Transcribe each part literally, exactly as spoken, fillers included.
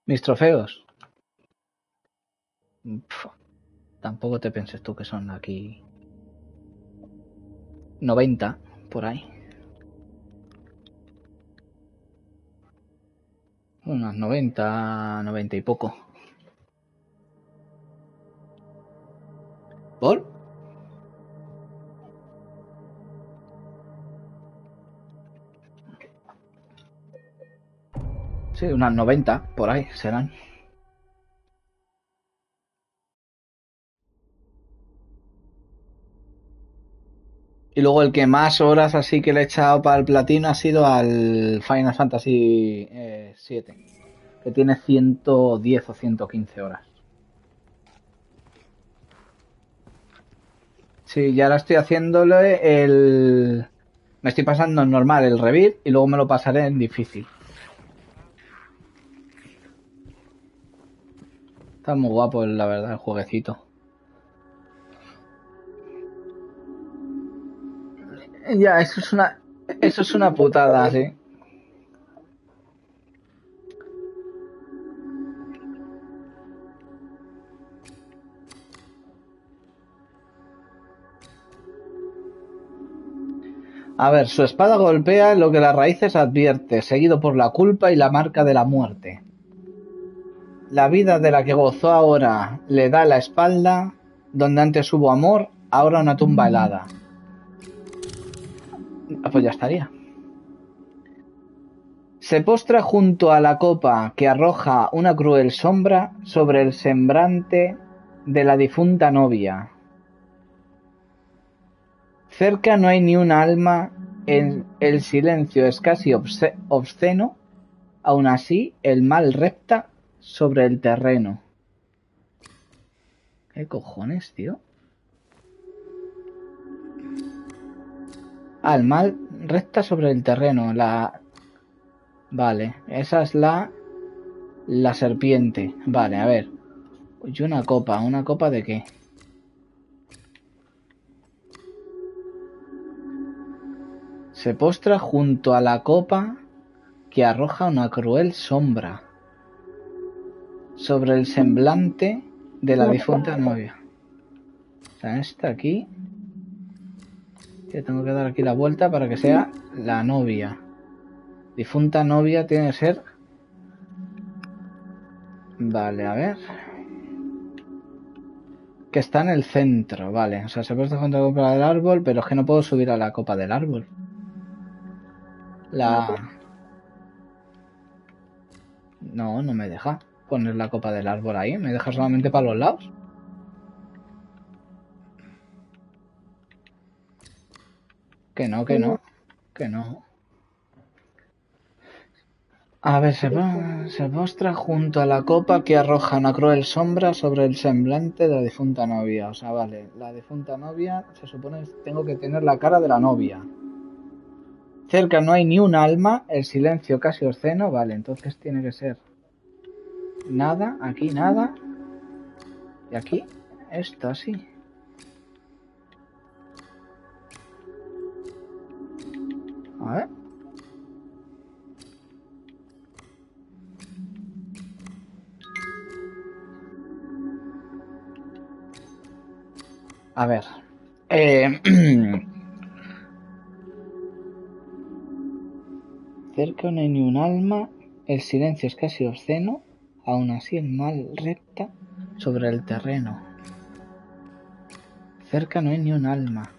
Mis trofeos. Pf, tampoco te penses tú que son aquí noventa, por ahí. Unas noventa, noventa y poco. ¿Por? Sí, unas noventa, por ahí serán. Y luego el que más horas así que le he echado para el platino ha sido al Final Fantasy eh, siete, que tiene ciento diez o ciento quince horas. Sí, ya ahora estoy haciéndole el... Me estoy pasando en normal el Rebirth y luego me lo pasaré en difícil. Está muy guapo, la verdad, el jueguecito. Ya, eso es una... Eso es una putada, sí. A ver, su espada golpea lo que las raíces advierte, seguido por la culpa y la marca de la muerte. La vida de la que gozó ahora le da la espalda, donde antes hubo amor, ahora una tumba helada. Ah, pues ya estaría. Se postra junto a la copa que arroja una cruel sombra sobre el semblante de la difunta novia. Cerca no hay ni un alma, en el silencio es casi obsceno, aun así el mal repta sobre el terreno. ¿Qué cojones, tío? Ah, el mal recta sobre el terreno. La... Vale, esa es la... La serpiente. Vale, a ver. Y una copa. ¿Una copa de qué? Se postra junto a la copa que arroja una cruel sombra sobre el semblante de la difunta novia. O sea, esta aquí... Que tengo que dar aquí la vuelta para que sea la novia. Difunta novia tiene que ser... Vale, a ver. Que está en el centro, vale. O sea, se puede junto a la copa del árbol, pero es que no puedo subir a la copa del árbol. La... No, no me deja poner la copa del árbol ahí. Me deja solamente para los lados. Que no, que no. Que no. A ver, se, se postra junto a la copa que arroja una cruel sombra sobre el semblante de la difunta novia. O sea, vale, la difunta novia, se supone que tengo que tener la cara de la novia. Cerca no hay ni un alma, el silencio casi obsceno. Vale, entonces tiene que ser nada, aquí nada. Y aquí, esto así. A ver. A ver. Eh, cerca no hay ni un alma, el silencio es casi obsceno, aún así el mal recta sobre el terreno. Cerca no hay ni un alma.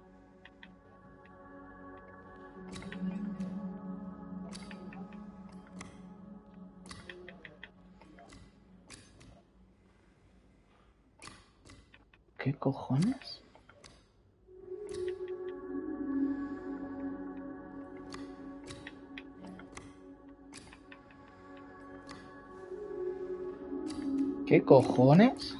¿Qué cojones? ¿Qué cojones?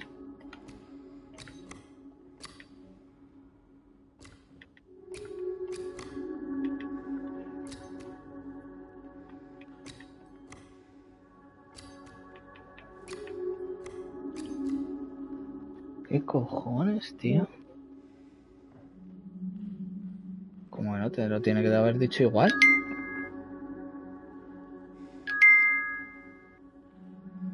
¿Qué cojones, tío? ¿Cómo que no te lo tiene que haber dicho igual?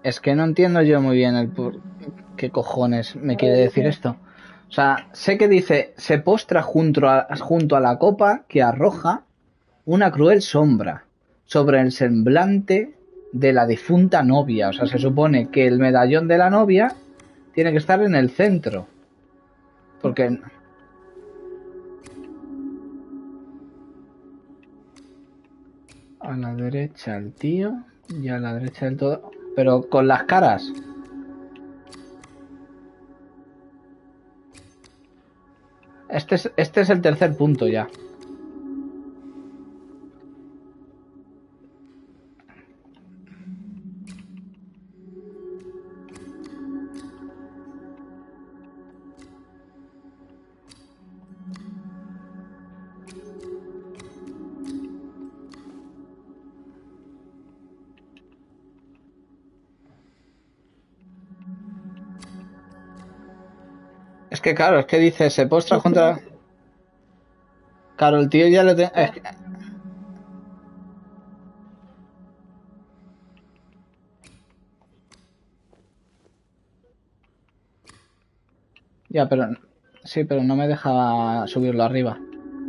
Es que no entiendo yo muy bien el por qué cojones me quiere decir esto. O sea, sé que dice, se postra junto a, junto a la copa que arroja una cruel sombra sobre el semblante de la difunta novia. O sea, se supone que el medallón de la novia tiene que estar en el centro. Porque... A la derecha el tío y a la derecha del todo... Pero con las caras. Este es, este es el tercer punto ya. Es que claro, es que dice, se postra contra... Claro, el tío ya lo tiene... Es que... Ya, pero... Sí, pero no me deja subirlo arriba.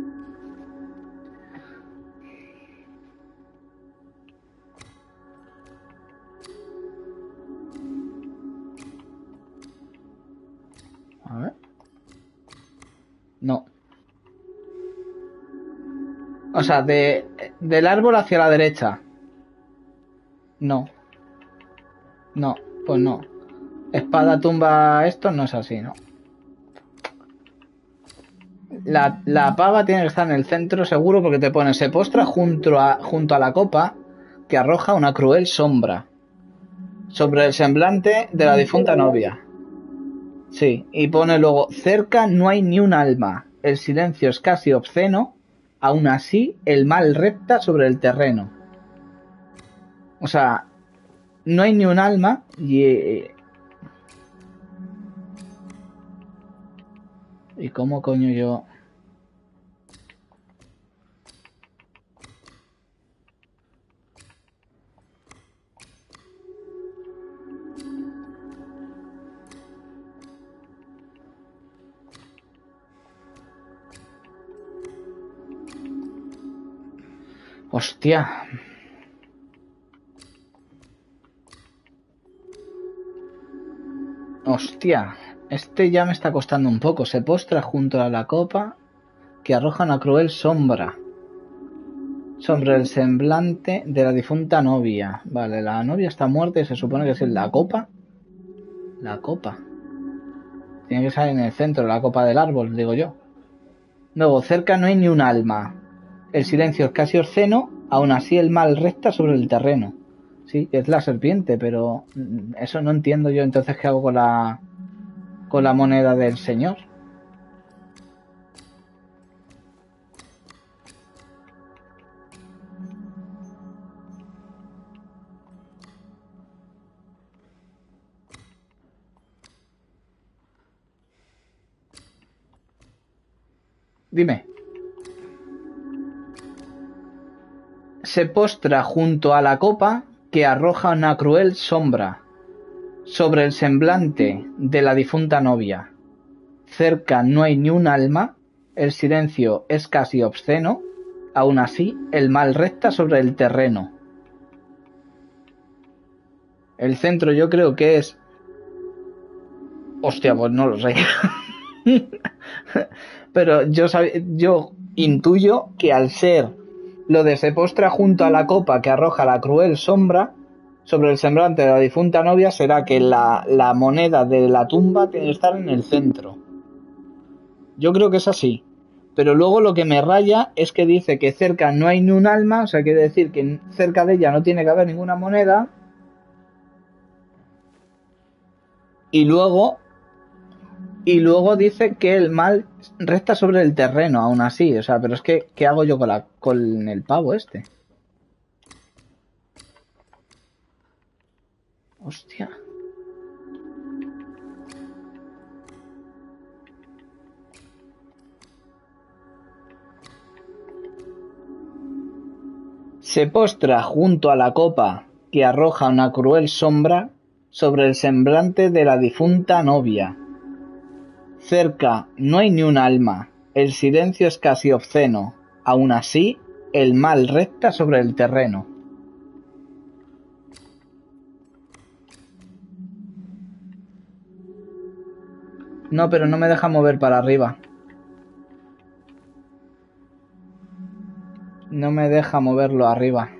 A ver. No. O sea, de, del árbol hacia la derecha. No. No, pues no. Espada tumba esto no es así, ¿no? La, la pava tiene que estar en el centro seguro porque te pone, se postra junto a, junto a la copa que arroja una cruel sombra sobre el semblante de la difunta novia. Sí, y pone luego, cerca no hay ni un alma, el silencio es casi obsceno, aún así el mal repta sobre el terreno. O sea, no hay ni un alma y... ¿Y cómo coño yo...? Hostia. Hostia. Este ya me está costando un poco. Se postra junto a la copa que arroja una cruel sombra sobre el semblante de la difunta novia. Vale, la novia está muerta y se supone que es en la copa. La copa. Tiene que estar en el centro, la copa del árbol, digo yo. Luego, cerca no hay ni un alma. El silencio es casi obsceno, aún así el mal recta sobre el terreno. Sí, es la serpiente, pero eso no entiendo yo entonces qué hago con la con la moneda del señor. Dime. Se postra junto a la copa que arroja una cruel sombra sobre el semblante de la difunta novia. Cerca no hay ni un alma, el silencio es casi obsceno, aún así el mal recta sobre el terreno. El centro yo creo que es... Hostia, pues no lo sé. Pero yo, sab... yo intuyo que al ser lo de se postra junto a la copa que arroja la cruel sombra sobre el semblante de la difunta novia será que la, la moneda de la tumba tiene que estar en el centro. Yo creo que es así. Pero luego lo que me raya es que dice que cerca no hay ni un alma, o sea, quiere decir que cerca de ella no tiene que haber ninguna moneda. Y luego... Y luego dice que el mal resta sobre el terreno, aún así. O sea, pero es que, ¿qué hago yo con, la, con el pavo este? Hostia. Se postra junto a la copa que arroja una cruel sombra sobre el semblante de la difunta novia. Cerca no hay ni un alma, el silencio es casi obsceno, aún así el mal recta sobre el terreno. No, pero no me deja mover para arriba. No me deja moverlo arriba.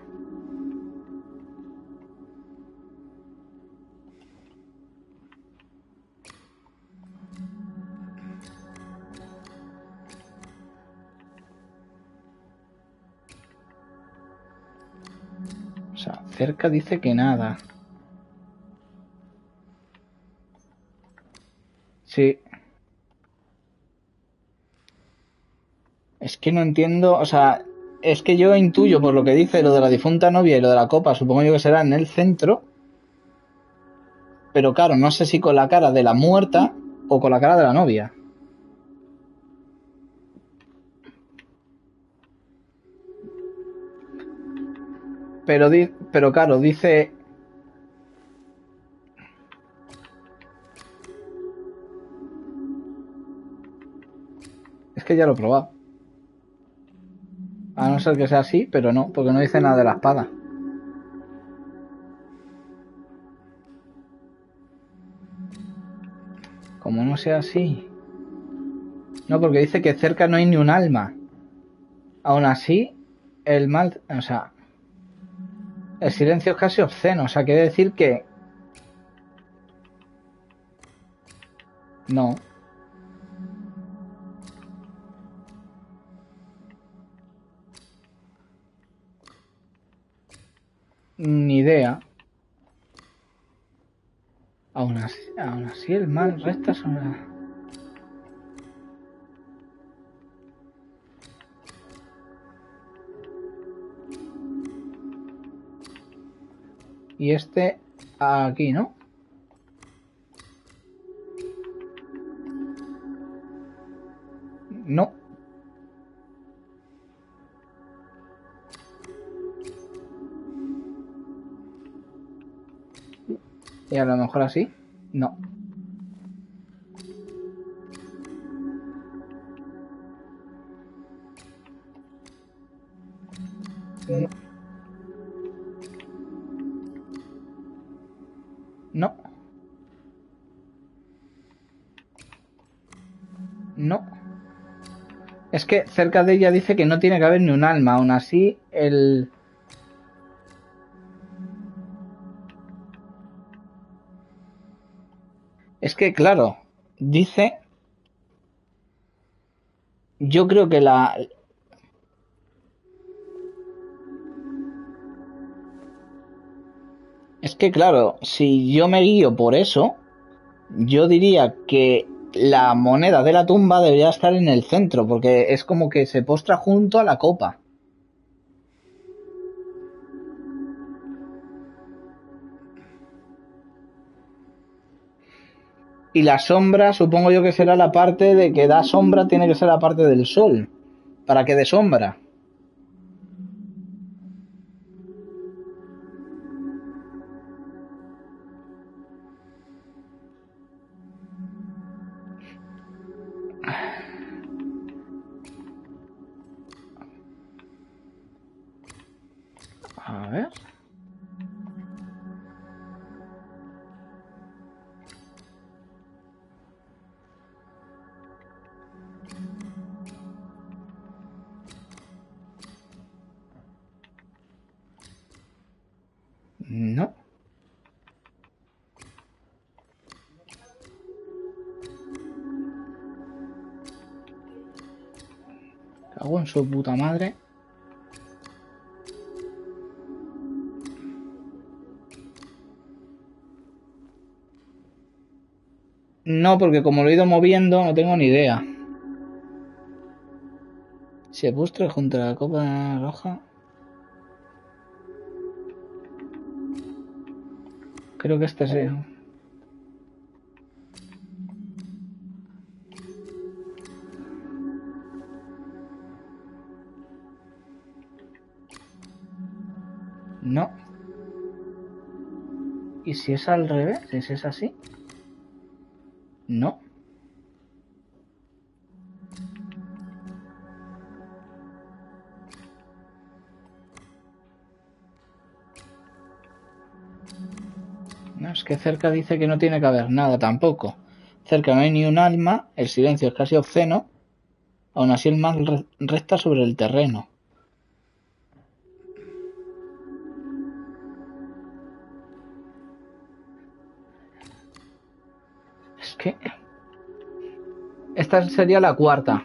O sea, cerca dice que nada. Sí. Es que no entiendo, o sea, es que yo intuyo por lo que dice lo de la difunta novia y lo de la copa, supongo yo que será en el centro. Pero claro, no sé si con la cara de la muerta o con la cara de la novia. Pero, di pero claro, dice... Es que ya lo he probado. A no ser que sea así, pero no, porque no dice nada de la espada. Como no sea así... No, porque dice que cerca no hay ni un alma. Aún así, el mal... O sea... El silencio es casi obsceno, o sea, quiere decir que... No. Ni idea. Aún así, aún así el mal resta sobre... Y este aquí, ¿no? No. Y a lo mejor así. No. No. No. No. Es que cerca de ella dice que no tiene que haber ni un alma. Aún así, el... Es que, claro, dice... Yo creo que la... Es que, claro, si yo me guío por eso, yo diría que la moneda de la tumba debería estar en el centro, porque es como que se postra junto a la copa. Y la sombra, supongo yo que será la parte de que da sombra, tiene que ser la parte del sol, para que dé sombra. A ver. No. Cago en su puta madre. No, porque como lo he ido moviendo, no tengo ni idea. Se postra junto a la copa roja. Creo que este sí. No. ¿Y si es al revés? ¿Si es así? No. No, es que cerca dice que no tiene que haber nada tampoco. Cerca no hay ni un alma, el silencio es casi obsceno. Aún así el mal re resta sobre el terreno. Es que... esta sería la cuarta.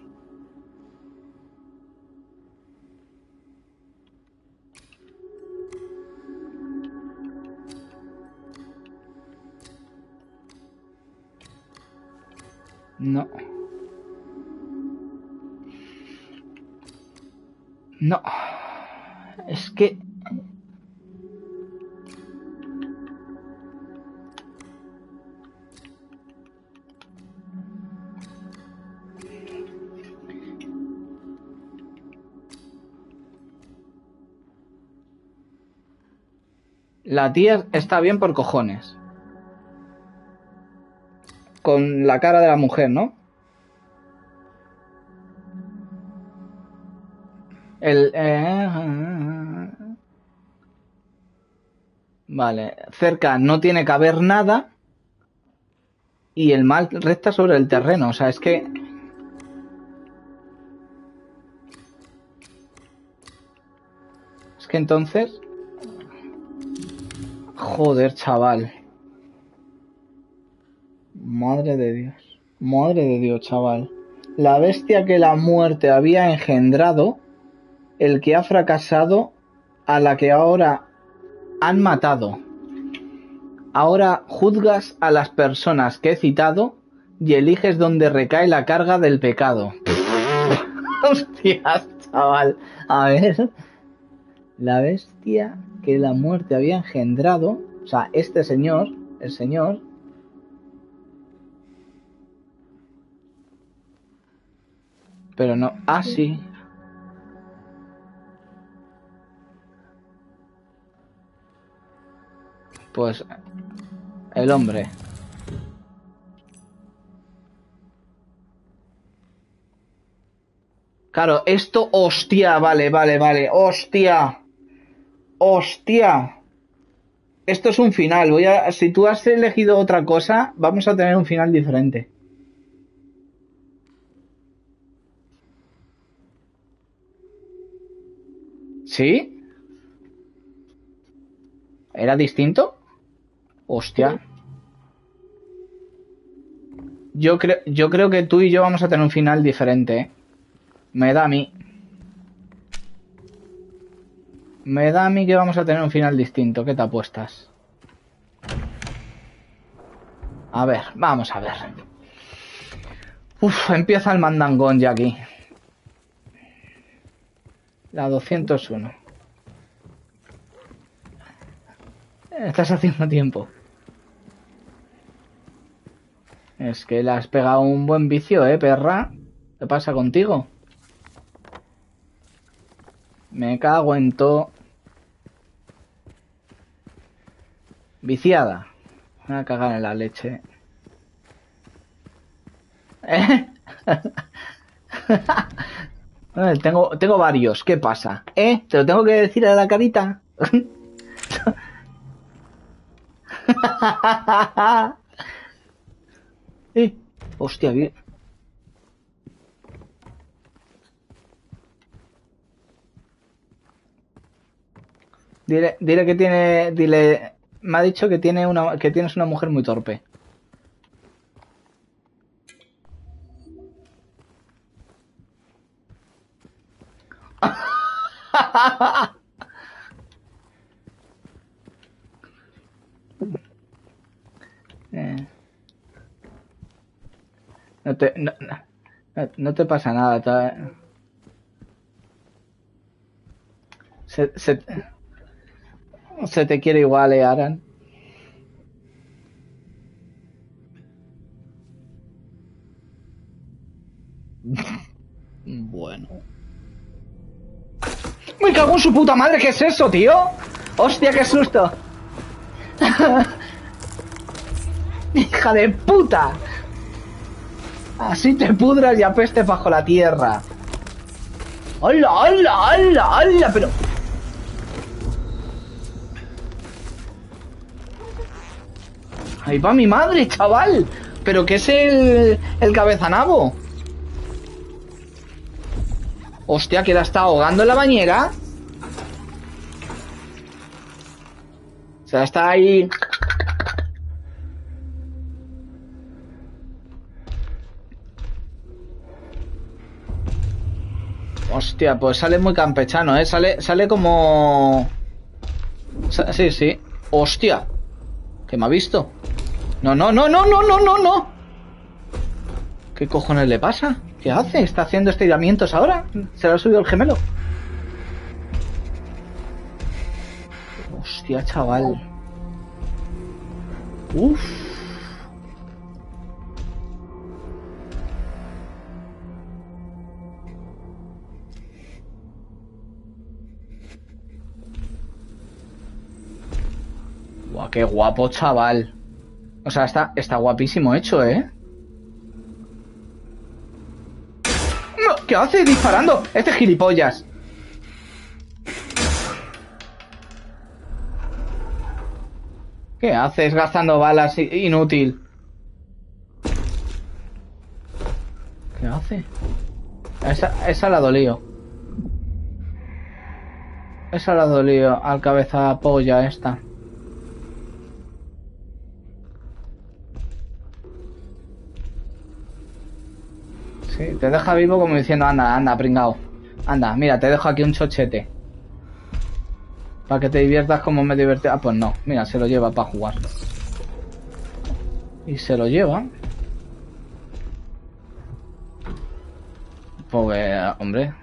No. No. Es que... la tía está bien por cojones. Con la cara de la mujer, ¿no? El... Eh... Vale. Cerca no tiene que haber nada. Y el mal resta sobre el terreno. O sea, es que... Es que entonces... Joder, chaval. Madre de Dios. Madre de Dios, chaval. La bestia que la muerte había engendrado, el que ha fracasado, a la que ahora han matado. Ahora juzgas a las personas que he citado y eliges donde recae la carga del pecado. Hostias, chaval. A ver. La bestia que la muerte había engendrado, o sea, este señor, el señor... Pero no... Ah, sí. Pues... el hombre. Claro, esto... Hostia, vale, vale, vale. Hostia. Hostia. Esto es un final. Voy a... Si tú has elegido otra cosa, vamos a tener un final diferente. ¿Sí? ¿Era distinto? Hostia. Yo creo, yo creo que tú y yo vamos a tener un final diferente, ¿eh? Me da a mí. Me da a mí que vamos a tener un final distinto. ¿Qué te apuestas? A ver, vamos a ver. Uf, empieza el mandangón ya aquí. La doscientos uno. Estás haciendo tiempo. Es que le has pegado un buen vicio, ¿eh, perra? ¿Qué pasa contigo? Me cago en todo. Viciada. Me voy a cagar en la leche. ¿Eh? tengo, tengo varios. ¿Qué pasa? ¿Eh? ¿Te lo tengo que decir a la carita? ¿Eh? Hostia, bien. Dile, dile que tiene, dile, me ha dicho que tiene una, que tienes una mujer muy torpe. eh. No te, no, no, no te pasa nada. Te, se, se, se te quiere igual, eh, Aran. Bueno. Me cago en su puta madre, ¿qué es eso, tío? Hostia, qué susto. ¡Hija de puta! Así te pudras y apestes bajo la tierra. ¡Hola, hola, hola, hola! Pero... ¡Ahí va mi madre, chaval! ¿Pero qué es el, el cabezanabo? Hostia, que la está ahogando en la bañera. O sea, está ahí... Hostia, pues sale muy campechano, ¿eh? Sale, sale como... Sí, sí. Hostia. ¿Que me ha visto? No, no, no, no, no, no, no, no. ¿Qué cojones le pasa? ¿Qué hace? ¿Está haciendo estiramientos ahora? ¿Se le ha subido el gemelo? Hostia, chaval. Uf. Guau, qué guapo, chaval. O sea, está, está guapísimo hecho, ¿eh? ¿Qué hace disparando? Este gilipollas. ¿Qué haces gastando balas inútil? ¿Qué hace? Esa, esa la dolió. Esa la dolió al cabeza polla esta. Sí, te deja vivo como diciendo, anda, anda, pringao. Anda, mira, te dejo aquí un chochete. Para que te diviertas como me divertí. Ah, pues no, mira, se lo lleva para jugar. Y se lo lleva. Pues, hombre.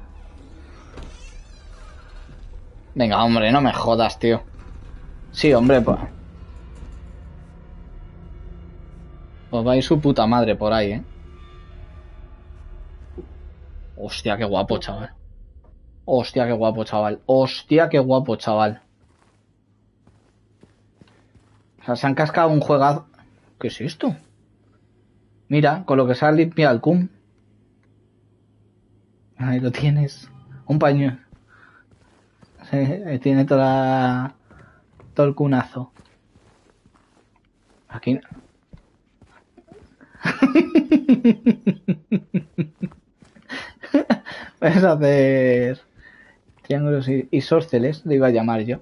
Venga, hombre, no me jodas, tío. Sí, hombre, pues... Pues va a ir su puta madre por ahí, ¿eh? Hostia, qué guapo, chaval. Hostia, qué guapo, chaval. Hostia, qué guapo, chaval. O sea, se han cascado un juegazo. ¿Qué es esto? Mira, con lo que se ha limpiado el cum. Ahí lo tienes. Un paño. Sí, ahí tiene toda... todo el cunazo. Aquí... Puedes hacer triángulos isósceles, le iba a llamar yo.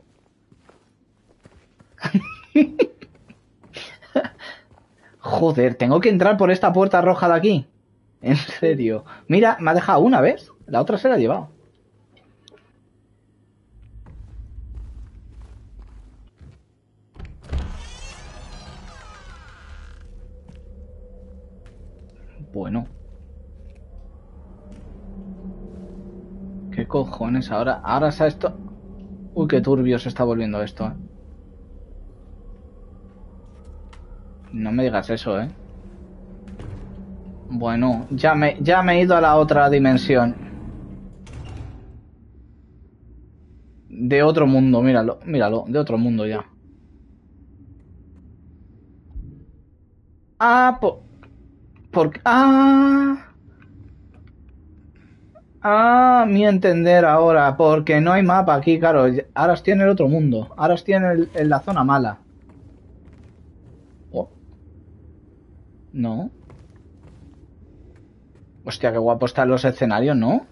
Joder, tengo que entrar por esta puerta roja de aquí. En serio. Mira, me ha dejado una vez. La otra se la ha llevado. Bueno. ¿Qué cojones? Ahora, ahora se ha esto... Uy, qué turbio se está volviendo esto, ¿eh? No me digas eso, ¿eh? Bueno, ya me, ya me he ido a la otra dimensión. De otro mundo, míralo, míralo, de otro mundo ya. Ah, por... por ah... Ah, mi entender ahora, porque no hay mapa aquí, claro. Ahora estoy en el otro mundo. Ahora estoy en, el, en la zona mala. Oh. No. Hostia, qué guapo están los escenarios, ¿no?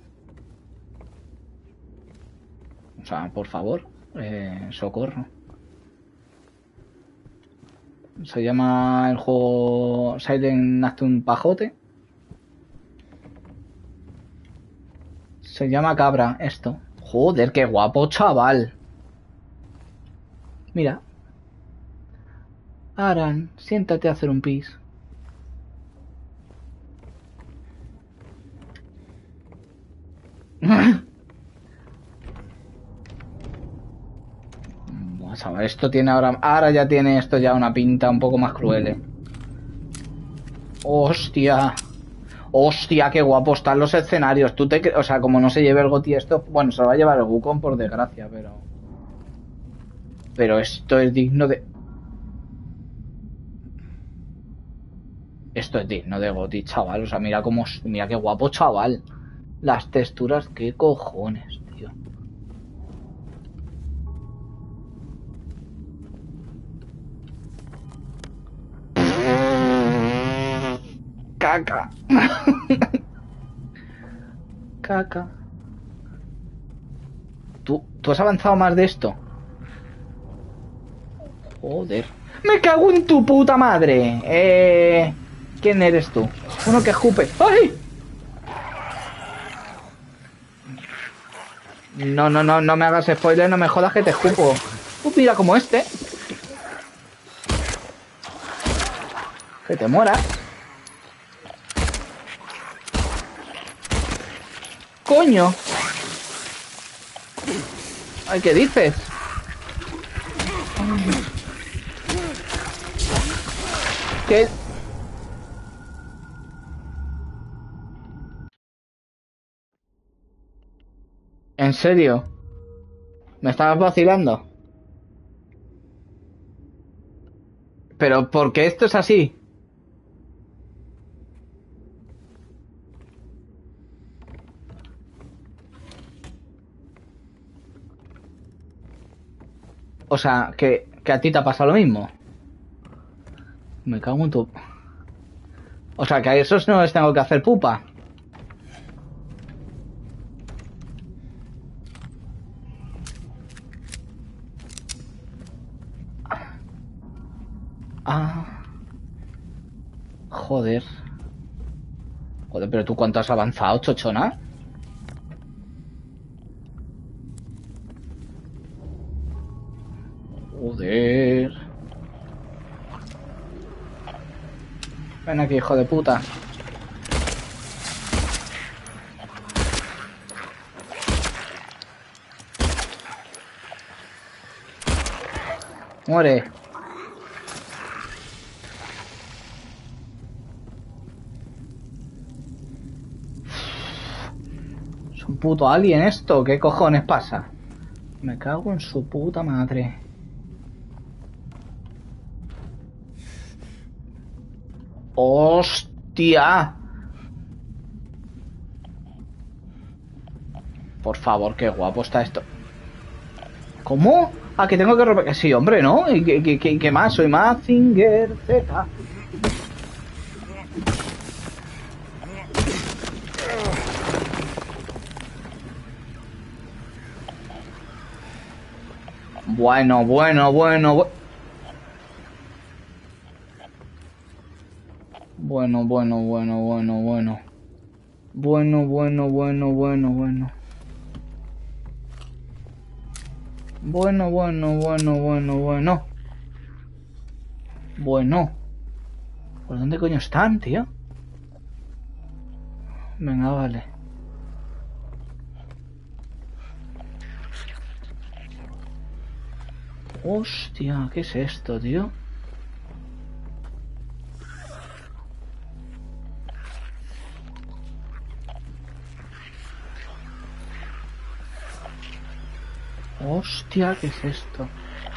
O sea, por favor, eh, socorro. Se llama el juego Silent Nocturne Pajote. Se llama Cabra, esto. Joder, qué guapo, chaval. Mira. Aran, siéntate a hacer un pis. Chaval, esto tiene ahora... Ahora ya tiene esto ya una pinta un poco más cruel, ¿eh? Hostia. Hostia, qué guapo están los escenarios. Tú te... O sea, como no se lleve el Goti esto... Bueno, se lo va a llevar el Wukong por desgracia, pero... Pero esto es digno de... Esto es digno de Goti, chaval. O sea, mira cómo... Mira qué guapo, chaval. Las texturas, qué cojones, tío. Caca. Caca. ¿Tú, ¿Tú has avanzado más de esto? Joder. ¡Me cago en tu puta madre! Eh... ¿Quién eres tú? Uno que escupe. ¡Ay! No, no, no, no me hagas spoiler, no me jodas que te escupo. Uh, mira como este. Que te mueras. ¡Coño! Ay, ¿qué dices? ¿Qué? ¿En serio? ¿Me estabas vacilando? ¿Pero por qué esto es así? O sea, que, que a ti te ha pasado lo mismo. Me cago en tu... O sea, que a esos no les tengo que hacer pupa. Ah. Joder. Joder, pero tú cuánto has avanzado, chochona. Joder. Ven aquí, hijo de puta. Muere. Es un puto alien esto. ¿Qué cojones pasa? Me cago en su puta madre. ¡Hostia! Por favor, qué guapo está esto. ¿Cómo? Ah, que tengo que romper... Sí, hombre, ¿no? ¿Y qué, qué, qué, qué más? Soy Mazinger Z. Bueno, bueno, bueno, bu- bueno, bueno, bueno, bueno, bueno. Bueno, bueno, bueno, bueno, bueno. Bueno, bueno, bueno, bueno, bueno. Bueno. ¿Por dónde coño están, tío? Venga, vale. Hostia, ¿qué es esto, tío? Hostia, ¿qué es esto?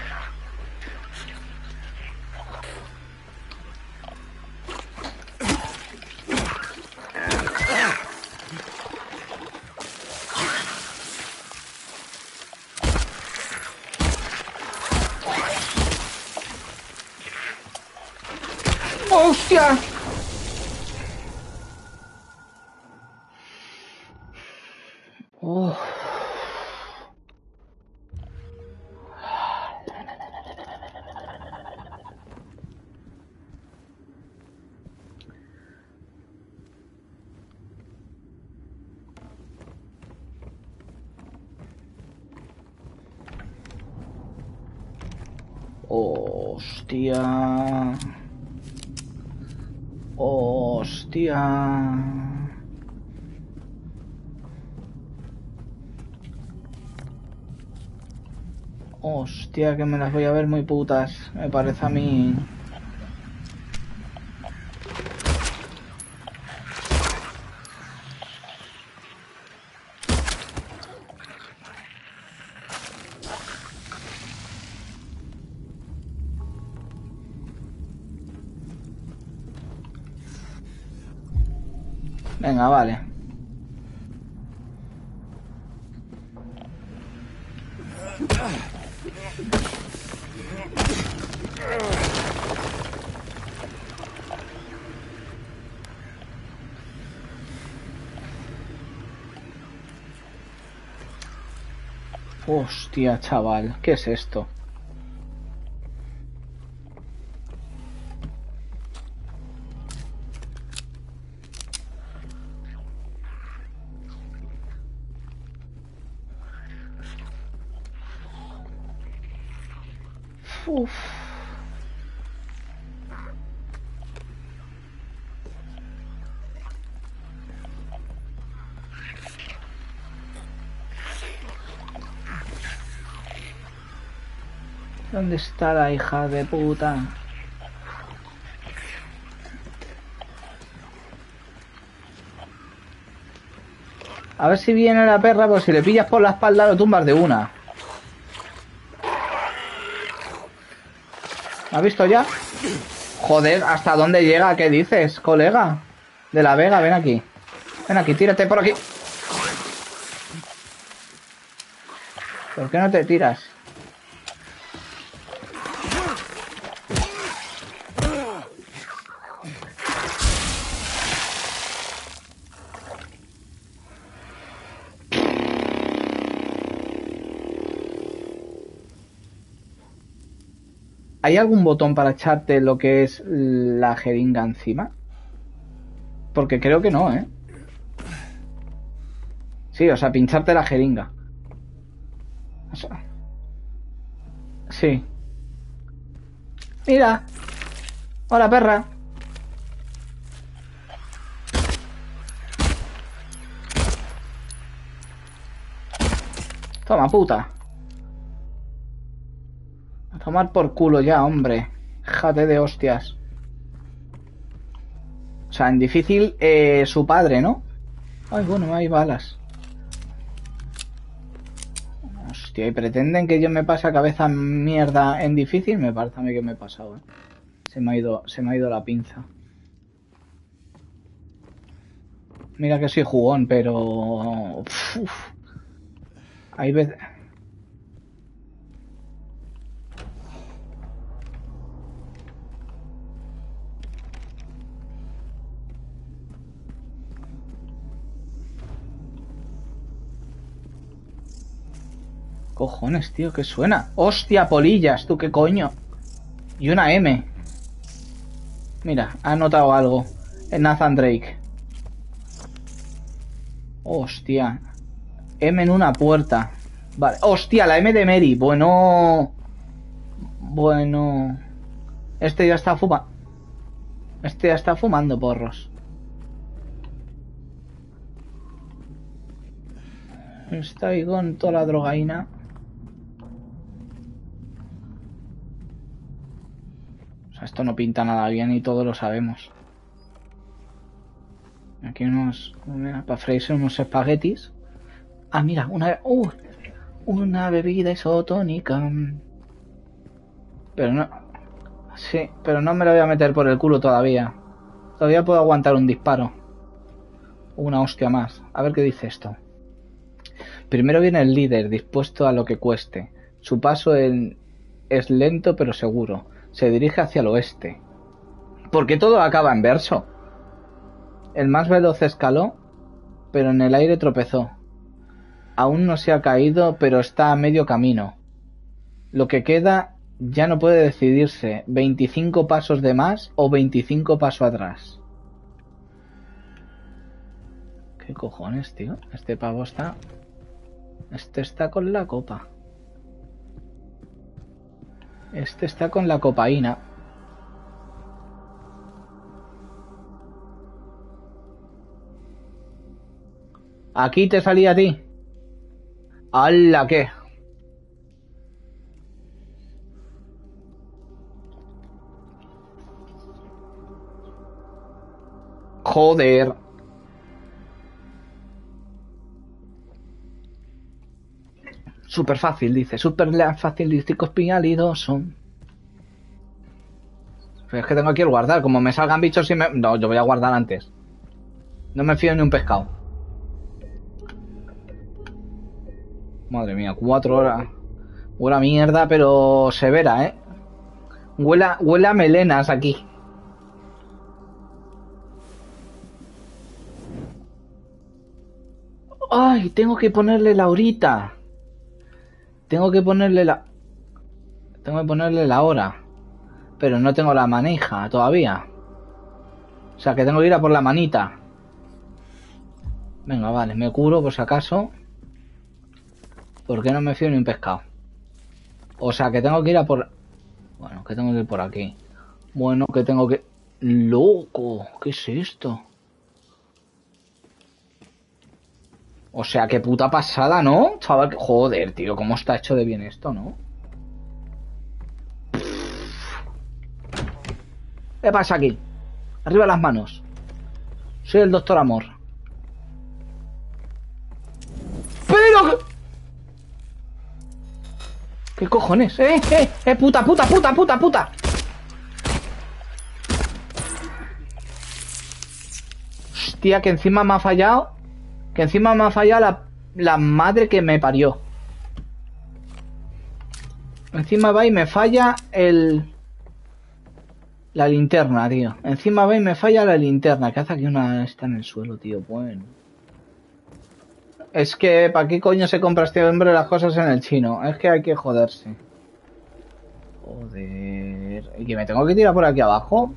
¡Hostia! Oh. Hostia. Hostia. Hostia, que me las voy a ver muy putas. Me parece a mí. Venga, vale. Hostia, chaval, ¿qué es esto? Uf. ¿Dónde está la hija de puta? A ver si viene la perra, pues si le pillas por la espalda lo tumbas de una. ¿Me has visto ya? Joder, ¿hasta dónde llega? ¿Qué dices, colega? De la Vega, ven aquí. Ven aquí, tírate por aquí. ¿Por qué no te tiras? ¿Hay algún botón para echarte lo que es la jeringa encima? Porque creo que no, ¿eh? Sí, o sea, pincharte la jeringa. O sea, sí. Mira. Hola, perra. Toma, puta. A tomar por culo ya, hombre. Jate de hostias. O sea, en difícil, eh, su padre, ¿no? Ay, bueno, hay balas. Hostia, y pretenden que yo me pase a cabeza mierda en difícil. Me parece a mí que me he pasado, ¿eh? Se me ha ido, se me ha ido la pinza. Mira que soy jugón, pero... Uf. Hay veces... Cojones, tío, ¿qué suena? ¡Hostia, polillas! ¿Tú qué coño? Y una M. Mira, ha notado algo. En Nathan Drake. Hostia. M en una puerta. Vale. Hostia, la M de Mary. Bueno. Bueno. Este ya está fumando. Este ya está fumando porros. Está ahí con toda la drogaína. O sea, esto no pinta nada bien y todos lo sabemos. Aquí unos... Mira, para freírse unos espaguetis. Ah, mira, una... Uh, una bebida isotónica. Pero no... Sí, pero no me lo voy a meter por el culo todavía. Todavía puedo aguantar un disparo. Una hostia más. A ver qué dice esto. Primero viene el líder, dispuesto a lo que cueste. Su paso en... es lento pero seguro. Se dirige hacia el oeste. Porque todo acaba en verso. El más veloz escaló, pero en el aire tropezó. Aún no se ha caído, pero está a medio camino. Lo que queda ya no puede decidirse. ¿veinticinco pasos de más o veinticinco pasos atrás? ¿Qué cojones, tío? Este pavo está... Este está con la copa. Este está con la copaína. Aquí te salía a ti. ¡Hala, qué! Joder. Súper fácil, dice. Súper fácil, dísticos pialidoso. Pero es que tengo aquí el guardar. Como me salgan bichos y me... No, yo voy a guardar antes. No me fío ni un pescado. Madre mía, cuatro horas. Huele a mierda, pero severa, ¿eh? Huele a, huele a melenas aquí. Ay, tengo que ponerle la horita. Tengo que ponerle la... Tengo que ponerle la hora. Pero no tengo la manija todavía. O sea, que tengo que ir a por la manita. Venga, vale, me curo por si acaso. ¿Por qué no me fío ni un pescado? O sea, que tengo que ir a por... Bueno, que tengo que ir por aquí. Bueno, que tengo que... ¡Loco! ¿Qué es esto? O sea, qué puta pasada, ¿no? Chaval, joder, tío, cómo está hecho de bien esto, ¿no? ¿Qué pasa aquí? Arriba las manos. Soy el doctor Amor. ¡Pero! ¿Qué cojones? ¡Eh, eh, eh! ¡Puta, puta, puta, puta, puta! Hostia, que encima me ha fallado. Que encima me ha fallado la, la madre que me parió. Encima va y me falla el... La linterna, tío. Encima va y me falla la linterna. ¿Qué hace aquí una... Está en el suelo, tío? Bueno. Es que, ¿para qué coño se compra este hombre las cosas en el chino? Es que hay que joderse. Joder. ¿Y que me tengo que tirar por aquí abajo?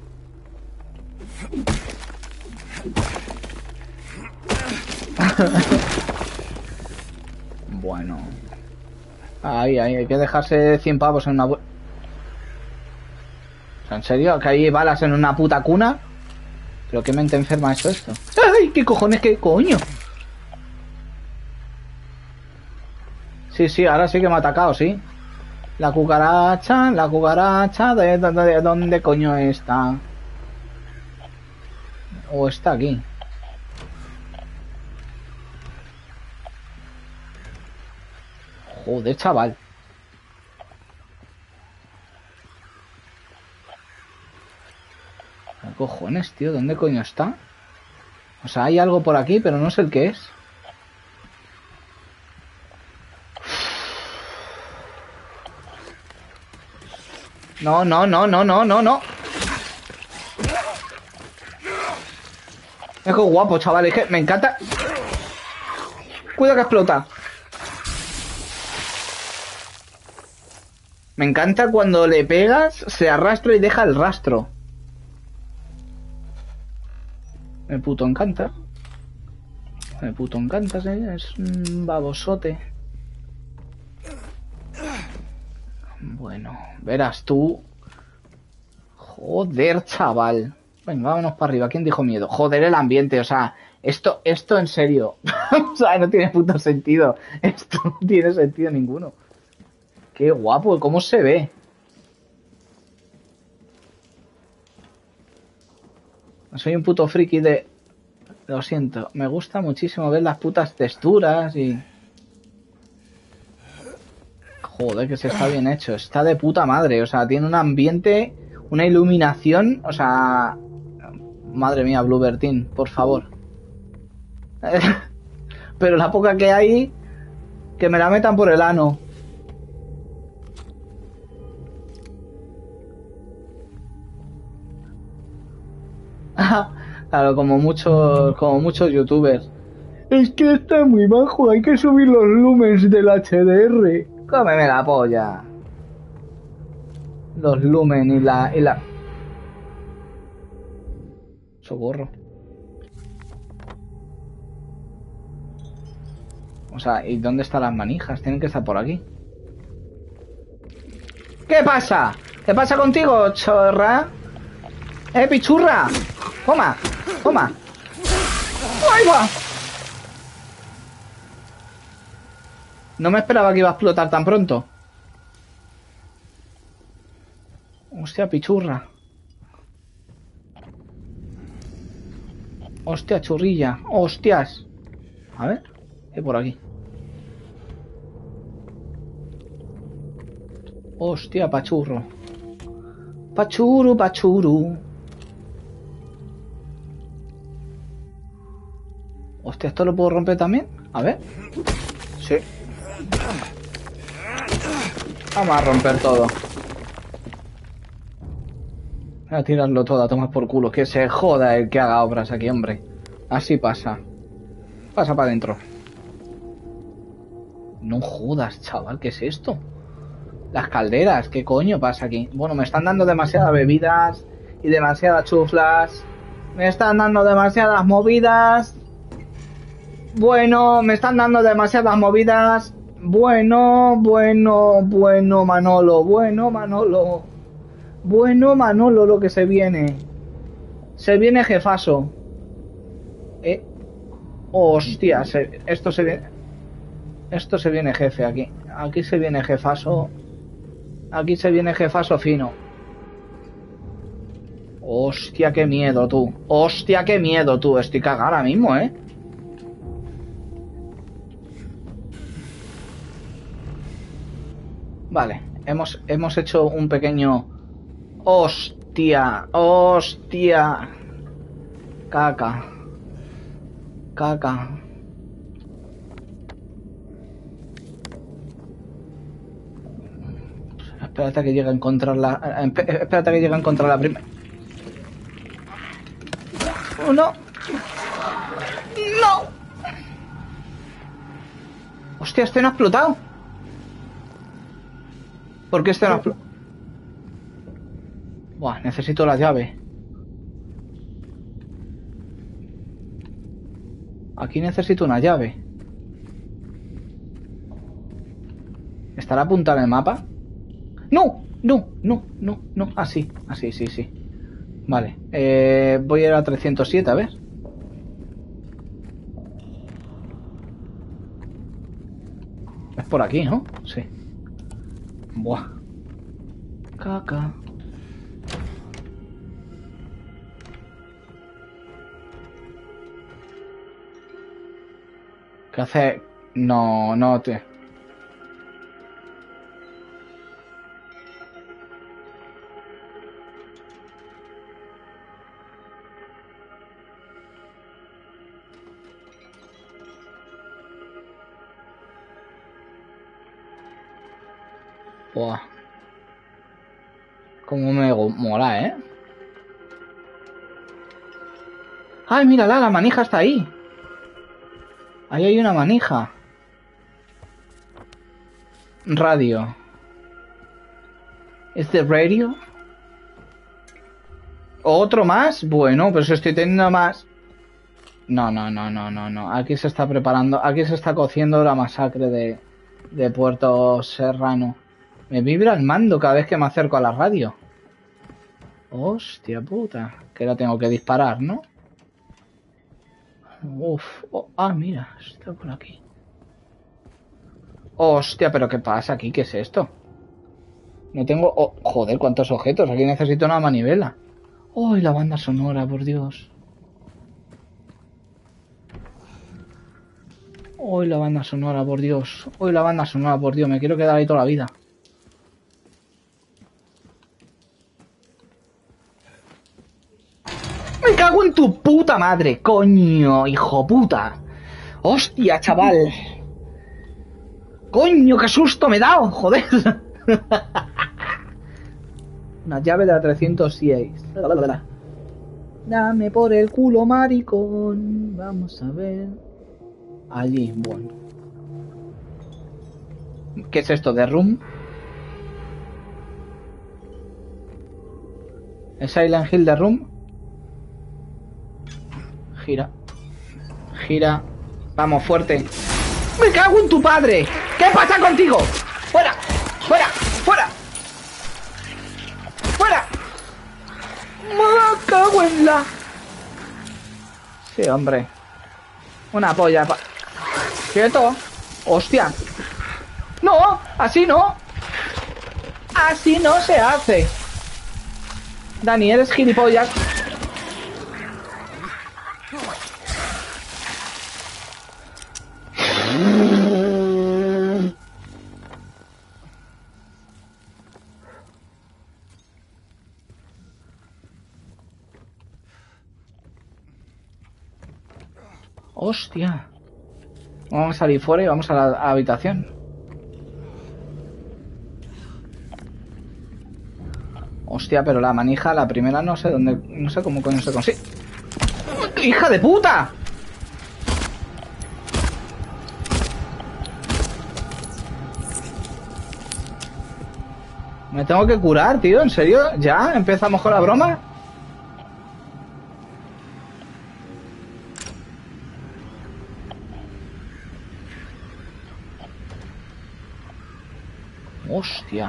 Bueno. Ahí, ahí. Hay que dejarse cien pavos en una... O sea, ¿en serio? ¿Que hay balas en una puta cuna? ¿Pero qué mente enferma es esto? ¡Ay! ¿Qué cojones? ¿Qué coño? Sí, sí, ahora sí que me ha atacado, sí. La cucaracha, la cucaracha, ¿de dónde, de dónde coño está? ¿O está aquí? Joder, chaval. ¿Qué cojones, tío? ¿Dónde coño está? O sea, hay algo por aquí, pero no sé el qué es. No, no, no, no, no, no, no. Es que guapo, chaval. Es que me encanta. Cuidado que explota. Me encanta cuando le pegas, se arrastra y deja el rastro. Me puto encanta. Me puto encanta, ¿eh? Es un babosote. Bueno, verás tú. Joder, chaval. Venga, vámonos para arriba. ¿Quién dijo miedo? Joder, el ambiente, o sea, esto, esto en serio. O sea, no tiene puto sentido. Esto no tiene sentido ninguno. Qué guapo, cómo se ve. Soy un puto friki de... Lo siento, me gusta muchísimo ver las putas texturas y... Joder, que se está bien hecho. Está de puta madre, o sea, tiene un ambiente, una iluminación, o sea... Madre mía, Bluebird, por favor. Pero la poca que hay, que me la metan por el ano. Claro, como muchos, como muchos youtubers. Es que está muy bajo, hay que subir los lumens del H D R. Cómeme la polla. Los lumen y la... y la... Socorro. O sea, ¿y dónde están las manijas? Tienen que estar por aquí. ¿Qué pasa? ¿Qué pasa contigo, chorra? ¡Eh, pichurra! ¡Toma! ¡Toma! ¡Ahí va! No me esperaba que iba a explotar tan pronto. Hostia, pichurra. Hostia, churrilla. Hostias. A ver. ¿Qué por aquí? Hostia, pachurro. Pachuru, pachuru. Hostia, ¿esto lo puedo romper también? A ver. Sí. Vamos a romper todo. Voy a tirarlo todo a tomar por culo. Que se joda el que haga obras aquí, hombre. Así pasa. Pasa para adentro. No jodas, chaval. ¿Qué es esto? Las calderas. ¿Qué coño pasa aquí? Bueno, me están dando demasiadas bebidas y demasiadas chuflas. Me están dando demasiadas movidas. Bueno, me están dando demasiadas movidas. Bueno, bueno, bueno, Manolo. Bueno, Manolo. Bueno, Manolo, lo que se viene. Se viene jefazo. Eh. Hostia, se, esto se viene. Esto se viene jefe aquí. Aquí se viene jefazo. Aquí se viene jefazo fino. Hostia, qué miedo, tú. Hostia, qué miedo, tú. Estoy cagado ahora mismo, ¿eh? Vale, hemos, hemos hecho un pequeño... Hostia, hostia. Caca. Caca. Espérate a que llegue a encontrar la... Espérate a que llegue a encontrar la primera... ¡Oh, no! ¡No! Hostia, este no ha explotado. ¿Por qué este no ha explotado? Buah, necesito la llave. Aquí necesito una llave. ¿Estará apuntada en el mapa? ¡No! No, no, no, no. Ah, sí, ah, sí, sí, sí. Vale, eh, voy a ir a trescientos siete, a ver. Es por aquí, ¿no? Sí. Buah. Caca. ¿Qué hace? No, no te... Buah. Como me mola, ¿eh? ¡Ay, mírala! La manija está ahí. Ahí hay una manija. Radio. ¿Es de radio? ¿Otro más? Bueno, pues estoy teniendo más. No, no, no, no, no, no. Aquí se está preparando, aquí se está cociendo la masacre de, de Puerto Serrano. Me vibra el mando cada vez que me acerco a la radio. Hostia puta. Que la tengo que disparar, ¿no? Uf. Oh, ah, mira. Está por aquí. Hostia, pero ¿qué pasa aquí? ¿Qué es esto? No tengo... Oh, joder, cuántos objetos. Aquí necesito una manivela. ¡Oh, y la banda sonora, por Dios! ¡Oh, y la banda sonora, por Dios! ¡Oh, y la banda sonora, por Dios! Me quiero quedar ahí toda la vida. ¡Me cago en tu puta madre! ¡Coño, hijo puta! ¡Hostia, chaval! ¡Coño, qué susto me he dado! ¡Joder! Una llave de la trescientos seis. Dame por el culo, maricón. Vamos a ver. Allí, bueno. ¿Qué es esto? ¿De Room? ¿Es Silent Hill de Room? Gira. Gira. Vamos, fuerte. ¡Me cago en tu padre! ¿Qué pasa contigo? ¡Fuera! ¡Fuera! ¡Fuera! ¡Fuera! ¡Me cago en la... Sí, hombre. Una polla. Pa... ¿Quieto? ¡Hostia! ¡No! ¡Así no! ¡Así no se hace! Dani, eres gilipollas. Hostia. Vamos a salir fuera y vamos a la, a la habitación. Hostia, pero la manija, la primera no sé dónde... No sé cómo coño se consigue. ¡Hija de puta! Me tengo que curar, tío, ¿en serio? ¿Ya? ¿Empezamos con la broma? Hostia.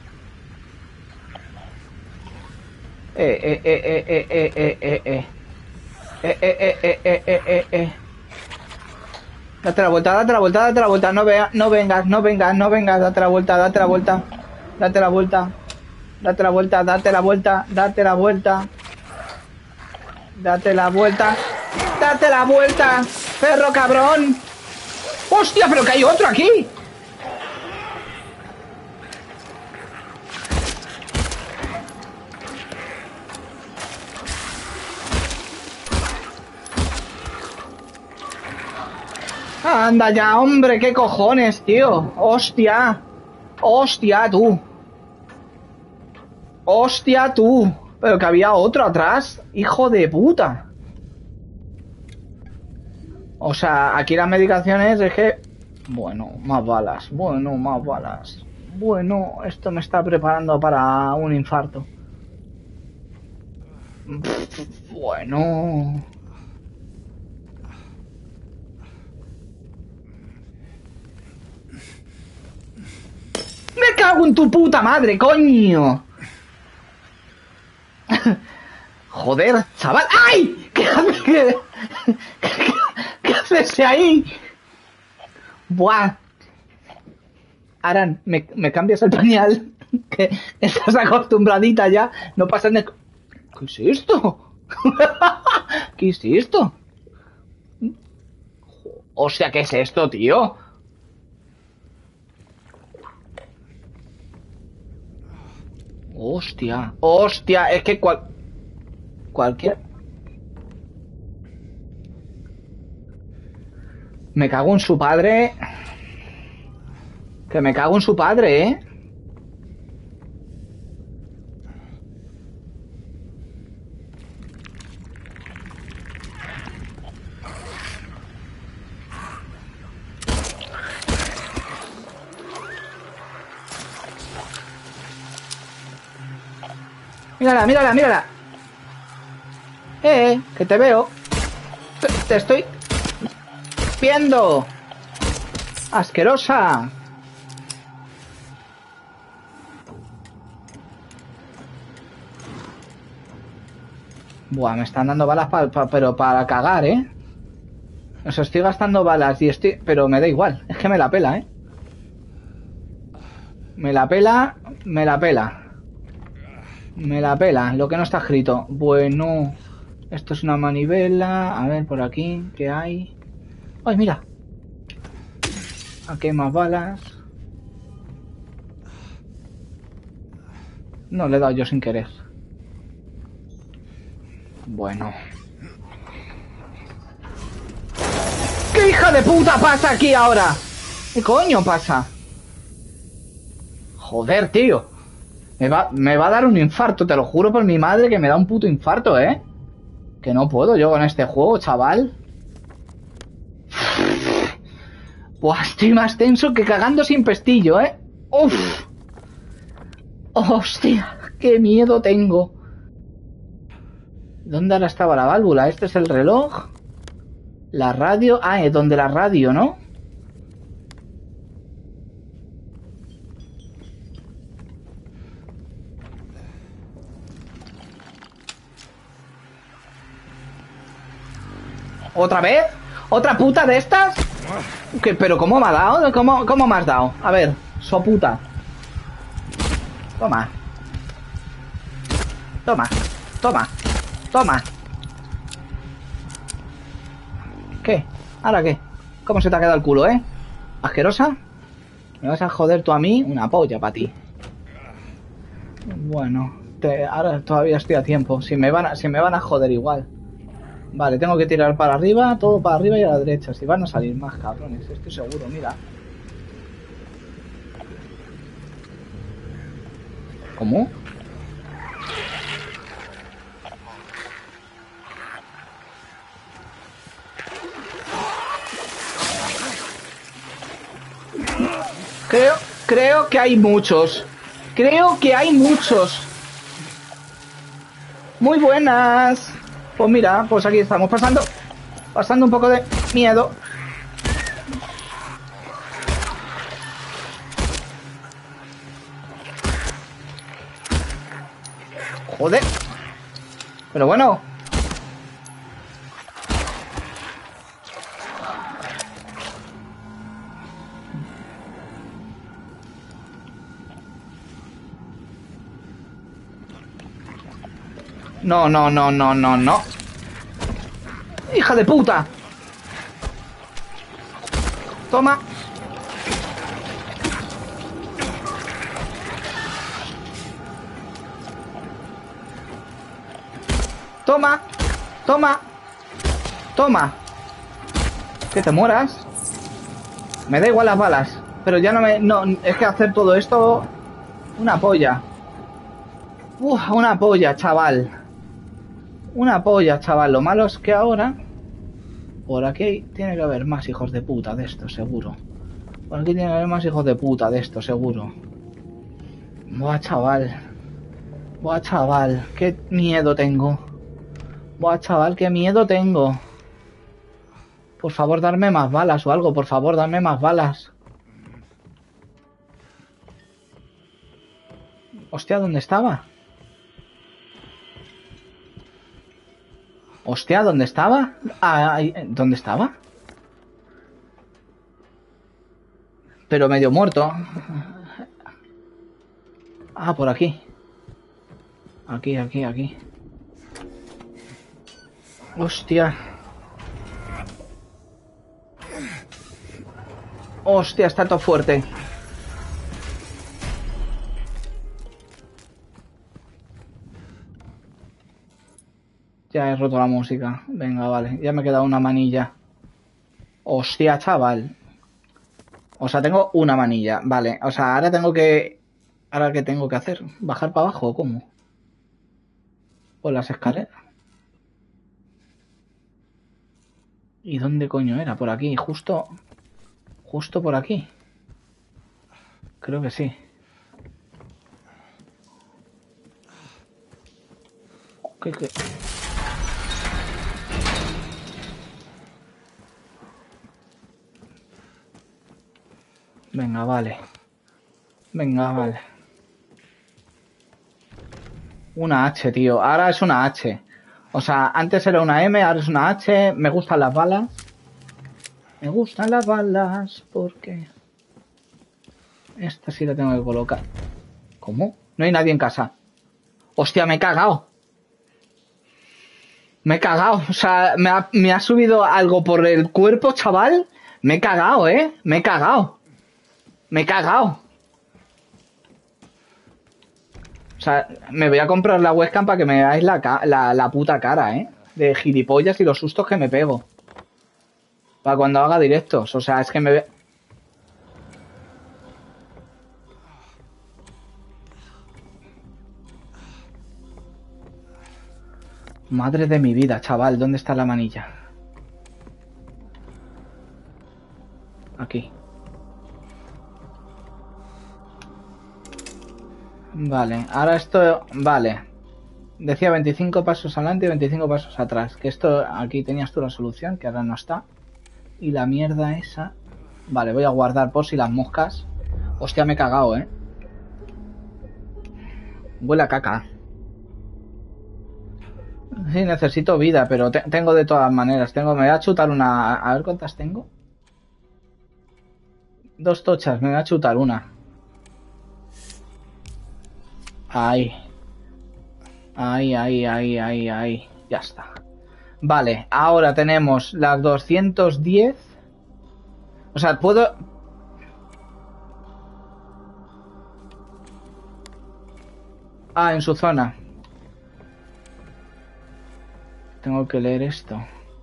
Eh, eh, eh, eh, eh, eh, eh, eh, eh. Eh, eh, eh, eh, eh, eh, eh, eh. Date la vuelta, date la vuelta, date la vuelta. No vea, no vengas, no vengas, no vengas. Date la vuelta, date la vuelta. Date la vuelta. Date la vuelta, date la vuelta, date la vuelta. Date la vuelta. Date la vuelta. Perro cabrón. Hostia, pero que hay otro aquí. Anda ya, hombre, qué cojones, tío. Hostia. Hostia, tú. Hostia, tú. Pero que había otro atrás. Hijo de puta. O sea, aquí las medicaciones es que... Bueno, más balas. Bueno, más balas. Bueno, esto me está preparando para un infarto. Bueno... ¡Me cago en tu puta madre, coño! Joder, chaval. ¡Ay! ¿Qué haces? ¿Qué, qué, qué haces ahí? Buah. Aran, ¿me, me cambias el pañal? Que estás acostumbradita ya. No pasa ni... ¿Qué es esto? ¿Qué es esto? O sea, ¿qué es esto, tío? Hostia, hostia, es que cual... Cualquier... Me cago en su padre. Que me cago en su padre, ¿eh? Mírala, mírala, mírala. Eh, que te veo. Te, te estoy viendo. Asquerosa. Buah, me están dando balas pa, pa, pero para cagar, ¿eh? O sea, estoy gastando balas y estoy... Pero me da igual. Es que me la pela, ¿eh? Me la pela, me la pela. Me la pela, lo que no está escrito. Bueno, esto es una manivela. A ver, por aquí, ¿qué hay? ¡Ay, mira! Aquí hay más balas. No, le he dado yo sin querer. Bueno. ¿Qué hija de puta pasa aquí ahora? ¿Qué coño pasa? Joder, tío. Me va, me va a dar un infarto, te lo juro por mi madre que me da un puto infarto, ¿eh? Que no puedo yo con este juego, chaval. Buah, estoy más tenso que cagando sin pestillo, ¿eh? Uf. Hostia, qué miedo tengo. ¿Dónde ahora estaba la válvula? Este es el reloj. La radio... Ah, es donde la radio, ¿no? ¿Otra vez? ¿Otra puta de estas? ¿Qué, ¿Pero cómo me ha dado? ¿Cómo, ¿Cómo me has dado? A ver, so puta. Toma. Toma. Toma. Toma. ¿Qué? ¿Ahora qué? ¿Cómo se te ha quedado el culo, eh? ¿Asquerosa? ¿Me vas a joder tú a mí? Una polla para ti. Bueno, te, ahora todavía estoy a tiempo. Si me van a, si me van a joder igual. Vale, tengo que tirar para arriba, todo para arriba y a la derecha. Si van a salir más cabrones, estoy seguro, mira. ¿Cómo? Creo, creo que hay muchos. Creo que hay muchos. Muy buenas. Pues mira, pues aquí estamos pasando, pasando un poco de miedo. Joder. Pero bueno. No, no, no, no, no, no. ¡Hija de puta! Toma. Toma. Toma. Toma. Que te mueras. Me da igual las balas. Pero ya no me... No, es que hacer todo esto... Una polla. Uf, una polla, chaval. Una polla, chaval. Lo malo es que ahora... Por aquí tiene que haber más hijos de puta de estos, seguro. Por aquí tiene que haber más hijos de puta de estos, seguro. Buah, chaval. Buah, chaval. Qué miedo tengo. Buah, chaval, qué miedo tengo. Por favor, darme más balas o algo. Por favor, darme más balas. Hostia, ¿dónde estaba? Hostia, ¿dónde estaba? Ah, ¿dónde estaba? Pero medio muerto. Ah, por aquí. Aquí, aquí, aquí. Hostia. Hostia, está todo fuerte. Ya he roto la música. Venga, vale. Ya me queda una manilla. Hostia, chaval. O sea, tengo una manilla. Vale. O sea, ahora tengo que... ¿Ahora qué tengo que hacer? ¿Bajar para abajo o cómo? ¿Por las escaleras? ¿Y dónde coño era? Por aquí. Justo... Justo por aquí. Creo que sí. ¿Qué, qué? Venga, vale. Venga, vale. Una H, tío. Ahora es una H. O sea, antes era una M, ahora es una H. Me gustan las balas. Me gustan las balas porque... Esta sí la tengo que colocar. ¿Cómo? No hay nadie en casa. Hostia, me he cagado. Me he cagado. O sea, me ha, me ha subido algo por el cuerpo, chaval. Me he cagado, ¿eh? Me he cagado. Me he cagado. O sea, me voy a comprar la webcam para que me veáis la, la, la puta cara, ¿eh? De gilipollas y los sustos que me pego. Para cuando haga directos. O sea, es que me ve... Madre de mi vida, chaval. ¿Dónde está la manilla? Aquí. Vale, ahora esto... Vale. Decía veinticinco pasos adelante y veinticinco pasos atrás. Que esto... Aquí tenías tú la solución, que ahora no está. Y la mierda esa... Vale, voy a guardar por si las moscas... Hostia, me he cagado, ¿eh? Huele a caca. Sí, necesito vida, pero te tengo de todas maneras. Tengo... Me voy a chutar una... A ver cuántas tengo. Dos tochas, me voy a chutar una. Ahí. Ahí, ahí, ahí, ahí, ahí. Ya está. Vale, ahora tenemos las doscientos diez. O sea, puedo... Ah, en su zona. tengo que leer esto.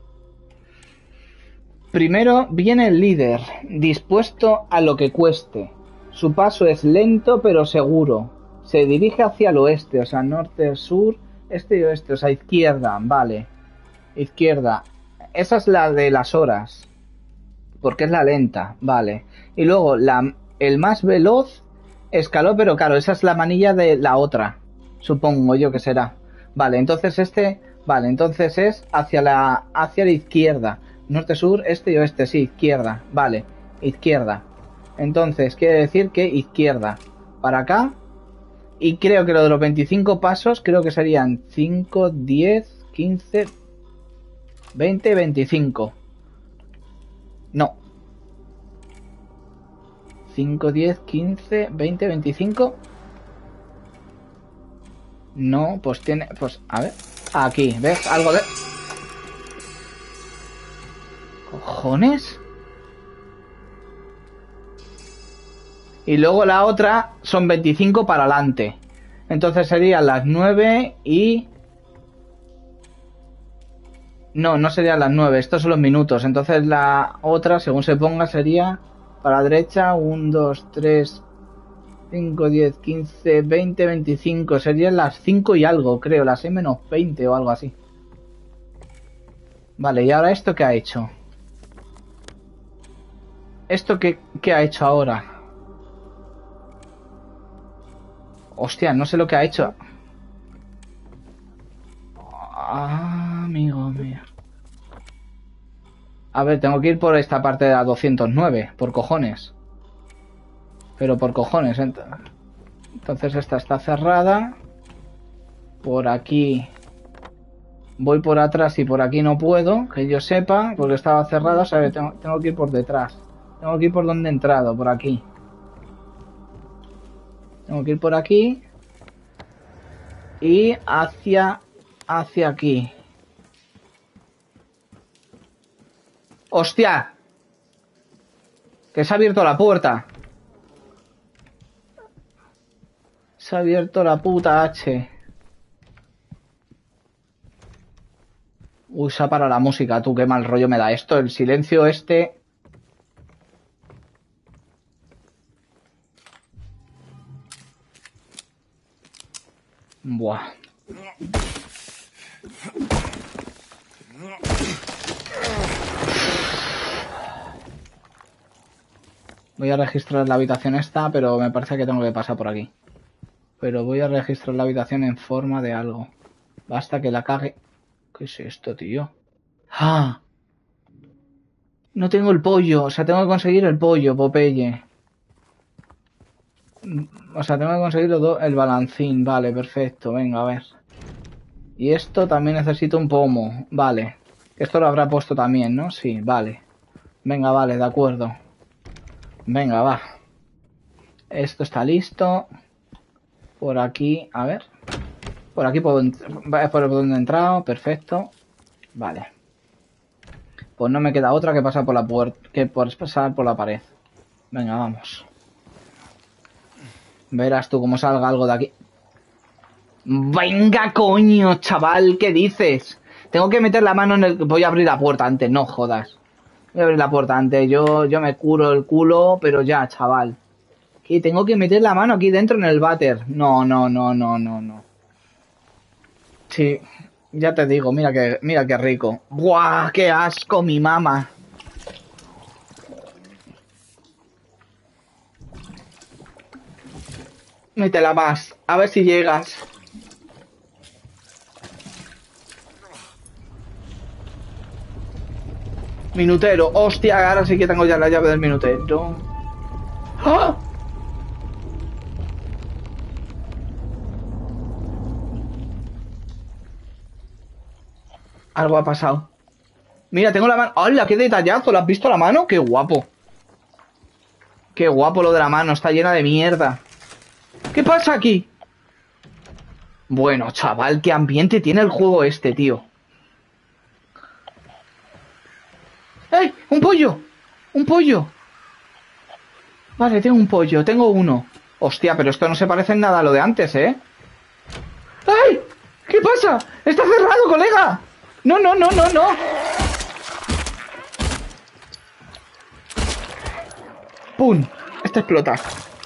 Primero viene el líder, dispuesto a lo que cueste. Su paso es lento pero seguro. Se dirige hacia el oeste, o sea, norte, sur, este y oeste, o sea, izquierda, vale. Izquierda. Esa es la de las horas. Porque es la lenta, vale. Y luego, la, el más veloz escaló, pero claro, esa es la manilla de la otra. Supongo yo que será. Vale, entonces este... Vale, entonces es hacia la, hacia la izquierda. Norte, sur, este y oeste, sí, izquierda. Vale, izquierda. Entonces, quiere decir que izquierda. Para acá. Y creo que lo de los veinticinco pasos, creo que serían cinco, diez, quince, veinte, veinticinco. No. cinco, diez, quince, veinte, veinticinco. No, pues tiene... Pues, a ver. Aquí, ¿ves? Algo de... ¿Cojones? Y luego la otra son veinticinco para adelante. Entonces serían las nueve y... No, no serían las nueve. Estos son los minutos. Entonces la otra, según se ponga, sería... Para la derecha, uno, dos, tres, cinco, diez, quince, veinte, veinticinco. Serían las cinco y algo, creo. Las seis menos veinte o algo así. Vale, ¿y ahora esto qué ha hecho? ¿Esto qué, qué ha hecho ahora? Hostia, no sé lo que ha hecho. Ah, amigo mío. A ver, tengo que ir por esta parte de la doscientos nueve. Por cojones. Pero por cojones. Entonces esta está cerrada. Por aquí. Voy por atrás y por aquí no puedo. Que yo sepa. Porque estaba cerrada. O sea, tengo, tengo que ir por detrás. Tengo que ir por donde he entrado. Por aquí. Tengo que ir por aquí. Y hacia... Hacia aquí. ¡Hostia! Que se ha abierto la puerta. Se ha abierto la puta H. Uy, se ha parado la música, tú, qué mal rollo me da esto. El silencio este... Buah. Voy a registrar la habitación esta, pero me parece que tengo que pasar por aquí. Pero voy a registrar la habitación en forma de algo. Basta que la cague. ¿Qué es esto, tío? ¡Ah! No tengo el pollo. O sea, tengo que conseguir el pollo, Popeye. O sea, tengo que conseguir el balancín. Vale, perfecto. Venga, a ver. Y esto también necesito un pomo. Vale. Esto lo habrá puesto también, ¿no? Sí, vale. Venga, vale, de acuerdo. Venga, va. Esto está listo. Por aquí, a ver. Por aquí puedo por, por donde he entrado, perfecto. Vale. Pues no me queda otra que pasar por la puerta, que por pasar por la pared. Venga, vamos. Verás tú cómo salga algo de aquí. Venga, coño, chaval, ¿qué dices? Tengo que meter la mano en el... Voy a abrir la puerta antes, no jodas. Voy a abrir la puerta antes, yo, yo me curo el culo, pero ya, chaval. ¿Qué? Tengo que meter la mano aquí dentro en el váter. No, no, no, no, no, no. Sí, ya te digo, mira que, mira qué rico. ¡Buah, qué asco, mi mamá! Métela más, a ver si llegas. Minutero, hostia, ahora sí que tengo ya la llave del minutero. ¡Ah! Algo ha pasado. Mira, tengo la mano. ¡Hala, qué detallazo! ¿Lo has visto la mano? ¡Qué guapo! ¡Qué guapo lo de la mano! Está llena de mierda. ¿Qué pasa aquí? Bueno, chaval, qué ambiente tiene el juego este, tío. ¡Ey! ¡Un pollo! ¡Un pollo! Vale, tengo un pollo, tengo uno. Hostia, pero esto no se parece en nada a lo de antes, ¿eh? ¡Ay! ¿Qué pasa? ¡Está cerrado, colega! No, no, no, no, no. ¡Pum! Esto explota.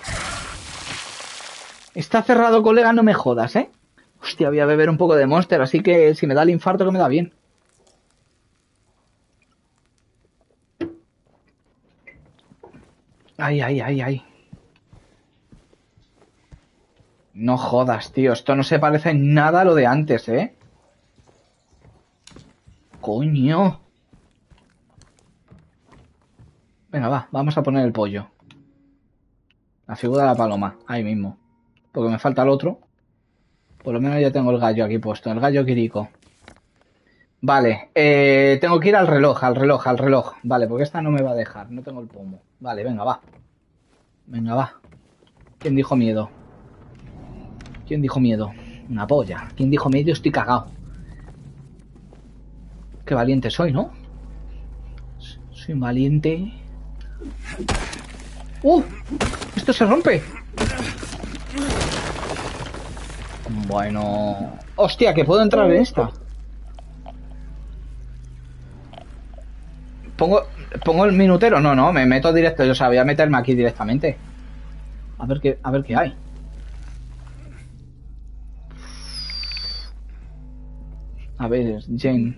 Está cerrado, colega, no me jodas, ¿eh? Hostia, voy a beber un poco de Monster, así que si me da el infarto que me da bien. Ay, ay, ay, ay. No jodas, tío. Esto no se parece en nada a lo de antes, ¿eh? Coño. Venga, va. Vamos a poner el pollo. La figura de la paloma. Ahí mismo. Porque me falta el otro. Por lo menos ya tengo el gallo aquí puesto. El gallo Quirico. Vale. Eh, tengo que ir al reloj, al reloj, al reloj. Vale, porque esta no me va a dejar. No tengo el pomo. Vale, venga, va. Venga, va. ¿Quién dijo miedo? ¿Quién dijo miedo? Una polla. ¿Quién dijo miedo? Estoy cagado. Qué valiente soy, ¿no? Soy un valiente. ¡Uh! ¡Esto se rompe! Bueno... ¡Hostia! Que puedo entrar en esta. ¿Pongo, ¿Pongo el minutero? No, no, me meto directo. Yo sabía meterme aquí directamente. A ver qué, a ver qué hay. A ver, James.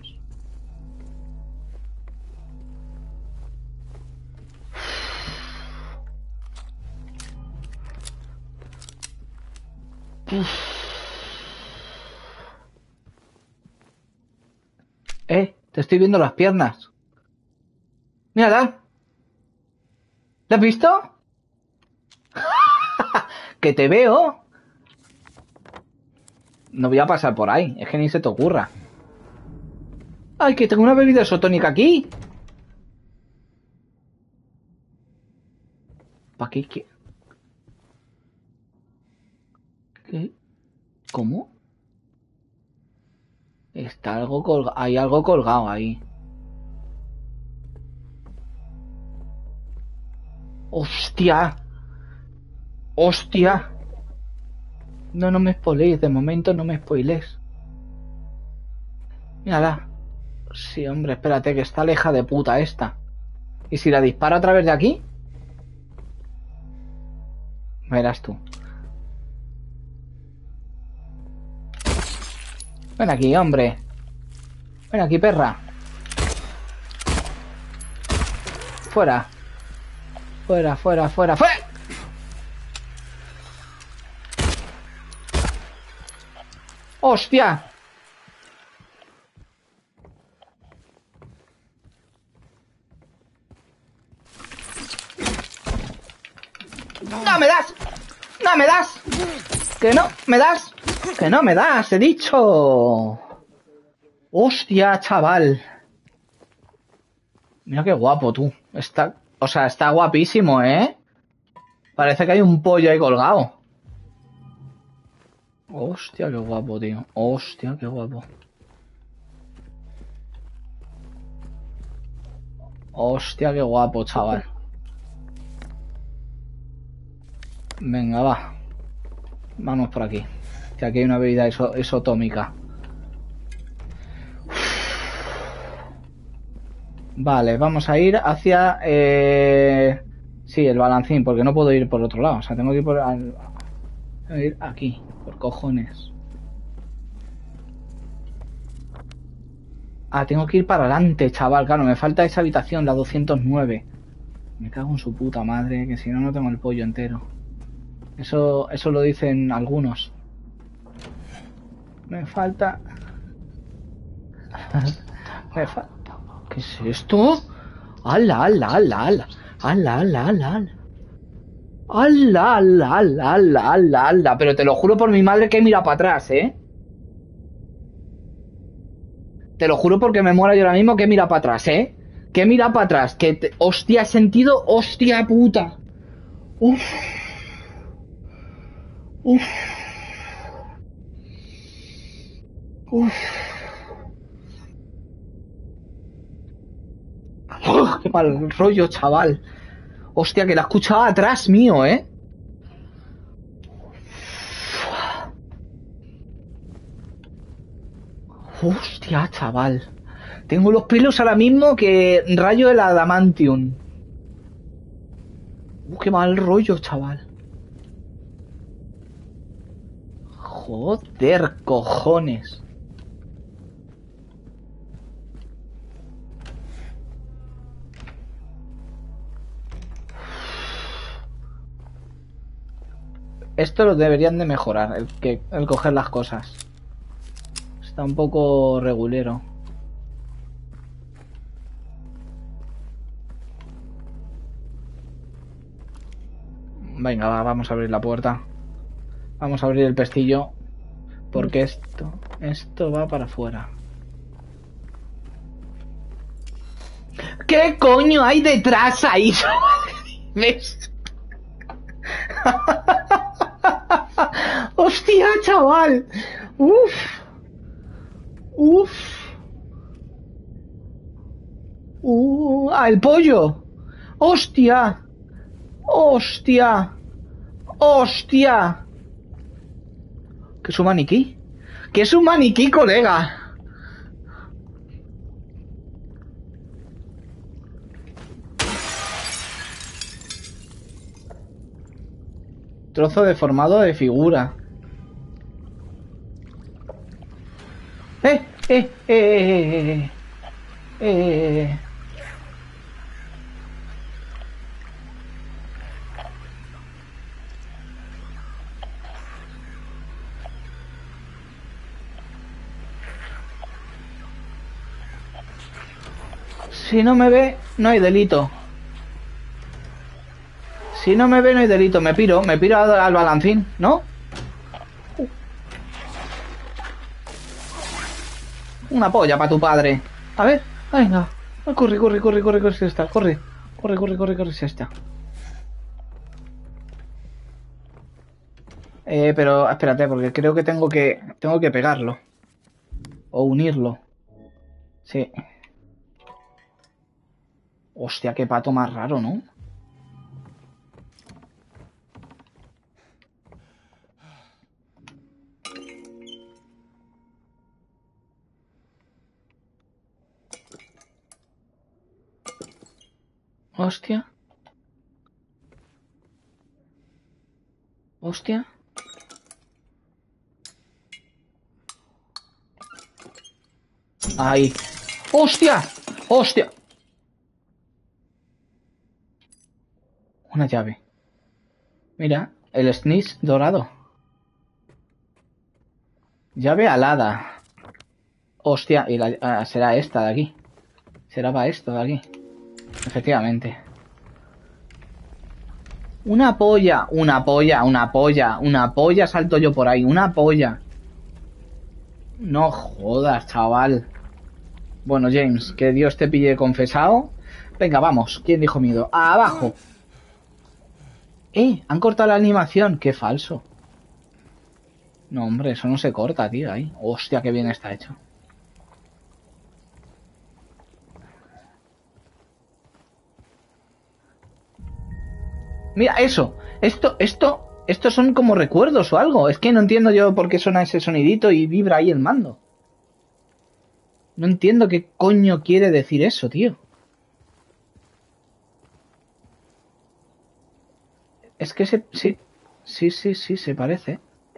Eh, te estoy viendo las piernas. Mírala. ¿La has visto? Que te veo. No voy a pasar por ahí. Es que ni se te ocurra. Ay, que tengo una bebida isotónica aquí. ¿Para qué? ¿Qué? ¿Qué? ¿Cómo? Está algo colgado. Hay algo colgado ahí. ¡Hostia! ¡Hostia! No, no me spoiléis. De momento no me spoiléis. Mírala. Sí, hombre, espérate, que está leja de puta esta. ¿Y si la disparo a través de aquí? Verás tú. Ven aquí, hombre. Ven aquí, perra. Fuera. Fuera, fuera, fuera, fuera. ¡Hostia! ¡No me das! ¡No me das! ¡Que no me das! ¡Que no me das! ¡He dicho! ¡Hostia, chaval! Mira qué guapo, tú. Está... O sea, está guapísimo, ¿eh? Parece que hay un pollo ahí colgado. Hostia, qué guapo, tío. Hostia, qué guapo. Hostia, qué guapo, chaval. Venga, va. Vamos por aquí. Que aquí hay una bebida iso isotómica. Vale, vamos a ir hacia... Eh... Sí, el balancín, porque no puedo ir por otro lado. O sea, tengo que ir por... Al... Tengo que ir aquí, por cojones. Ah, tengo que ir para adelante, chaval. Claro, me falta esa habitación, la doscientos nueve. Me cago en su puta madre, que si no, no tengo el pollo entero. Eso, eso lo dicen algunos. Me falta... Me falta... ¿Qué es esto? ¡Hala, hala, hala, hala! ¡Hala, hala, hala! ¡Hala, hala, hala, hala, hala, hala! Pero te lo juro por mi madre que mira para atrás, ¿eh? Te lo juro porque me muero yo ahora mismo que mira para atrás, ¿eh? Que mira para atrás. Que te... Hostia, he sentido... Hostia puta. Uf. Uf. Uf. Uf, qué mal rollo, chaval. Hostia, que la escuchaba atrás mío, ¿eh? Hostia, chaval. Tengo los pelos ahora mismo que rayo del adamantium. Uh, qué mal rollo, chaval. Joder, cojones. Esto lo deberían de mejorar, el, que, el coger las cosas. Está un poco regulero. Venga, va, vamos a abrir la puerta. Vamos a abrir el pestillo. Porque esto, esto va para afuera. ¿Qué coño hay detrás ahí? ¿Ves? ¡Hostia, chaval! ¡Uf! ¡Uf! ¡Uh! ¡Ah, el pollo! ¡Hostia! ¡Hostia! ¡Hostia! ¿Qué es un maniquí? ¿Qué es un maniquí, colega? Trozo deformado de figura. ¡Eh! ¡Eh! ¡Eh! ¡Eh! ¡Eh! ¡Eh! Si no me ve, no hay delito. Si no me ve, no hay delito. Me piro, me piro al, al balancín, ¿no? Uh. Una polla para tu padre. A ver, venga. Corre, corre, corre, corre, corre, si está. Corre, corre, corre, corre, corre, si está. Eh, pero espérate, porque creo que tengo que tengo que pegarlo. O unirlo. Sí. Hostia, qué pato más raro, ¿no? Hostia. Hostia. Ahí. ¡Hostia! ¡Hostia! Una llave. Mira, el sneeze dorado. Llave alada. Hostia, y la, ah, será esta de aquí. Será para esto de aquí. Efectivamente. Una polla, una polla, una polla, una polla salto yo por ahí, una polla. No jodas, chaval. Bueno, James, que Dios te pille confesado. Venga, vamos. ¿Quién dijo miedo? ¡Abajo! ¡Eh! Han cortado la animación. ¡Qué falso! No, hombre, eso no se corta, tío, ahí. Hostia, qué bien está hecho. Mira, eso. Esto, esto, estos son como recuerdos o algo. Es que no entiendo yo por qué suena ese sonidito y vibra ahí el mando. No entiendo qué coño quiere decir eso, tío. Es que se... Sí, sí, sí, sí, se parece.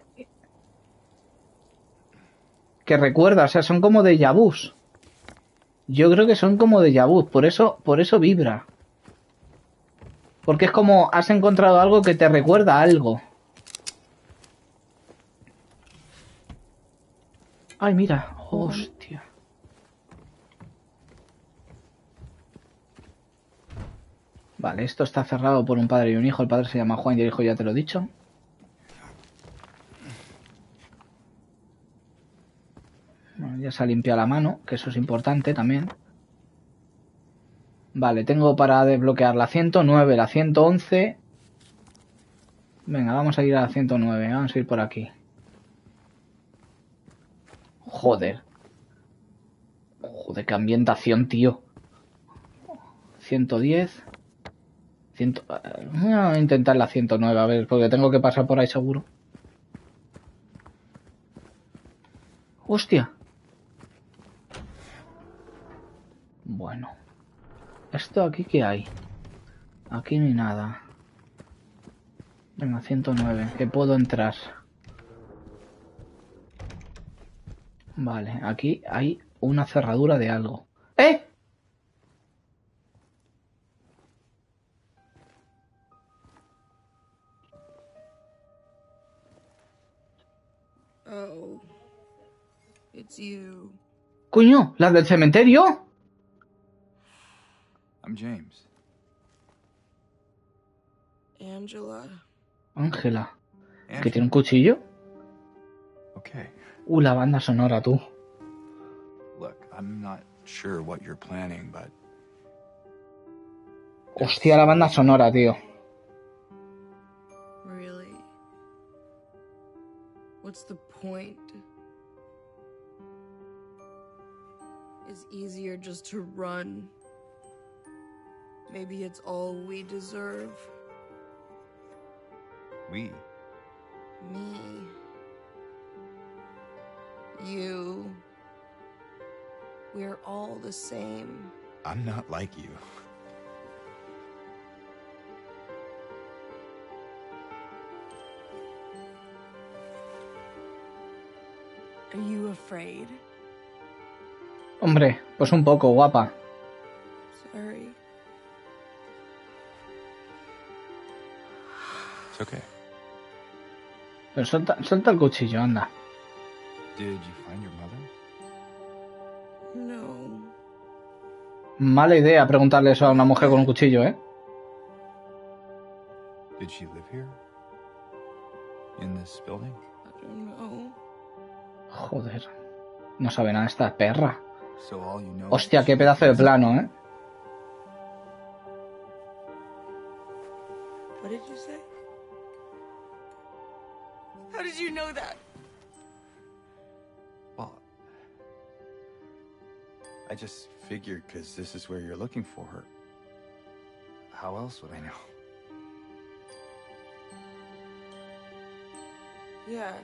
Que recuerda, o sea, son como déjà vus. Yo creo que son como déjà vus, por eso, por eso vibra. Porque es como has encontrado algo que te recuerda a algo. Ay, mira, hostia. Vale, esto está cerrado por un padre y un hijo. El padre se llama Juan y el hijo ya te lo he dicho. Bueno, ya se ha limpiado la mano, que eso es importante también. Vale, tengo para desbloquear la ciento nueve, la ciento once. Venga, vamos a ir a la ciento nueve. Vamos a ir por aquí. Joder. Joder, qué ambientación, tío. ciento diez. cien... Voy a intentar la ciento nueve, a ver, porque tengo que pasar por ahí seguro. Hostia. Bueno. ¿Esto aquí qué hay? Aquí ni nada. Venga, ciento nueve. Que puedo entrar. Vale, aquí hay una cerradura de algo. ¡Eh! Oh, it's you. ¡Coño! ¿Las del cementerio? I'm James. Angela. Ángela. ¿Que Angela. tiene un cuchillo? Okay. Uh, la banda sonora, tú. Look, I'm not sure what you're planning, but Hostia, la banda sonora, tío. Really? What's the point? It's easier just to run. Maybe it's all we deserve. we. Me. You. We're all the same. I'm not like you. Are you afraid? Hombre, pues un poco, guapa. Sorry. It's okay. Pero suelta, suelta el cuchillo, anda. Did you find your mother? No. Mala idea preguntarle eso a una mujer con un cuchillo, ¿eh? Did she live here? In this building? I don't know. Joder. No sabe nada esta perra. So all you know Hostia, is qué she pedazo de was- plano, ¿eh? What did you say? How did you know that? Well, I just figured because this is where you're looking for her. How else would I know? Yeah.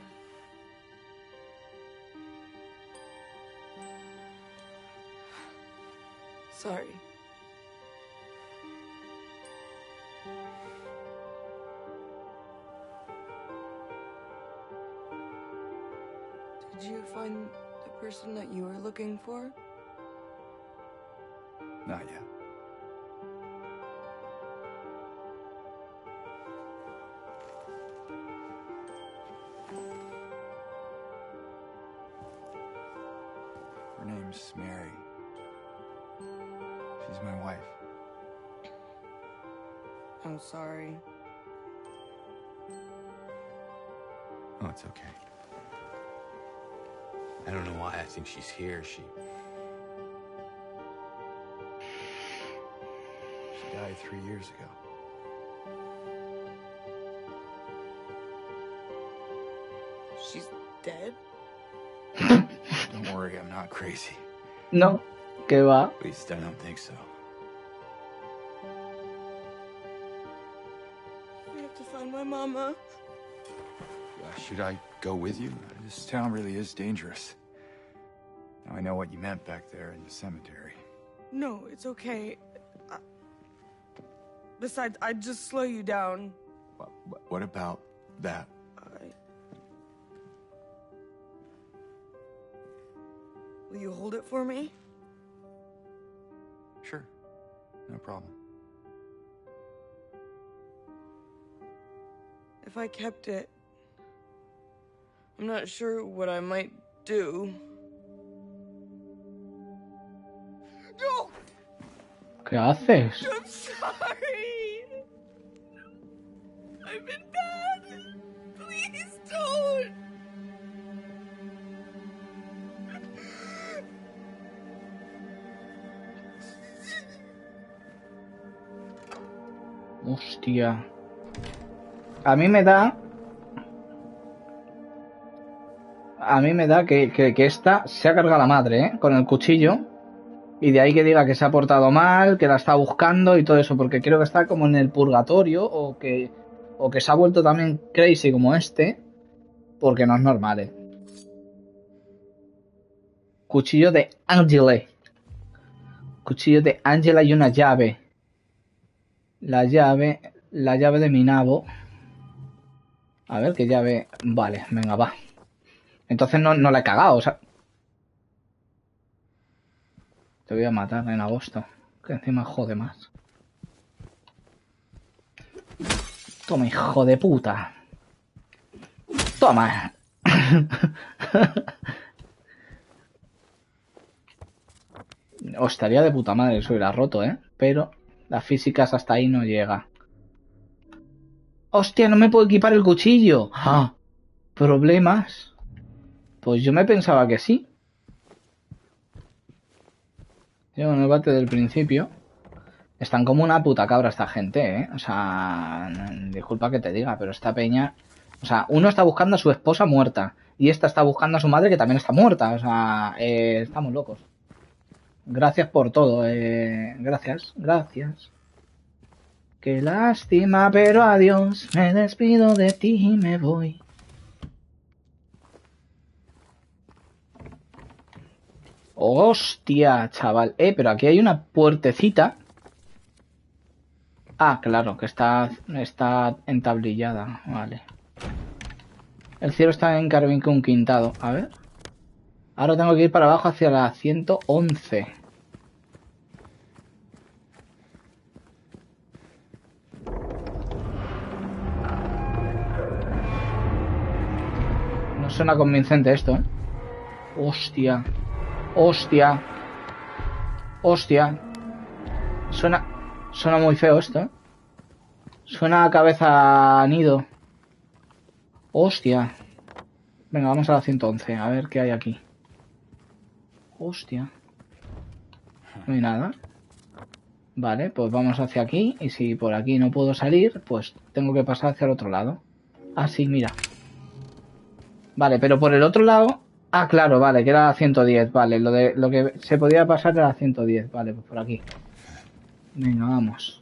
Sorry. Did you find the person that you were looking for? Not yet. Her name's Mary. She's my wife. I'm sorry. Oh, it's okay. I don't know why I think she's here. She She died three years ago. She's dead? Don't worry, I'm not crazy. No, que va. At least I don't think so. We have to find my mama. Uh, should I go with you? This town really is dangerous. Now I know what you meant back there in the cemetery. No, it's okay. I... Besides, I'd just slow you down. What, what about that? I... Will you hold it for me? Sure. No problem. If I kept it, I'm not sure what I might do. No! ¿Qué haces? I'm sorry! I've been bad! Please don't! Hostia. A mí me da... A mí me da que, que, que esta se ha cargado la madre, ¿eh? Con el cuchillo. Y de ahí que diga que se ha portado mal, que la está buscando y todo eso. Porque creo que está como en el purgatorio. O que, o que se ha vuelto también crazy como este. Porque no es normal, ¿eh? Cuchillo de Angela. Cuchillo de Angela y una llave. La llave... La llave de mi nabo. A ver, ¿qué llave? Vale, venga, va. Entonces no, no la he cagado, o sea... Te voy a matar en agosto. Que encima jode más. Toma, hijo de puta. Toma. Os estaría de puta madre si hubiera roto, ¿eh? Pero las físicas hasta ahí no llega. ¡Hostia, no me puedo equipar el cuchillo! ¡Ah! ¿Problemas? Pues yo me pensaba que sí. Yo en el bate del principio. Están como una puta cabra esta gente, ¿eh? O sea, disculpa que te diga, pero esta peña... O sea, uno está buscando a su esposa muerta. Y esta está buscando a su madre que también está muerta. O sea, eh, estamos locos. Gracias por todo. Eh, gracias, gracias. Qué lástima, pero adiós. Me despido de ti y me voy. Hostia, chaval. Eh, pero aquí hay una puertecita. Ah, claro, que está, está entablillada. Vale. El cielo está en carbón quintado. A ver. Ahora tengo que ir para abajo hacia la ciento once. No suena convincente esto, ¿eh? Hostia. Hostia. Hostia. Suena... Suena muy feo esto, ¿eh? Suena a cabeza nido. Hostia. Venga, vamos a la ciento once. A ver qué hay aquí. Hostia. No hay nada. Vale, pues vamos hacia aquí. Y si por aquí no puedo salir, pues tengo que pasar hacia el otro lado. Ah, sí, mira. Vale, pero por el otro lado... Ah, claro, vale, que era la ciento diez. Vale, lo, de, lo que se podía pasar era la ciento diez. Vale, pues por aquí. Venga, vamos.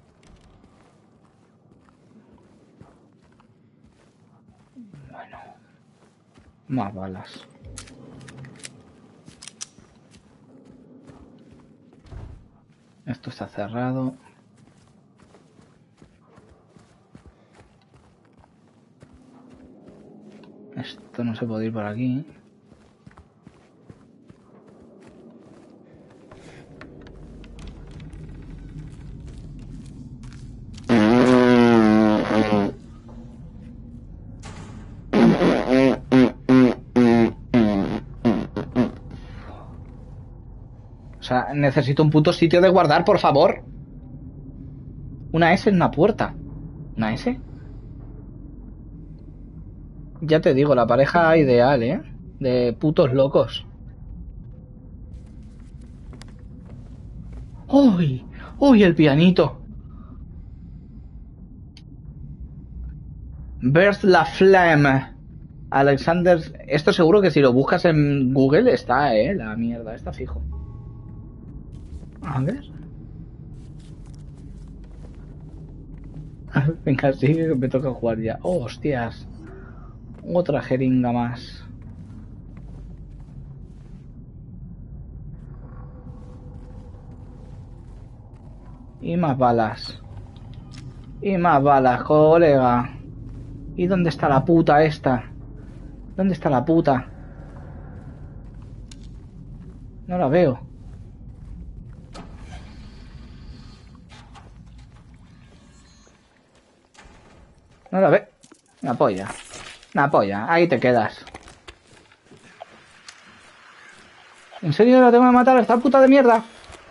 Bueno. Más balas. Esto está cerrado. Esto no se puede ir por aquí. O sea, necesito un puto sitio de guardar, por favor. Una S en una puerta. ¿Una S? Ya te digo, la pareja ideal, ¿eh? De putos locos. ¡Uy! ¡Uy, el pianito! Burst la Flame. Alexander... Esto seguro que si lo buscas en Google está, ¿eh? La mierda, está fijo. A ver. Venga, sí, me toca jugar ya. Oh, hostias. Otra jeringa más. Y más balas. Y más balas, colega. ¿Y dónde está la puta esta? ¿Dónde está la puta? No la veo. No la ve. Una polla. Una polla. Ahí te quedas. ¿En serio la tengo que matar a esta puta de mierda?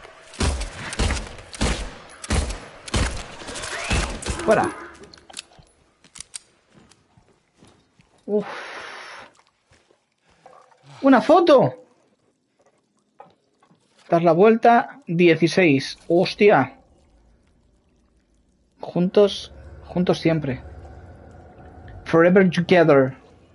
Fuera. Uf. Una foto. Dar la vuelta. dieciséis. Hostia. Juntos. Juntos siempre. Forever together.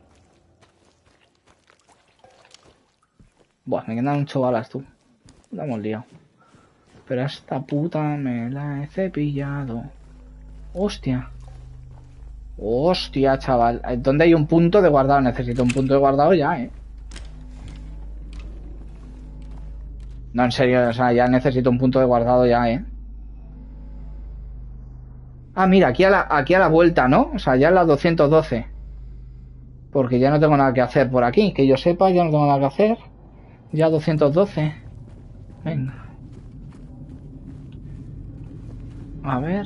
Buah, me quedan ocho balas, tú. La hemos liado. Pero a esta puta me la he cepillado. Hostia. Hostia, chaval. ¿Dónde hay un punto de guardado? Necesito un punto de guardado ya, eh. No, en serio, o sea, ya necesito un punto de guardado ya, ¿eh? Ah, mira, aquí a la, aquí a la vuelta, ¿no? O sea, ya en la doscientos doce. Porque ya no tengo nada que hacer por aquí. Que yo sepa, ya no tengo nada que hacer. Ya doscientos doce. Venga. A ver.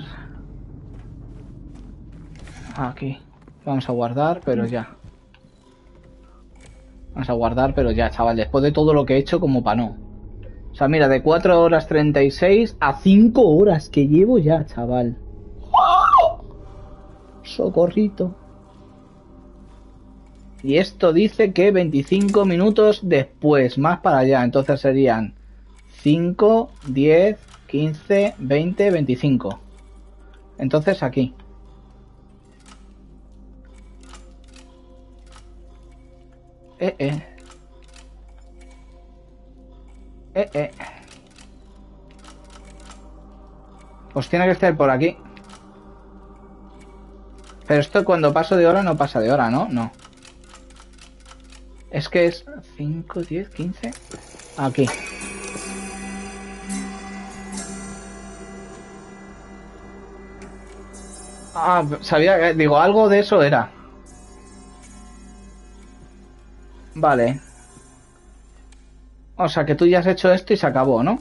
Aquí. Vamos a guardar, pero ya. Vamos a guardar, pero ya, chaval. Después de todo lo que he hecho, como para no. O sea, mira, de cuatro horas treinta y seis a cinco horas que llevo ya, chaval. ¡Oh! Socorrito. Y esto dice que veinticinco minutos después, más para allá. Entonces serían cinco, diez, quince, veinte, veinticinco. Entonces aquí. Eh, eh. Eh, eh. Pues tiene que estar por aquí. Pero esto cuando paso de hora no pasa de hora, ¿no? No. Es que es cinco, diez, quince. Aquí. Ah, sabía, digo, algo de eso era. Vale. O sea que tú ya has hecho esto y se acabó, ¿no?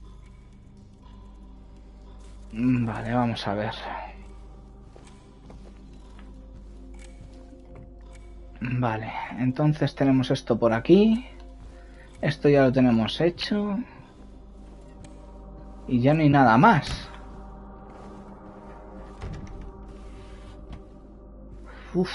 Vale, vamos a ver. Vale, entonces tenemos esto por aquí. Esto ya lo tenemos hecho. Y ya no hay nada más. Uf.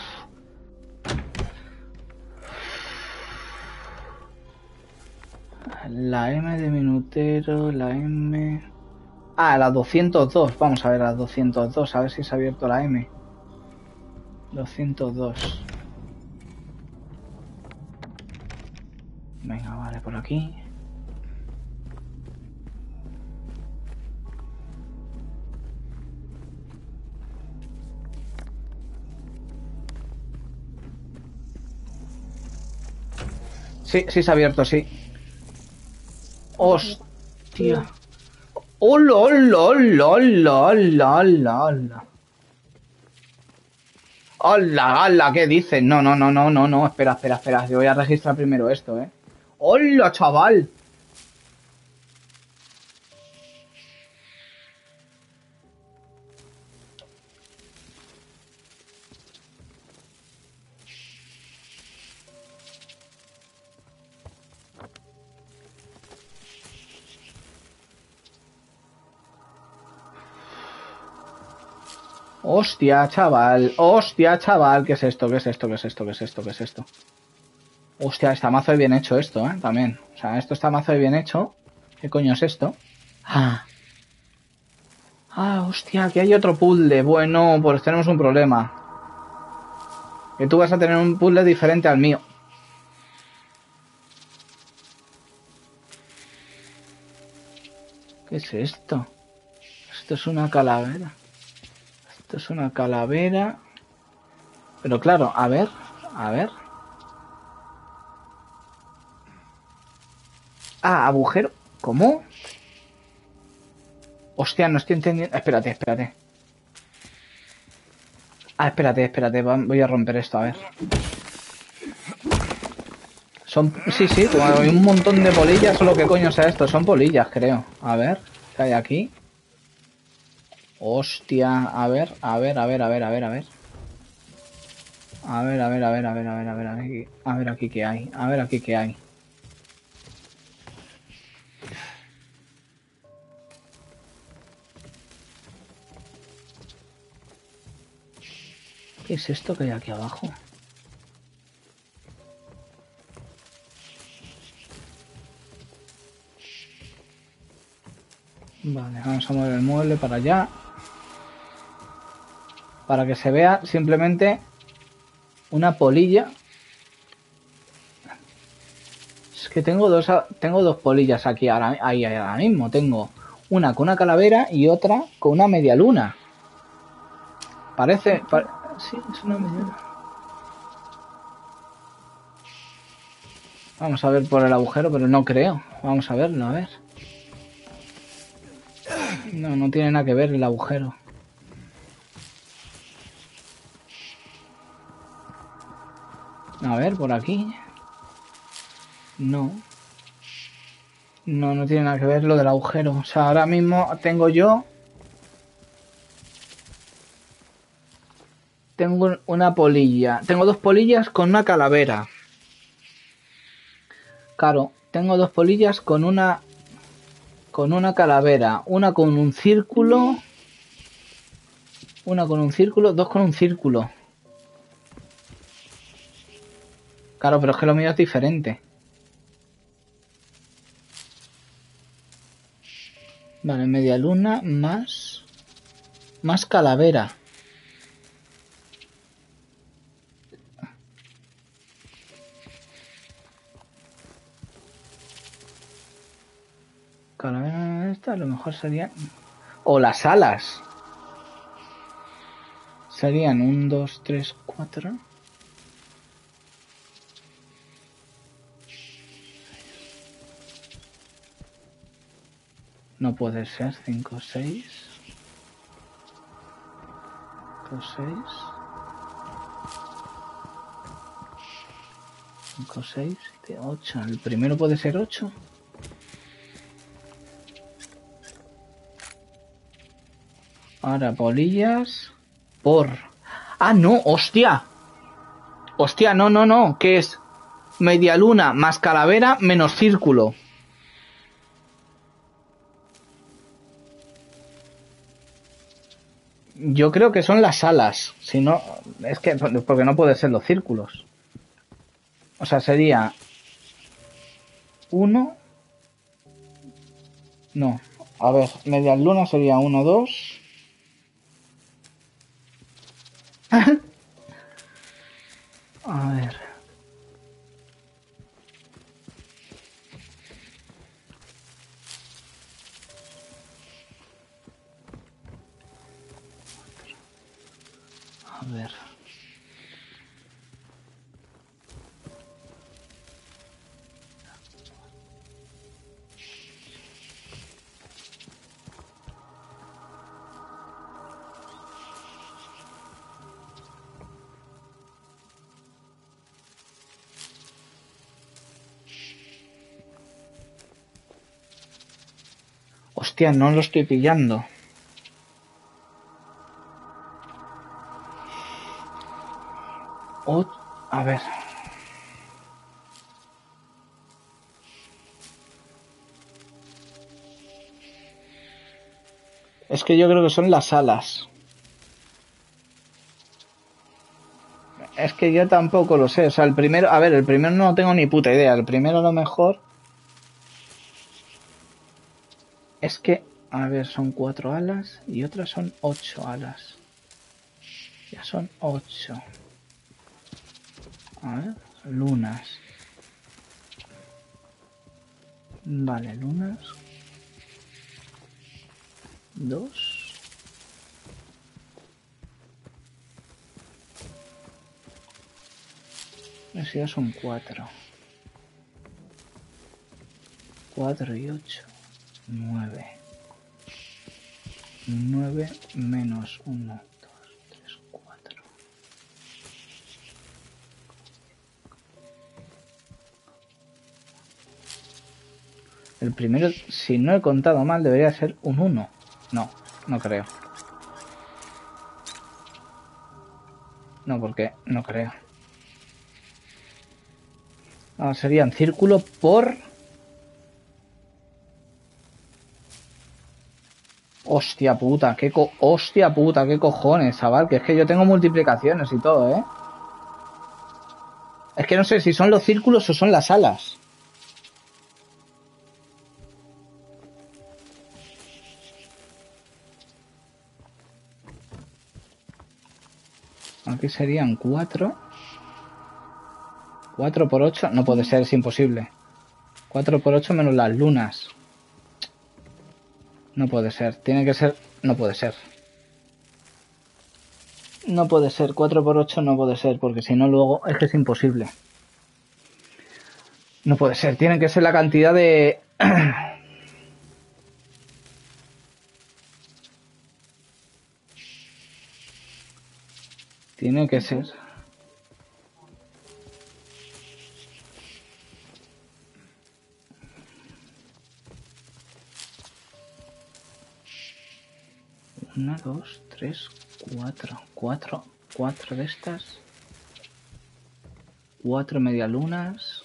La M de minutero, la M... Ah, la doscientos dos. Vamos a ver la doscientos dos, a ver si se ha abierto la M. doscientos dos. Venga, vale, por aquí. Sí, sí se ha abierto, sí. Hostia. ¡Hola, hola, hola, hola, hola, hola, hola! ¡Hola, hola! ¿Qué dices? No, no, no, no, no, no. Espera, espera, espera. Yo voy a registrar primero esto, ¿eh? ¡Hola, chaval! Hostia, chaval. Hostia, chaval. ¿Qué es esto? ¿Qué es esto? ¿Qué es esto? ¿Qué es esto? ¿Qué es esto? Hostia, está mazo de bien hecho esto, ¿eh? También. O sea, esto está mazo de bien hecho. ¿Qué coño es esto? Ah. Ah, hostia, aquí hay otro puzzle. Bueno, pues tenemos un problema. Que tú vas a tener un puzzle diferente al mío. ¿Qué es esto? Esto es una calavera. Esto es una calavera. Pero claro, a ver, a ver. Ah, agujero. ¿Cómo? Hostia, no estoy entendiendo. Espérate, espérate. Ah, espérate, espérate. Voy a romper esto, a ver. Son... Sí, sí, hay un montón de polillas o lo que coño sea esto. Son polillas, creo. A ver, ¿qué hay aquí? Hostia, a ver, a ver, a ver, a ver, a ver, a ver. A ver, a ver, a ver, a ver, a ver, a ver, a ver, a ver aquí qué hay. A ver aquí qué hay. ¿Qué es esto que hay aquí abajo? Vale, vamos a mover el mueble para allá. Para que se vea simplemente una polilla. Es que tengo dos, tengo dos polillas aquí ahora, ahí, ahora mismo. Tengo una con una calavera y otra con una media luna. Parece... Pare, sí, es una media luna. Vamos a ver por el agujero, pero no creo. Vamos a verlo, a ver. No, no tiene nada que ver el agujero. A ver, por aquí. No. No, no tiene nada que ver lo del agujero. O sea, ahora mismo tengo yo... Tengo una polilla. Tengo dos polillas con una calavera. Claro, tengo dos polillas con una... Con una calavera. Una con un círculo. Una con un círculo. Dos con un círculo. Claro, pero es que lo mío es diferente. Vale, media luna más... Más calavera. Calavera esta a lo mejor sería... O las alas. Serían un, dos, tres, cuatro... No puede ser, cinco, seis. cinco, seis. cinco, seis, siete, ocho. El primero puede ser ocho. Ahora, polillas. Por. Ah, no, hostia. Hostia, no, no, no. ¿Qué es? Media luna más calavera menos círculo. Yo creo que son las alas. Si no, es que, porque no puede ser los círculos. O sea, sería uno. No. A ver, media luna sería uno, dos. A ver. A ver. Hostia, no lo estoy pillando. O... A ver. Es que yo creo que son las alas. Es que yo tampoco lo sé. O sea, el primero... A ver, el primero no tengo ni puta idea. El primero a lo mejor... Es que... A ver, son cuatro alas y otras son ocho alas. Ya son ocho. A ver, lunas. Vale, lunas. Dos. Eso ya son cuatro. Cuatro y ocho. Nueve. Nueve menos uno, dos, tres, cuatro. El primero, si no he contado mal, debería ser un uno. No, no creo. No, porque no creo. Ah, serían círculo por... Hostia puta, qué co... Hostia puta, qué cojones, chaval. Que es que yo tengo multiplicaciones y todo, ¿eh? Es que no sé si son los círculos o son las alas. Aquí serían cuatro. cuatro por ocho. No puede ser, es imposible. cuatro por ocho menos las lunas. No puede ser. Tiene que ser... No puede ser. No puede ser. cuatro por ocho no puede ser. Porque si no luego es que es imposible. No puede ser, tiene que ser la cantidad de... Tiene que ser... Una, dos, tres, cuatro. Cuatro, cuatro de estas. Cuatro medialunas.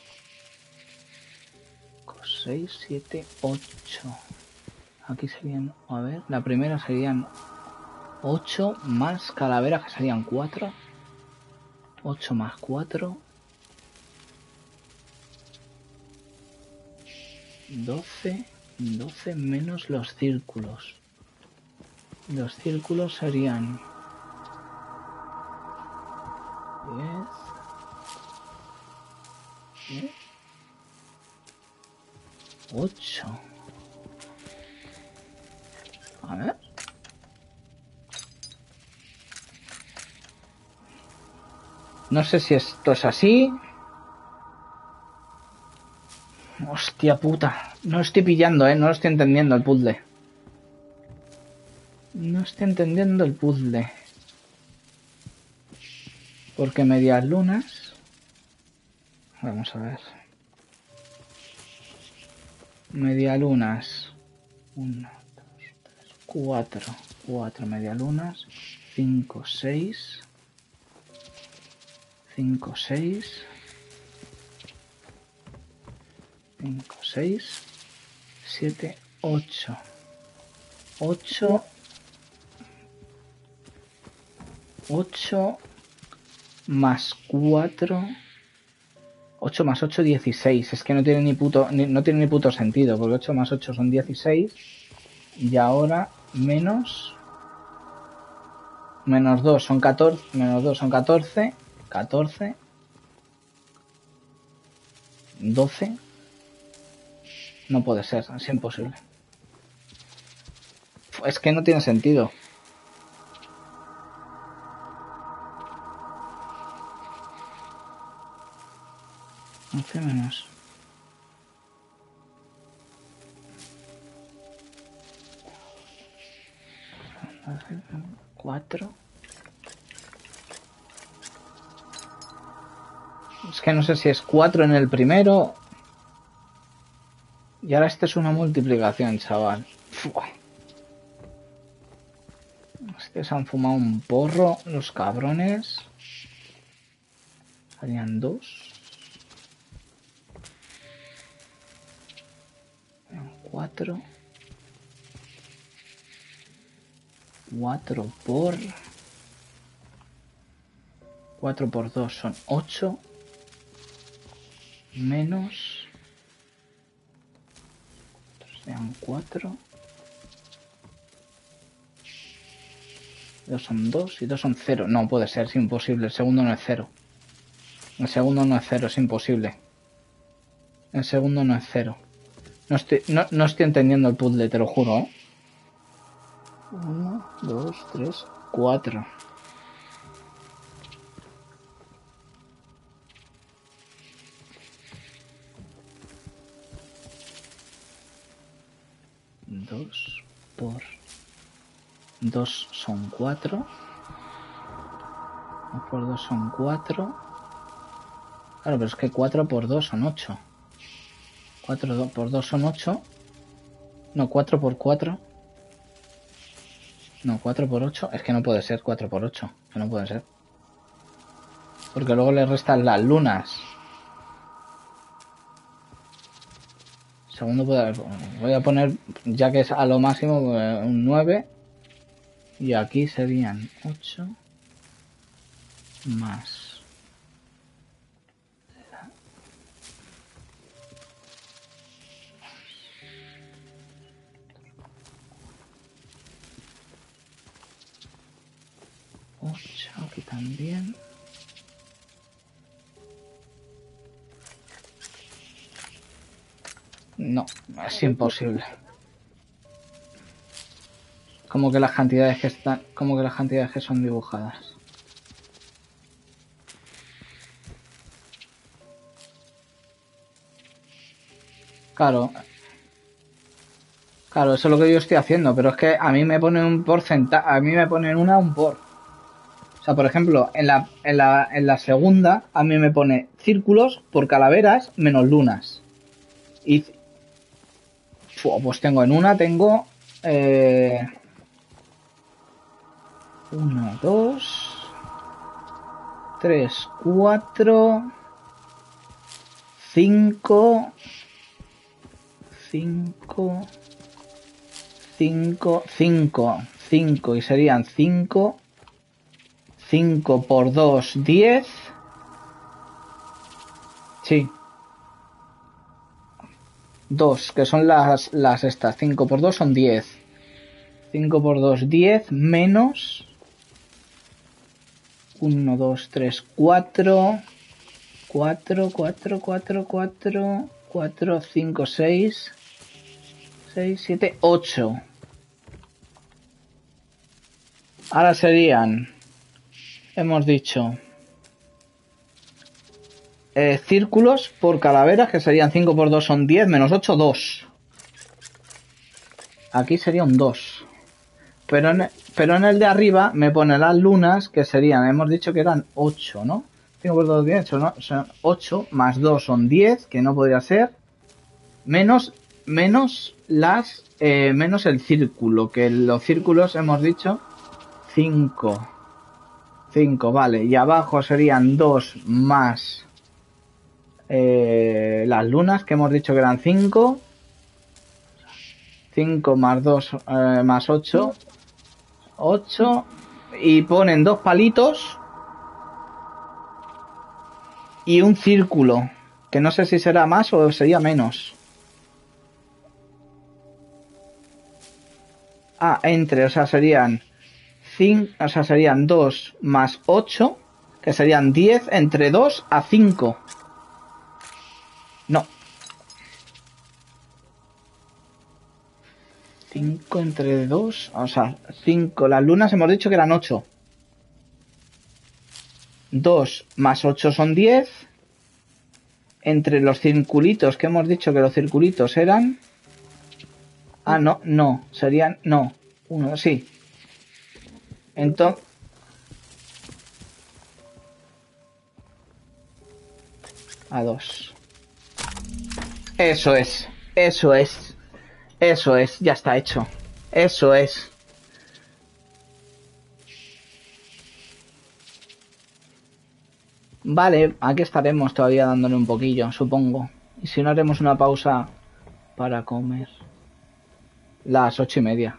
Seis, siete, ocho. Aquí serían... A ver, la primera serían ocho más calaveras, que serían cuatro. ocho más cuatro. doce. doce menos los círculos. Los círculos serían... diez. diez. ocho. A ver. No sé si esto es así. Hostia puta. No estoy pillando, eh. No lo estoy entendiendo el puzzle. No estoy entendiendo el puzzle. Porque medias lunas... Vamos a ver. Medialunas. uno, dos, tres, cuatro. cuatro medialunas. cinco, seis. cinco, seis. cinco, seis. siete, ocho. ocho. ocho más cuatro. ocho más ocho, dieciséis. Es que no tiene ni puto, ni, no tiene ni puto sentido, porque ocho más ocho son dieciséis. Y ahora menos... Menos dos son catorce. Menos dos son catorce. catorce. doce. No puede ser, es imposible. Es que no tiene sentido. once menos... cuatro. Es que no sé si es cuatro en el primero. Y ahora esta es una multiplicación, chaval. Fua. Estos han fumado un porro, los cabrones. Serían dos. cuatro. cuatro por... cuatro por dos son ocho. Menos... Serían cuatro. dos son dos y dos son cero. No puede ser, es imposible. El segundo no es cero. El segundo no es cero, es imposible. El segundo no es cero. No estoy, no, no estoy entendiendo el puzzle, te lo juro, ¿eh? uno, dos, tres, cuatro. dos por... dos son cuatro. dos por dos son cuatro. Claro, pero es que cuatro por dos son ocho. cuatro por dos son ocho. No, cuatro por cuatro. No, cuatro por ocho. Es que no puede ser cuatro por ocho. Que no puede ser. Porque luego le restan las lunas. Segundo puede... Voy a poner, ya que es a lo máximo, un nueve. Y aquí serían ocho. Más... ocho, aquí también. No, es imposible. Como que las cantidades que están, como que las cantidades que son dibujadas. Claro. Claro, eso es lo que yo estoy haciendo, pero es que a mí me ponen un porcentaje, a mí me ponen una un por. O sea, por ejemplo, en la, en la, en la segunda a mí me pone círculos por calaveras menos lunas. Y pues tengo en una, tengo eh, uno, dos, tres, cuatro, cinco, cinco, cinco, cinco, cinco y serían cinco, cinco por dos, diez. Sí. dos, que son las, las estas. cinco por dos son diez. cinco por dos, diez, menos uno, dos, tres, cuatro. cuatro, cuatro, cuatro, cuatro, cuatro, cinco, seis, seis, siete, ocho. Ahora serían, hemos dicho, eh, círculos por calaveras, que serían cinco por dos son diez, menos ocho, dos. Aquí sería un dos. Pero en, pero en el de arriba me pone las lunas, que serían, hemos dicho que eran ocho, ¿no? cinco por dos, diez, ¿no? Son ocho, más dos son diez, que no podría ser. Menos, menos las, eh, menos el círculo, que los círculos hemos dicho cinco. cinco, vale. Y abajo serían dos más eh, las lunas, que hemos dicho que eran cinco. cinco más dos eh, más ocho. ocho. Y ponen dos palitos. Y un círculo. Que no sé si será más o sería menos. Ah, entre, o sea, serían cinco, o sea, serían dos más ocho, que serían diez entre dos a cinco. No. cinco entre dos, o sea, cinco. Las lunas hemos dicho que eran ocho. dos más ocho son diez. Entre los circulitos, que hemos dicho que los circulitos eran... Ah, no, no, serían... No, uno, sí. Entonces... A dos. Eso es, eso es. Eso es, ya está hecho. Eso es. Vale, aquí estaremos todavía dándole un poquillo, supongo. Y si no, haremos una pausa para comer. Las ocho y media.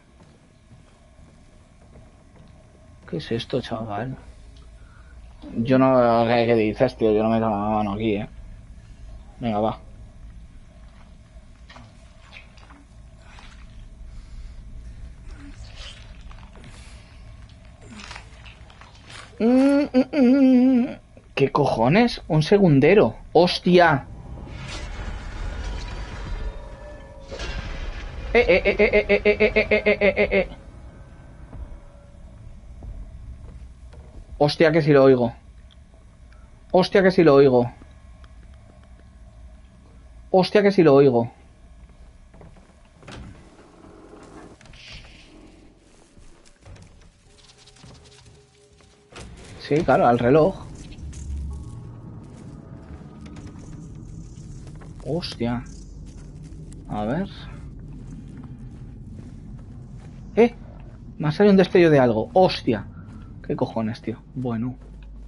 ¿Qué es esto, chaval? Yo no... ¿Qué, qué dices, tío? Yo no me tomo la mano aquí, eh. Venga, va. Mm, mm, mm. ¿Qué cojones? Un segundero. ¡Hostia! Eh, eh, eh, eh, eh, eh, eh, eh, eh, eh, eh. Hostia, que si lo oigo. Hostia, que si lo oigo. Hostia, que si lo oigo. Sí, claro, al reloj. Hostia. A ver. ¡Eh! Me ha salido un destello de algo. ¡Hostia! ¿Qué cojones, tío? Bueno.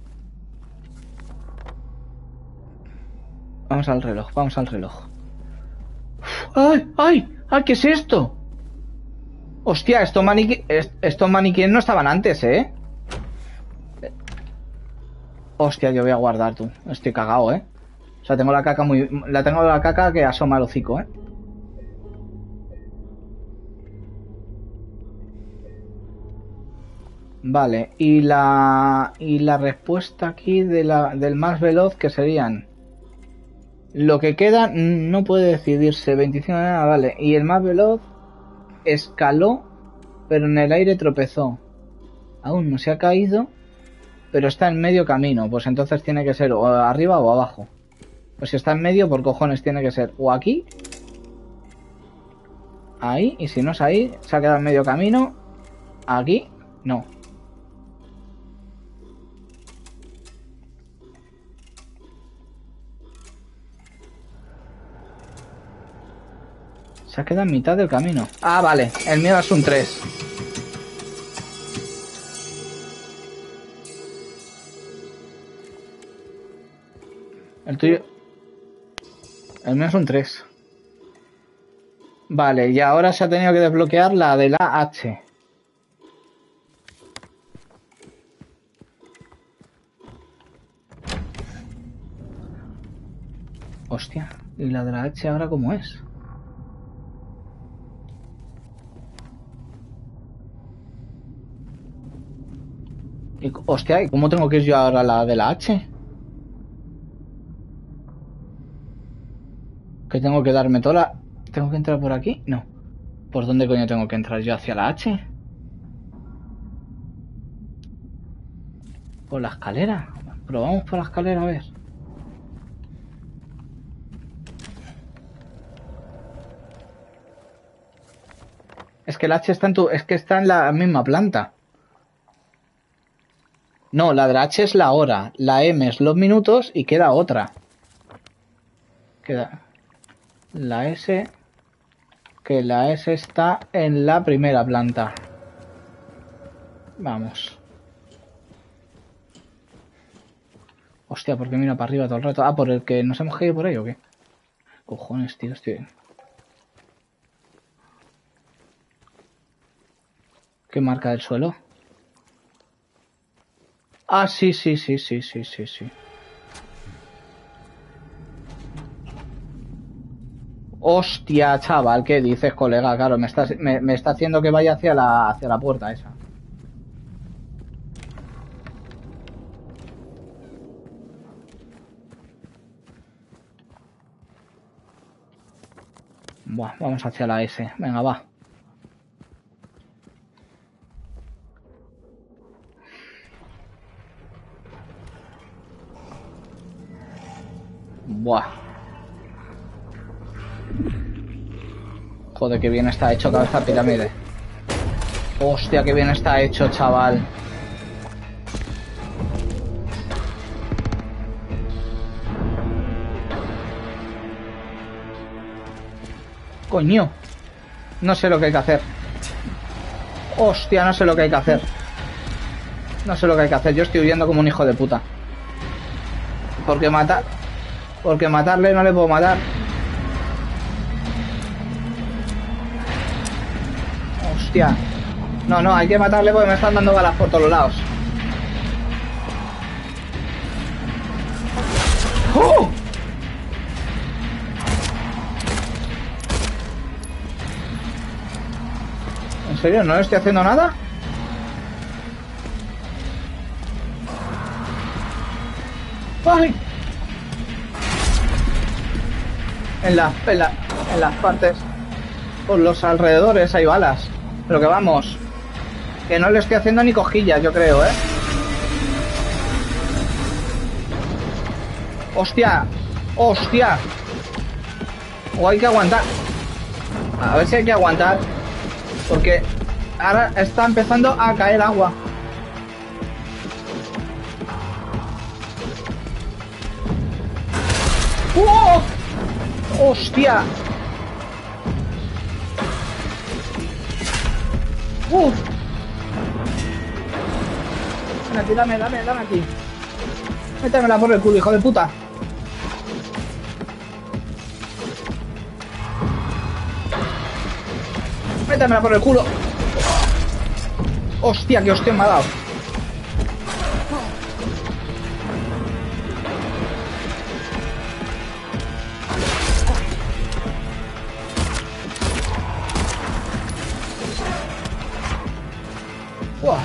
Vamos al reloj, vamos al reloj. ¡Ay! ¡Ay! ¡Ay! ¿Qué es esto? Hostia, estos maniquí... estos maniquíes no estaban antes, ¿eh? Hostia, yo voy a guardar, tú. Estoy cagado, ¿eh? O sea, tengo la caca muy... La tengo la caca que asoma el hocico, ¿eh? Vale, y la... Y la respuesta aquí de la... del más veloz, que serían... Lo que queda no puede decidirse. veinticinco... Ah, vale. Y el más veloz escaló, pero en el aire tropezó. Aún no se ha caído, pero está en medio camino. Pues entonces tiene que ser o arriba o abajo. Pues si está en medio, por cojones tiene que ser o aquí Ahí, y si no es ahí, se ha quedado en medio camino. Aquí, no. Se ha quedado en mitad del camino. Ah, vale, el mío es un tres. El tuyo... El mío es un tres. Vale, y ahora se ha tenido que desbloquear la de la H. Hostia, ¿y la de la H ahora cómo es? Y, hostia, ¿y cómo tengo que ir yo ahora a la de la H? ¿Que tengo que darme toda la... ¿Tengo que entrar por aquí? No. ¿Por dónde coño tengo que entrar yo? ¿Hacia la H? ¿Por la escalera? Probamos por la escalera a ver. Es que el H está en tu... Es que está en la misma planta. No, la de la H es la hora. La M es los minutos y queda otra. Queda... La S... Que la S está en la primera planta. Vamos. Hostia, ¿por qué mira para arriba todo el rato? Ah, ¿por el que nos hemos caído por ahí o qué? Cojones, tío, estoy... ¿Qué marca del suelo? Ah, sí, sí, sí, sí, sí, sí, sí. Hostia, chaval, ¿qué dices, colega? Claro, me está, me, me está haciendo que vaya hacia la, hacia la puerta esa. Buah, vamos hacia la S. Venga, va. Buah. Joder, que bien está hecho cabeza pirámide. Hostia, que bien está hecho, chaval. Coño. No sé lo que hay que hacer. Hostia, no sé lo que hay que hacer. No sé lo que hay que hacer. Yo estoy huyendo como un hijo de puta. Porque matar... Porque matarle no le puedo matar. Hostia. No, no, hay que matarle porque me están dando balas por todos lados. ¡Oh! ¿En serio? ¿No le estoy haciendo nada? ¡Ay! En las, en, la, en las partes, por los alrededores hay balas. Pero que vamos, que no le estoy haciendo ni cojillas, yo creo, ¿eh? ¡Hostia! ¡Hostia! O hay que aguantar. A ver si hay que aguantar. Porque ahora está empezando a caer agua. ¡Oh! ¡Hostia! ¡Uf! Ven aquí, dame, dame, dame aquí. Métemela por el culo, hijo de puta. Métemela por el culo. Hostia, que hostia me ha dado. Uah.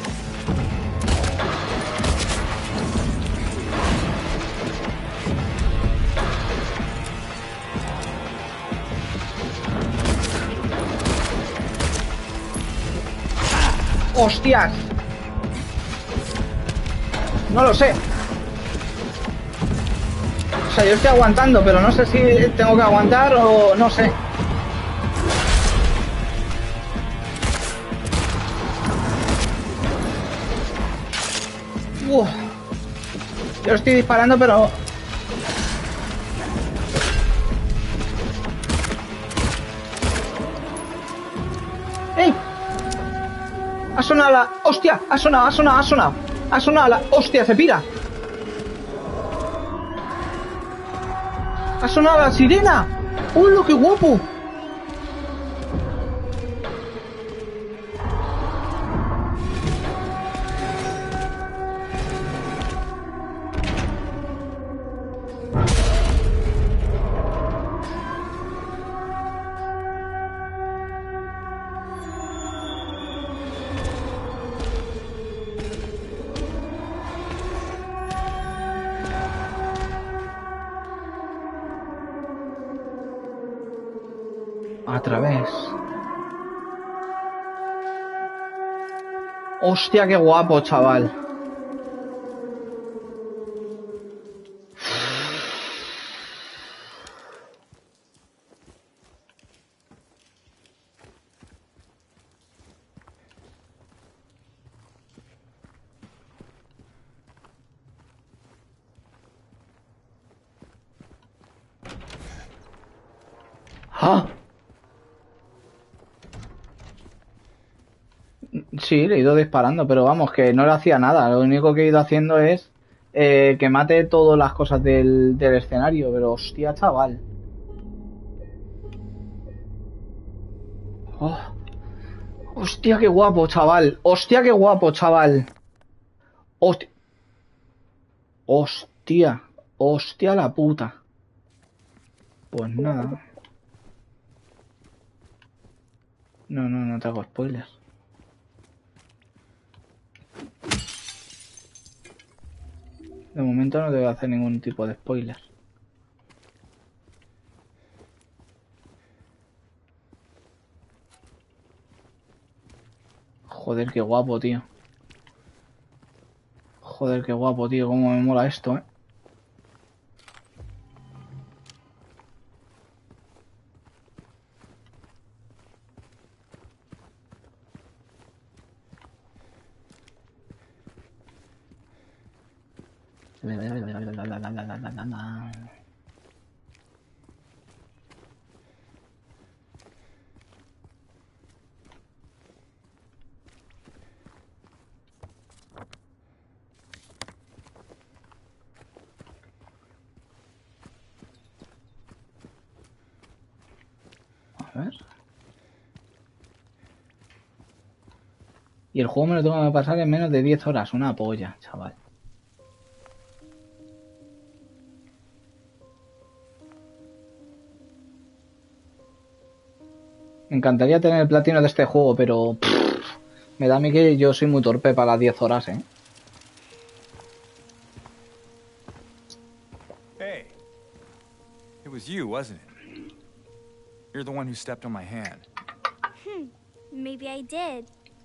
¡Hostias! No lo sé. O sea, yo estoy aguantando, pero no sé si tengo que aguantar o no sé. Uf. Yo estoy disparando, pero... ¡Ey! Ha sonado la... ¡Hostia! Ha sonado, ha sonado, ha sonado. Ha sonado la... ¡Hostia! Se pira. Ha sonado la sirena. ¡Oh, lo que guapo! A través. Hostia, qué guapo, chaval. ¡Ah! Sí, le he ido disparando, pero vamos, que no le hacía nada. Lo único que he ido haciendo es eh, que mate todas las cosas del, del escenario. Pero hostia, chaval. Oh. Hostia, qué guapo, chaval. Hostia, qué guapo, chaval. Hostia. Hostia. Hostia la puta. Pues nada. No, no, no te hago spoilers. De momento no te voy a hacer ningún tipo de spoiler. Joder, qué guapo, tío. Joder, qué guapo, tío. Cómo me mola esto, eh. A ver. Y el juego me lo tengo que pasar en menos de diez horas. Una polla, chaval. Me encantaría tener el platino de este juego, pero... Pff, me da a mí que yo soy muy torpe para las diez horas, ¿eh? Hey. It was you, wasn't it? You're the one who stepped on my hand. Hmm. Maybe I did.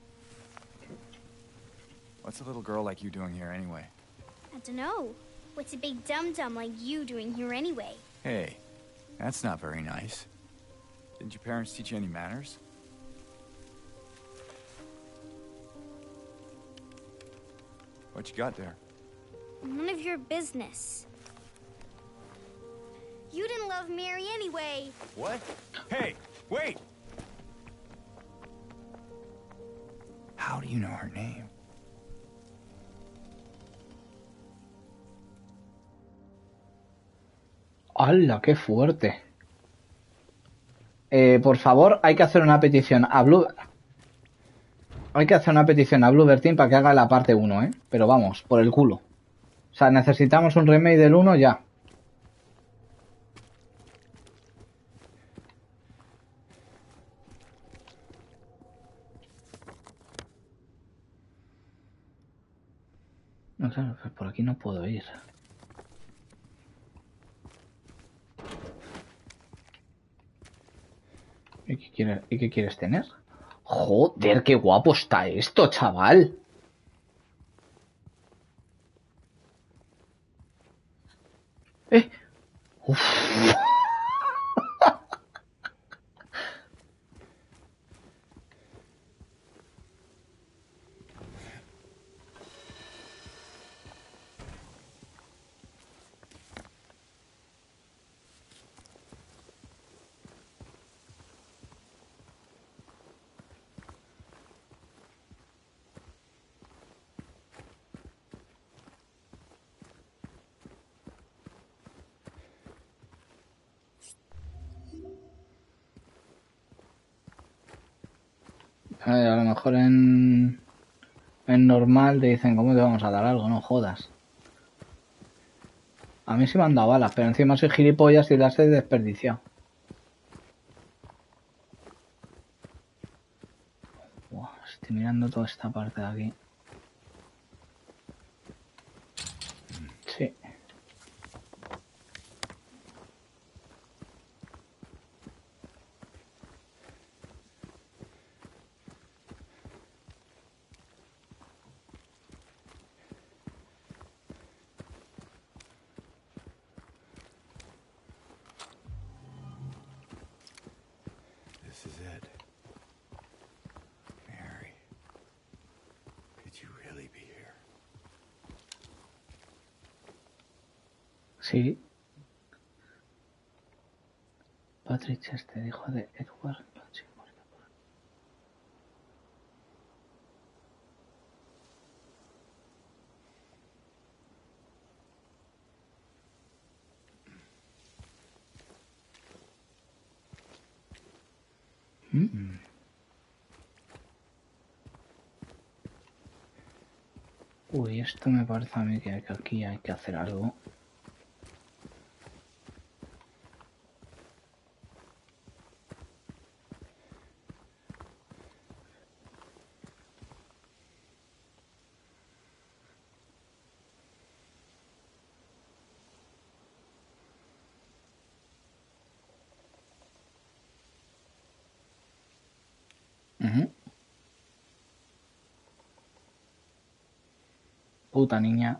What's a little girl like you doing here anyway? I don't know. What's a big dum-dum like you doing here anyway? Hey, that's not very nice. Didn't your parents teach you any manners? What you got there? None of your business. You didn't love Mary anyway. What? Hey, wait! How do you know her name? ¡Hala, qué fuerte! Eh, por favor, hay que hacer una petición a Blue... Hay que hacer una petición a Bloober Team para que haga la parte uno, ¿eh? Pero vamos, por el culo. O sea, necesitamos un remake del uno ya. No, claro, pues por aquí no puedo ir. ¿Y qué quieres, ¿y qué quieres tener? Joder, qué guapo está esto, chaval. Eh. Uf. A ver, a lo mejor en, en normal te dicen, ¿cómo te vamos a dar algo? No jodas. A mí sí me han dado balas, pero encima soy gilipollas y las he desperdiciado. Buah, estoy mirando toda esta parte de aquí. Sí. This is it. Mary, could you really be here? Sí. Patrick Chester, hijo de Edward. Mm. Uy, esto me parece a mí que aquí hay que hacer algo. Ujú. Puta niña.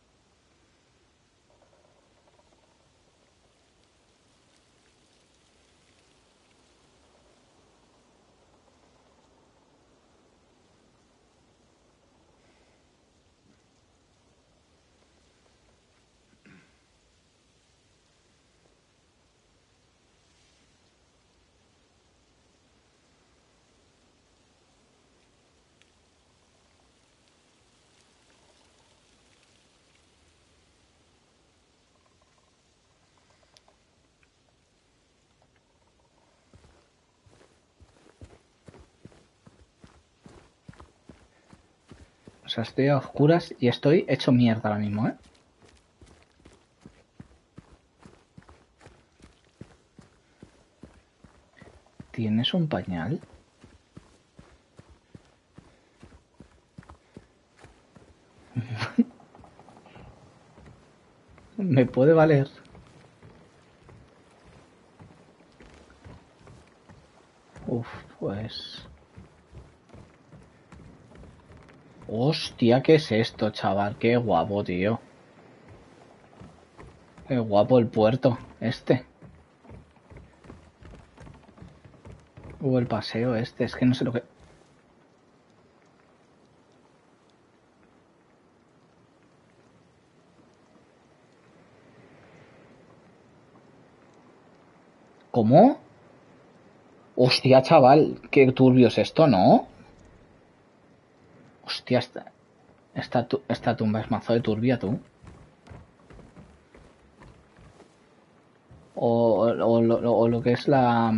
O sea, estoy a oscuras y estoy hecho mierda ahora mismo, ¿eh? ¿Tienes un pañal? Me puede valer. Uf, pues... Hostia, ¿qué es esto, chaval? Qué guapo, tío. Qué guapo el puerto, este. O el paseo este, es que no sé lo que... ¿Cómo? Hostia, chaval, qué turbio es esto, ¿no? Hostia, esta, esta, tu- esta tumba es mazo de turbia, tú. O, o, lo, o lo que es la...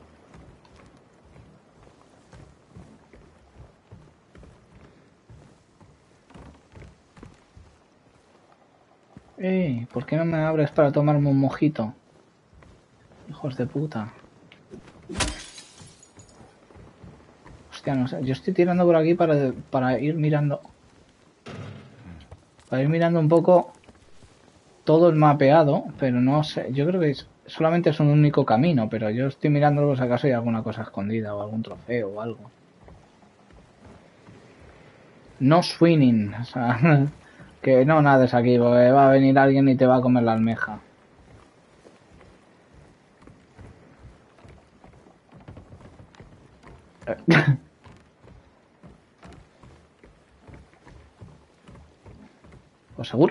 Eh, ¿por qué no me abres para tomarme un mojito? Hijos de puta. Hostia, no sé. Yo estoy tirando por aquí para, para ir mirando... Para ir mirando un poco todo el mapeado, pero no sé. Yo creo que es- solamente es un único camino, pero yo estoy mirando por si acaso hay alguna cosa escondida o algún trofeo o algo. No swinging, o sea, que no nades aquí, porque va a venir alguien y te va a comer la almeja. ¿Os seguro?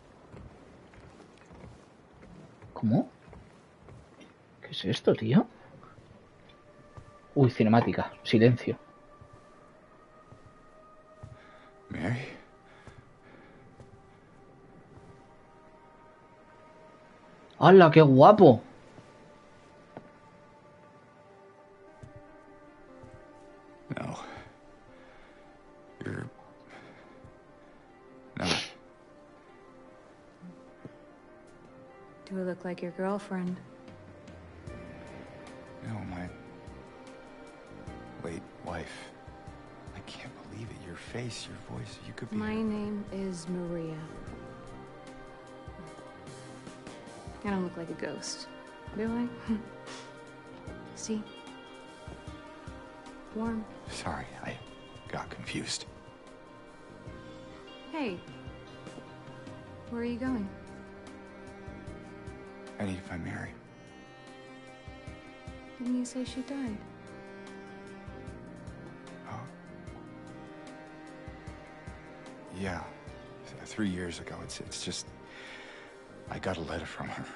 ¿Cómo? ¿Qué es esto, tío? Uy, cinemática, silencio. Mary? ¡Hala, qué guapo! No. Do I look like your girlfriend? No, my late wife. I can't believe it. Your face, your voice, you could be... My name is Maria. I don't look like a ghost, do I? See? Warm. Sorry, I got confused. Hey. Where are you going? I need to find Mary. Didn't you say she died? Oh. Yeah. Th- Three years ago. It's it's just... I got a letter from her.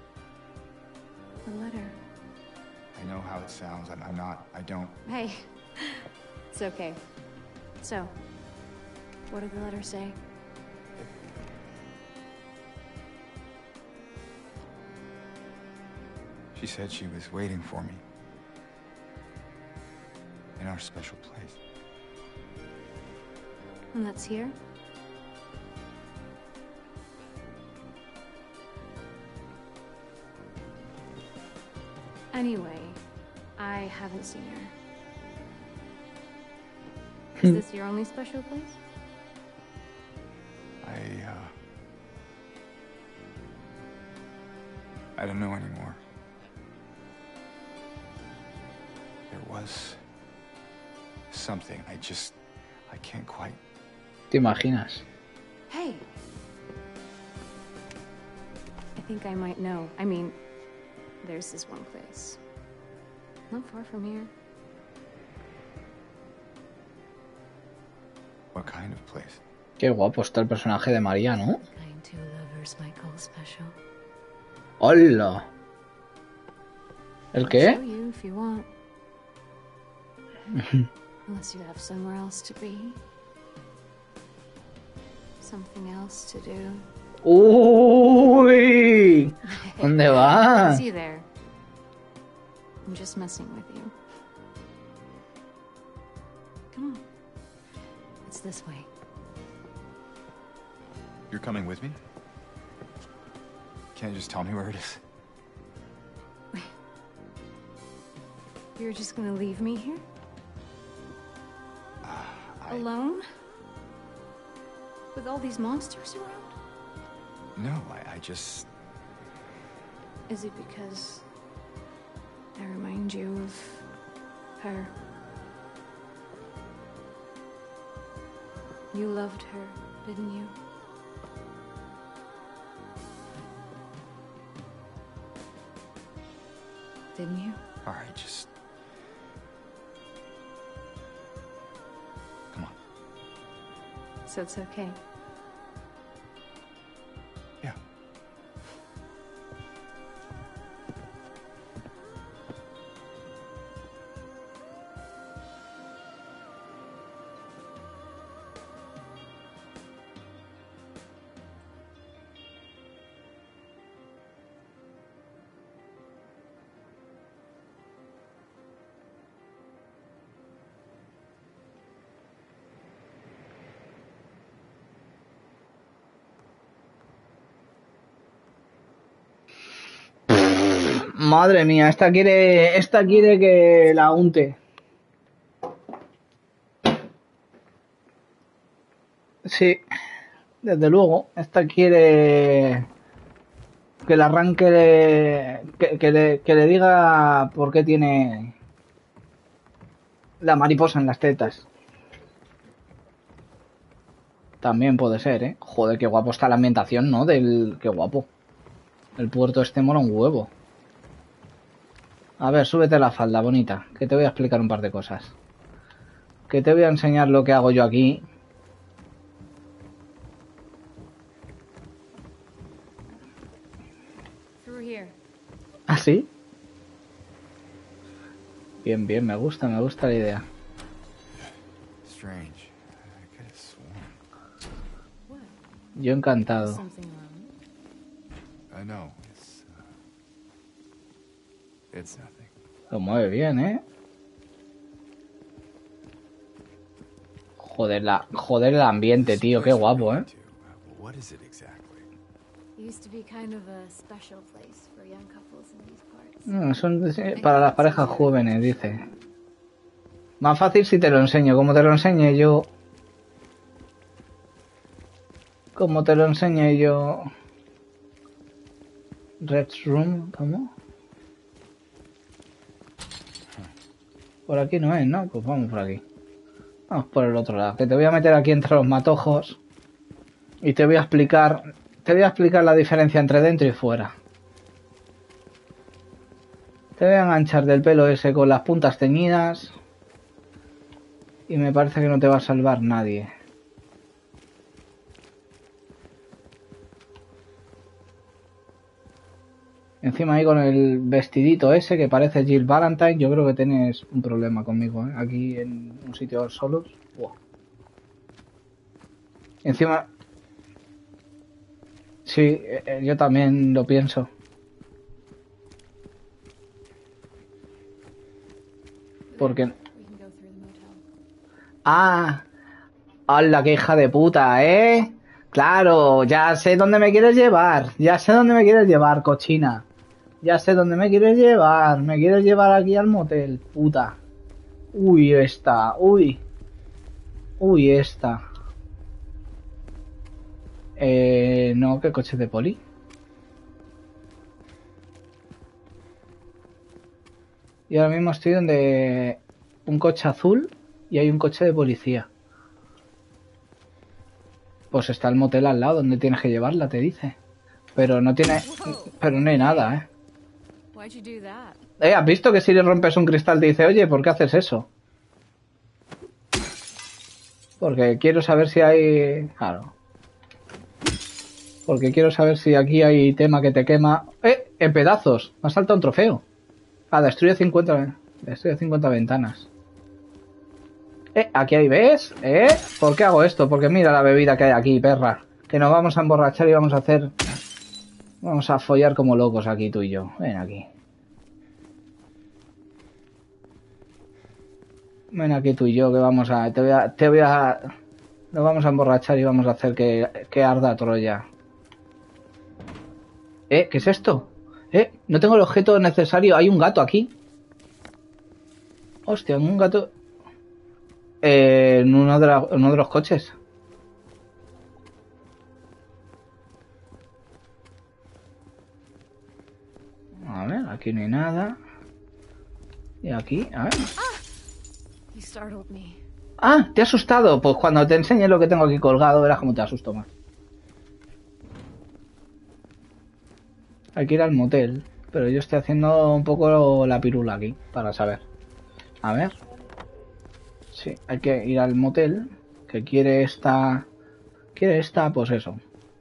A letter? I know how it sounds. I'm, I'm not... I don't... Hey. It's okay. So, what did the letter say? She said she was waiting for me. In our special place. And that's here? Anyway, I haven't seen her. Is this your only special place? I, uh... I don't know anymore. There was... something. I just... I can't quite... ¿Te imaginas? Hey! I think I might know. I mean, there's this one place. Not far from here. What kind of place? Qué guapo está el personaje de María, ¿no? Kind two lovers might call special. ¡Hola! ¿El I'll qué? show you if you want. Unless you have somewhere else to be. Something else to do. ¡Uy! ¿Dónde va? See you there. I'm just messing with you. Come on. It's this way. You're coming with me? Can't you just tell me where it is? You're just gonna leave me here? Uh, I... Alone? With all these monsters around? No, I, I just... Is it because I remind you of her? You loved her, didn't you? Didn't you? All right, just... Come on. So it's okay. Yeah. Madre mía, esta quiere, esta quiere que la unte. Sí, desde luego, esta quiere que le arranque, de, que, que, le, que le diga por qué tiene la mariposa en las tetas. También puede ser, ¿eh? Joder, qué guapo está la ambientación, ¿no? Del, qué guapo. El puerto este mola un huevo. A ver, súbete la falda, bonita, que te voy a explicar un par de cosas. Que te voy a enseñar lo que hago yo aquí. ¿Ah, sí? Bien, bien, me gusta, me gusta la idea. Strange. I could have sworn. Yo encantado. I know. It's, uh, it's nothing. Lo mueve bien, ¿eh? Joder, la, joder el ambiente, tío, qué guapo, ¿eh? What is it exactly? No, son para las parejas jóvenes, dice. Más fácil si te lo enseño. Como te lo enseñe yo... Como te lo enseñe yo... Red's Room, ¿cómo? Por aquí no es, ¿no? Pues vamos por aquí. Vamos por el otro lado. Que te voy a meter aquí entre los matojos. Y te voy a explicar... Te voy a explicar la diferencia entre dentro y fuera. Te voy a enganchar del pelo ese con las puntas teñidas. Y me parece que no te va a salvar nadie. Encima ahí con el vestidito ese que parece Jill Valentine, yo creo que tienes un problema conmigo, ¿eh? Aquí en un sitio solos. Wow. Encima... Sí, eh, yo también lo pienso. Porque... Ah, ¡hala, qué hija de puta, eh! Claro, ya sé dónde me quieres llevar. Ya sé dónde me quieres llevar, cochina. Ya sé dónde me quieres llevar. Me quieres llevar aquí al motel, puta. Uy, esta. Uy. Uy, esta. Eh, no, ¿qué coche de poli? Y ahora mismo estoy donde un coche azul y hay un coche de policía. Pues está el motel al lado donde tienes que llevarla, te dice. Pero no tiene... Pero no hay nada, ¿eh? Eh, ¿has visto que si le rompes un cristal te dice, oye, ¿por qué haces eso? Porque quiero saber si hay... Claro. Porque quiero saber si aquí hay tema que te quema... ¡Eh! En pedazos. Me ha saltado un trofeo. Ah, destruye cincuenta... Destruye cincuenta ventanas. Eh, aquí hay, ¿ves? ¿Eh? ¿Por qué hago esto? Porque mira la bebida que hay aquí, perra. Que nos vamos a emborrachar y vamos a hacer... Vamos a follar como locos aquí, tú y yo. Ven aquí. Ven aquí tú y yo, que vamos a... Te voy a... Te voy a... Nos vamos a emborrachar y vamos a hacer que, que arda Troya. ¿Eh? ¿Qué es esto? ¿Eh? No tengo el objeto necesario. Hay un gato aquí. Hostia, un gato... Eh, en, uno de la, en uno de los coches. A ver, aquí no hay nada. Y aquí, a ver. Ah, te ha asustado. Pues cuando te enseñe lo que tengo aquí colgado, verás cómo te asusto más. Hay que ir al motel. Pero yo estoy haciendo un poco la pirula aquí, para saber. A ver. Sí, hay que ir al motel. Que quiere esta... Quiere esta, pues eso.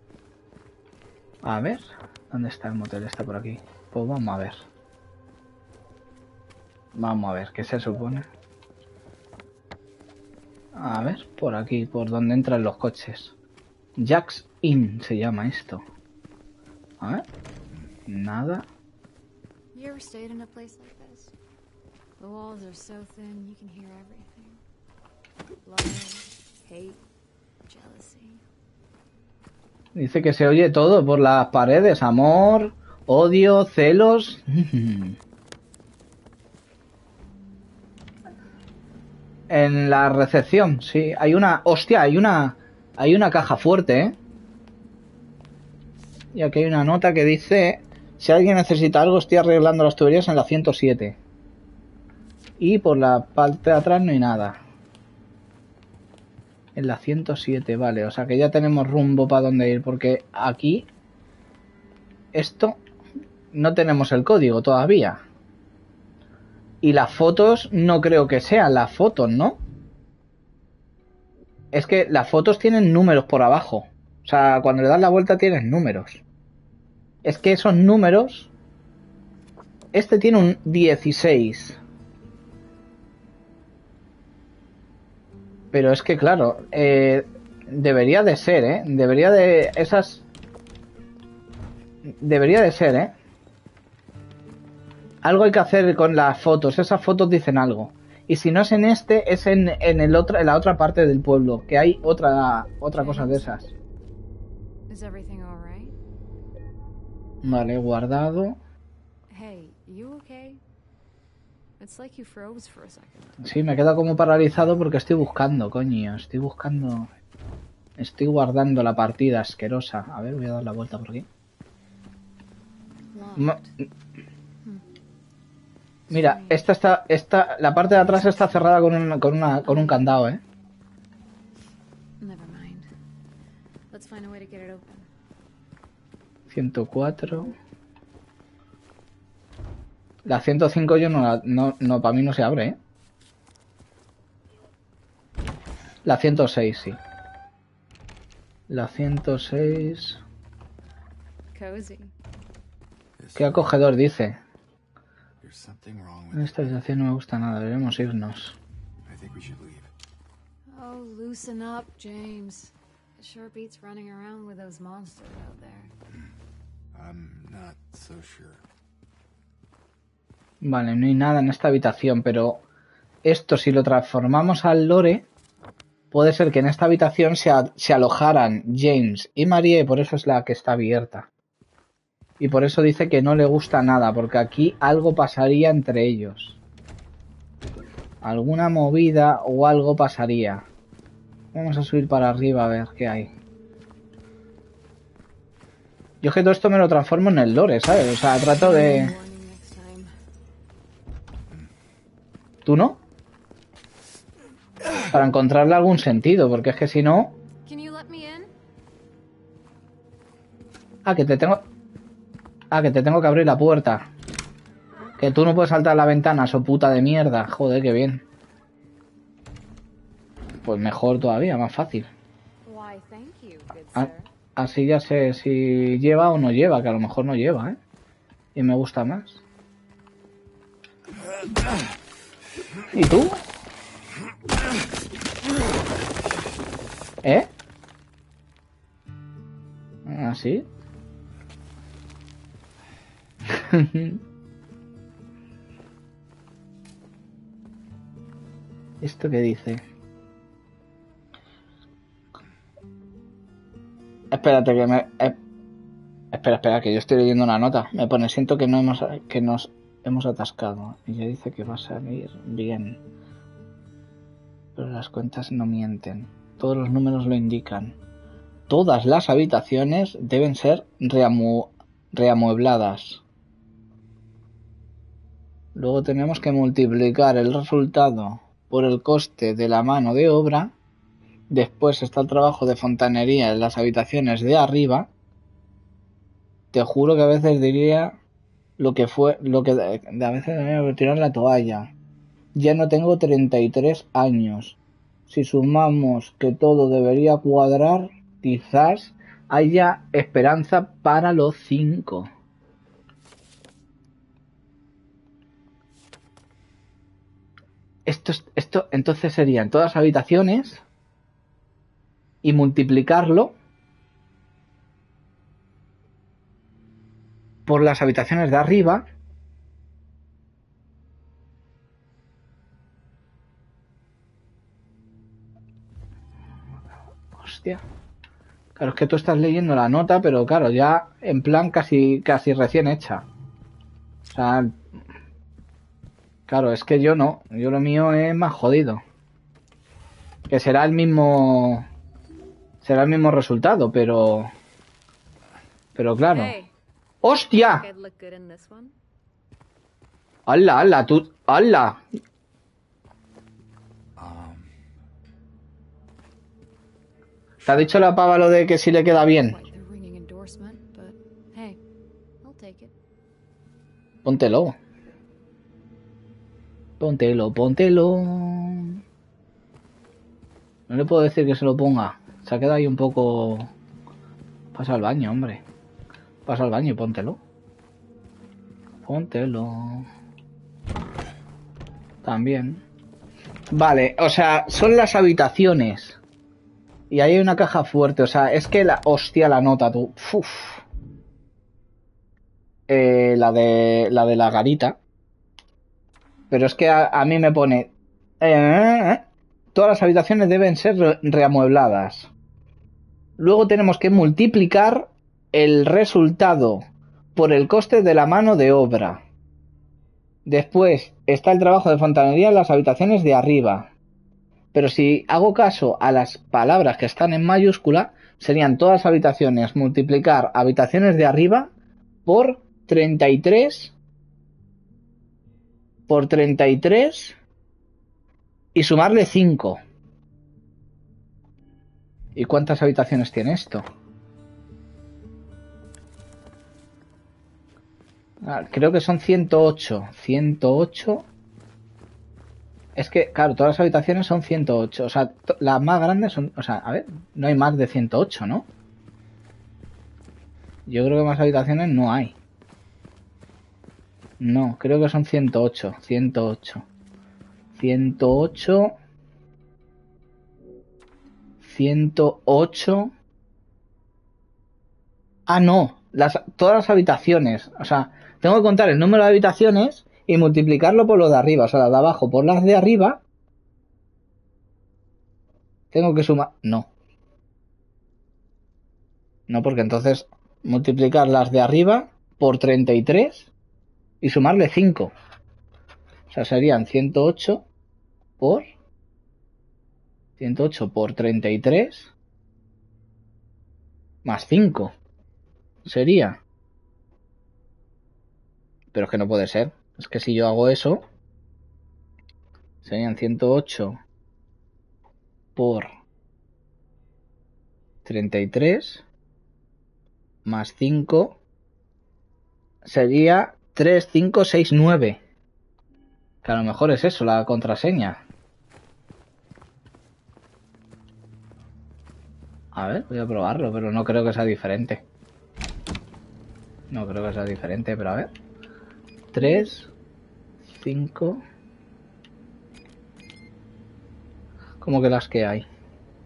A ver. ¿Dónde está el motel? Está por aquí. Pues vamos a ver. Vamos a ver, ¿qué se supone? A ver, por aquí, por donde entran los coches. Jack's Inn se llama esto. A ver. Nada. You ever stayed in a place like this? The walls are so thin you can hear everything. Love, hate, jealousy. Dice que se oye todo por las paredes. Amor, odio, celos. En la recepción, sí. Hay una... Hostia, hay una... Hay una caja fuerte, ¿eh? Y aquí hay una nota que dice... Si alguien necesita algo, estoy arreglando las tuberías en la ciento siete. Y por la parte de atrás no hay nada. En la ciento siete, vale. O sea que ya tenemos rumbo para dónde ir. Porque aquí... Esto... No tenemos el código todavía. Y las fotos no creo que sean las fotos, ¿no? Es que las fotos tienen números por abajo. O sea, cuando le das la vuelta tienes números. Es que esos números... Este tiene un dieciséis. Pero es que, claro, eh, debería de ser, ¿eh? Debería de... Esas... Debería de ser, ¿eh? Algo hay que hacer con las fotos. Esas fotos dicen algo. Y si no es en este, es en, en, el otro, en la otra parte del pueblo. Que hay otra, otra cosa de esas. Vale, guardado. Hey, you okay? It's like you froze for a second. Sí, me queda como paralizado porque estoy buscando, coño. Estoy buscando... Estoy guardando la partida asquerosa. A ver, voy a dar la vuelta por aquí. Ma- Mira, esta está... Esta, la parte de atrás está cerrada con un, con una, con un candado, ¿eh? Never mind. Let's find a way to get it open. ciento cuatro. La ciento cinco yo no la... No, no, para mí no se abre, ¿eh? La ciento seis, sí. La ciento seis... Cozy. Qué acogedor, dice. There's something wrong En with esta habitación no me gusta nada, debemos irnos. it. I think we should leave. Oh, loosen up, James. It sure beats running around with those monsters out there. I'm not so sure. Vale, no hay nada en esta habitación, pero esto si lo transformamos al lore, puede ser que en esta habitación se, a- se alojaran James y Marie, y por eso es la que está abierta. Y por eso dice que no le gusta nada, porque aquí algo pasaría entre ellos. Alguna movida o algo pasaría. Vamos a subir para arriba a ver qué hay. Yo es que todo esto me lo transformo en el lore, ¿sabes? O sea, trato de... Warning next time. ¿Tú no? Para encontrarle algún sentido, porque es que si no... Can you let me in? Ah, que te tengo... Ah, que te tengo que abrir la puerta. Que tú no puedes saltar la ventana, so puta de mierda. Joder, qué bien. Pues mejor todavía, más fácil. Why, thank you, good Ah, sir. así ya sé si lleva o no lleva, que a lo mejor no lleva, ¿eh? Y me gusta más. ¿Y tú? ¿Eh? ¿Así? ¿Esto qué dice? Espérate que me... eh, Espera, espera, que yo estoy leyendo una nota. Me pone, siento que no hemos... que nos hemos atascado. Y ya dice que va a salir bien. Pero las cuentas no mienten. Todos los números lo indican. Todas las habitaciones deben ser reamu- reamuebladas. Luego tenemos que multiplicar el resultado por el coste de la mano de obra. Después está el trabajo de fontanería en las habitaciones de arriba. Te juro que a veces diría lo que fue, lo que de, de a veces me tirar la toalla. Ya no tengo treinta y tres años. Si sumamos que todo debería cuadrar, quizás haya esperanza para los cinco. Esto, es- esto entonces serían todas las habitaciones y multiplicarlo por las habitaciones de arriba. Hostia. Claro, es que tú estás leyendo la nota, pero claro, ya en plan casi, casi recién hecha. O sea, claro, es que yo no. Yo lo mío es más jodido. Que será el mismo... Será el mismo resultado, pero... Pero claro. Hey, ¡Hostia! I'd look good in this one. ¡Hala, hala! ¡Tú! ¡Hala! Um, ¿Te ha dicho la pava lo de que si le queda bien? Quite the ringing endorsement, but hey, I'll take it. Póntelo. Póntelo, póntelo. No le puedo decir que se lo ponga. Se ha quedado ahí un poco... Pasa al baño, hombre. Pasa al baño y póntelo. Póntelo. También. Vale, o sea, son las habitaciones. Y ahí hay una caja fuerte. O sea, es que la... Hostia, la nota, tú. Uf. Eh, la de... La de la garita. Pero es que a, a mí me pone... eh, todas las habitaciones deben ser re- reamuebladas. Luego tenemos que multiplicar el resultado por el coste de la mano de obra. Después está el trabajo de fontanería en las habitaciones de arriba. Pero si hago caso a las palabras que están en mayúscula, serían todas las habitaciones, multiplicar habitaciones de arriba por treinta y tres, por treinta y tres y sumarle cinco. ¿Y cuántas habitaciones tiene esto? Ah, creo que son ciento ocho. ciento ocho. Es que, claro, todas las habitaciones son ciento ocho. O sea, las más grandes son... O sea, a ver, no hay más de ciento ocho, ¿no? Yo creo que más habitaciones no hay. No, creo que son ciento ocho. ciento ocho. ciento ocho. ciento ocho. Ah, no. Las, todas las habitaciones. O sea, tengo que contar el número de habitaciones y multiplicarlo por lo de arriba. O sea, las de abajo por las de arriba. Tengo que sumar... No. No, porque entonces multiplicar las de arriba por treinta y tres y sumarle cinco. O sea, serían ciento ocho por... ciento ocho por treinta y tres más cinco. Sería. Pero es que no puede ser. Es que si yo hago eso, serían ciento ocho por treinta y tres más cinco. Sería tres, cinco, seis, nueve. Que a lo mejor es eso, la contraseña. A ver, voy a probarlo, pero no creo que sea diferente. No creo que sea diferente, pero a ver. tres, cinco... ¿Cómo que las que hay?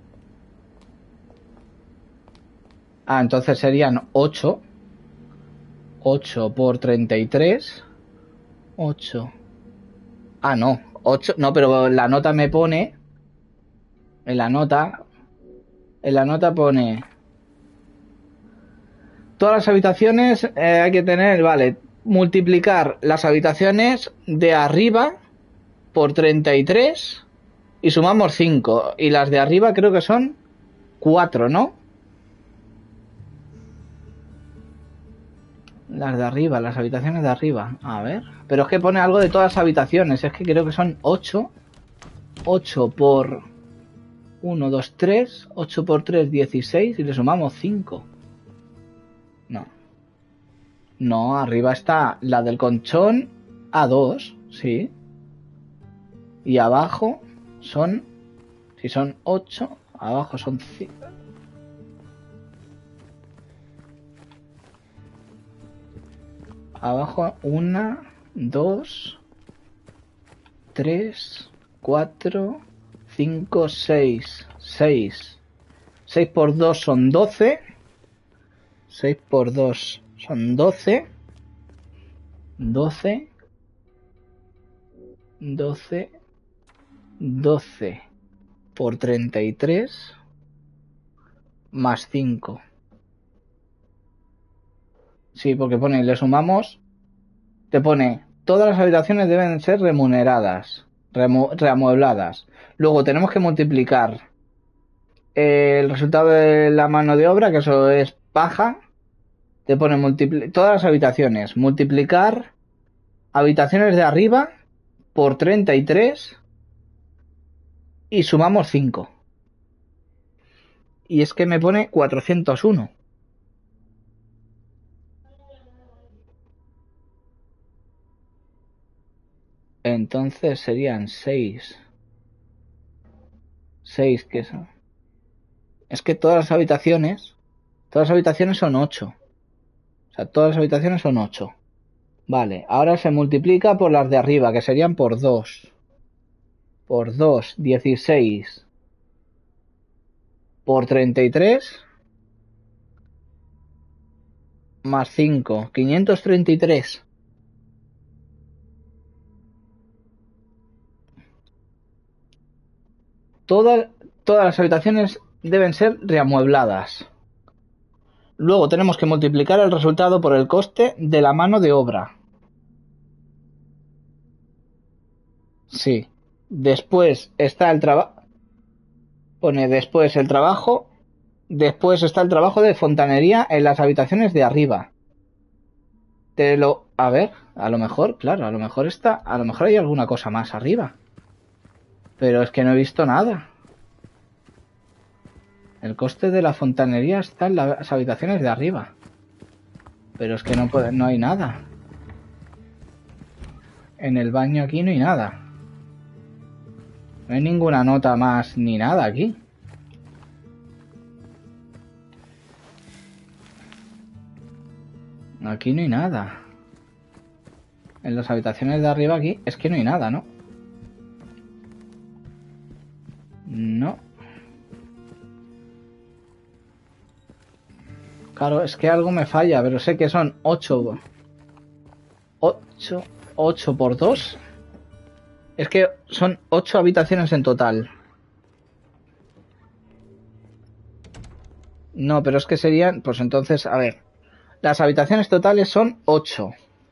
Ah, entonces serían ocho. ocho por treinta y tres. ocho. Ah, no. ocho. No, pero la nota me pone... En la nota... En la nota pone... Todas las habitaciones eh, hay que tener... Vale. Multiplicar las habitaciones de arriba por treinta y tres... Y sumamos cinco. Y las de arriba creo que son cuatro, ¿no? Las de arriba, las habitaciones de arriba. A ver. Pero es que pone algo de todas las habitaciones. Es que creo que son ocho. ocho por uno, dos, tres. ocho por tres, dieciséis. Y le sumamos cinco. No. No, arriba está la del colchón A dos. Sí. Y abajo son... Si son ocho, abajo son cinco. Abajo una, dos, tres, cuatro, cinco, seis. seis. seis por dos son doce. seis por dos son doce. doce. doce. doce por treinta y tres más cinco. Sí, porque pone, le sumamos, te pone, todas las habitaciones deben ser remuneradas, remu reamuebladas. Luego tenemos que multiplicar el resultado de la mano de obra, que eso es paja. Te pone todas las habitaciones, multiplicar habitaciones de arriba por treinta y tres y sumamos cinco. Y es que me pone cuatrocientos uno. Entonces serían seis. seis, que son. Es que todas las habitaciones, todas las habitaciones son ocho. O sea, todas las habitaciones son ocho. Vale, ahora se multiplica por las de arriba, que serían por dos. Por dos, dieciséis. Por treinta y tres. Más cinco, quinientos treinta y tres. Todas, todas las habitaciones deben ser reamuebladas. Luego tenemos que multiplicar el resultado por el coste de la mano de obra. Sí. Después está el trabajo. Pone después el trabajo. Después está el trabajo de fontanería en las habitaciones de arriba. Te lo... A ver, a lo mejor, claro, a lo mejor está... A lo mejor hay alguna cosa más arriba. Pero es que no he visto nada. El coste de la fontanería está en las habitaciones de arriba. Pero es que no puede, no hay nada. En el baño aquí no hay nada. No hay ninguna nota más ni nada aquí. Aquí no hay nada. En las habitaciones de arriba aquí es que no hay nada, ¿no? No. Claro, es que algo me falla, pero sé que son ocho. ocho. ocho por dos. Es que son ocho habitaciones en total. No, pero es que serían... Pues entonces, a ver. Las habitaciones totales son ocho.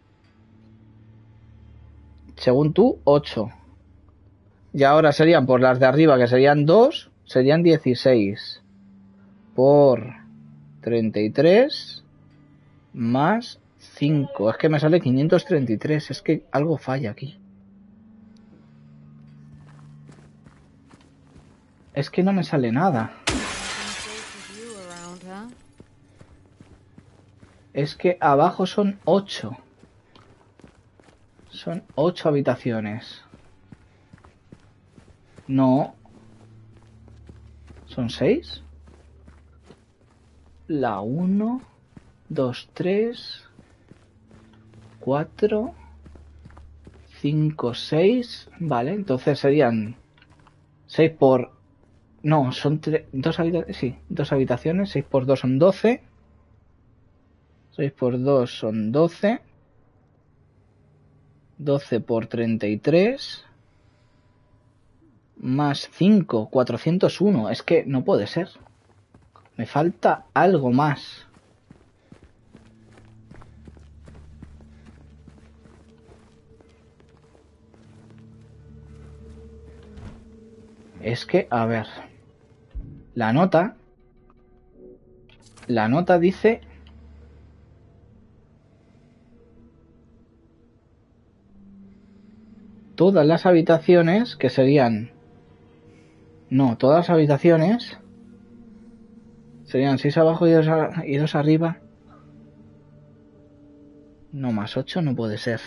Según tú, ocho. Y ahora serían por las de arriba, que serían dos, serían dieciséis. Por treinta y tres más cinco. Es que me sale quinientos treinta y tres. Es que algo falla aquí. Es que no me sale nada. Es que abajo son ocho. Son ocho habitaciones. No. ¿Son seis? La uno, dos, tres, cuatro, cinco, seis. Vale, entonces serían seis por... No, son tres... Dos habitaciones... Sí, dos habitaciones. seis por dos son doce. seis por dos son doce. doce por treinta y tres. Más cinco, cuatrocientos uno. Es que no puede ser. Me falta algo más. Es que, a ver. La nota... La nota dice... Todas las habitaciones, que serían... No, todas las habitaciones... Serían seis abajo y dos, a, y dos arriba. No, más ocho no puede ser.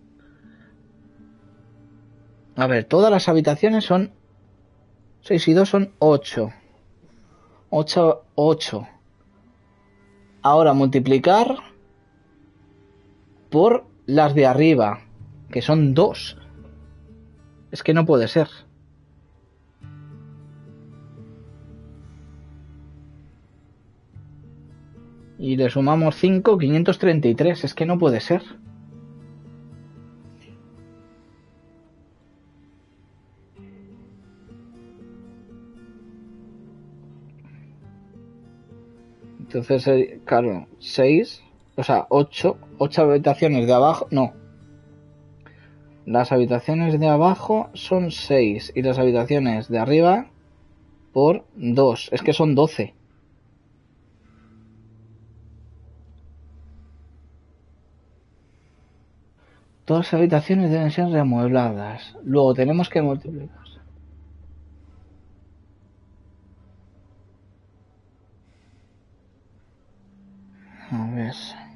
A ver, todas las habitaciones son... seis y dos son ocho. ocho, ocho. Ahora multiplicar por las de arriba, que son dos. Es que no puede ser. Y le sumamos cinco, quinientos treinta y tres. Es que no puede ser. Entonces, claro, seis, o sea, ocho, ocho habitaciones de abajo, no. Las habitaciones de abajo son seis y las habitaciones de arriba por dos. Es que son doce. Todas las habitaciones deben ser reamuebladas. Luego tenemos que multiplicar. A ver.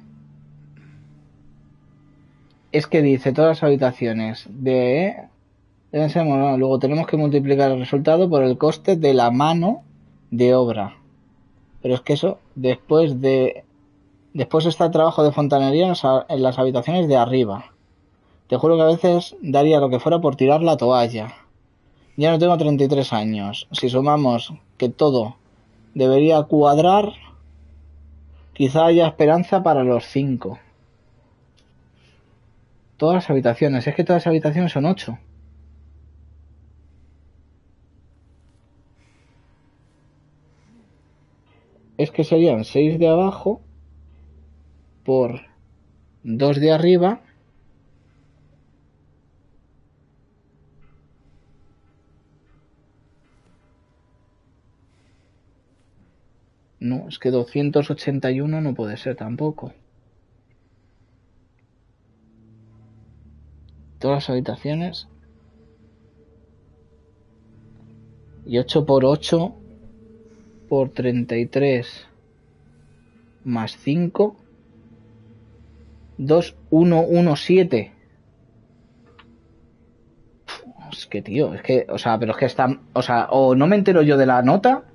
Es que dice todas las habitaciones de... Deben ser reamuebladas. Luego tenemos que multiplicar el resultado por el coste de la mano de obra. Pero es que eso, después de... Después está el trabajo de fontanería en las, en las habitaciones de arriba. Te juro que a veces daría lo que fuera por tirar la toalla. Ya no tengo treinta y tres años. Si sumamos que todo debería cuadrar, quizá haya esperanza para los cinco. Todas las habitaciones. Es que todas las habitaciones son ocho. Es que serían seis de abajo por dos de arriba. No, es que doscientos ochenta y uno no puede ser tampoco. Todas las habitaciones. Y ocho por ocho por treinta y tres más cinco. dos mil ciento diecisiete. Es que, tío, es que, o sea, pero es que está, o sea, o no me entero yo de la nota.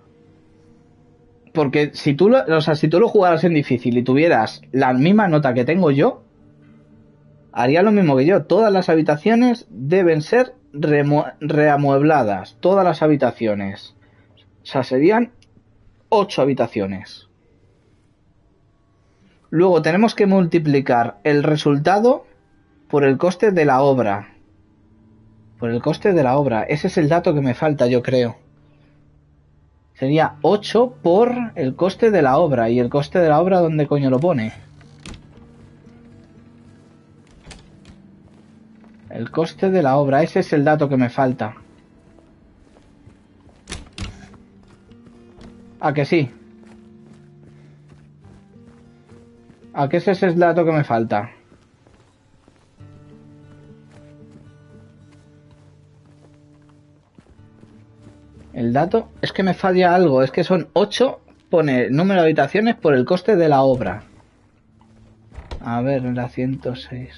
Porque si tú lo, o sea, si tú lo jugaras en difícil y tuvieras la misma nota que tengo yo, haría lo mismo que yo. Todas las habitaciones deben ser reamuebladas. Todas las habitaciones. O sea, serían ocho habitaciones. Luego tenemos que multiplicar el resultado por el coste de la obra. Por el coste de la obra. Ese es el dato que me falta, yo creo. Sería ocho por el coste de la obra. ¿Y el coste de la obra dónde coño lo pone? El coste de la obra. Ese es el dato que me falta. ¿A que sí? ¿A que ese es el dato que me falta? El dato es que me falla algo. Es que son ocho. Pone número de habitaciones por el coste de la obra. A ver, la ciento seis.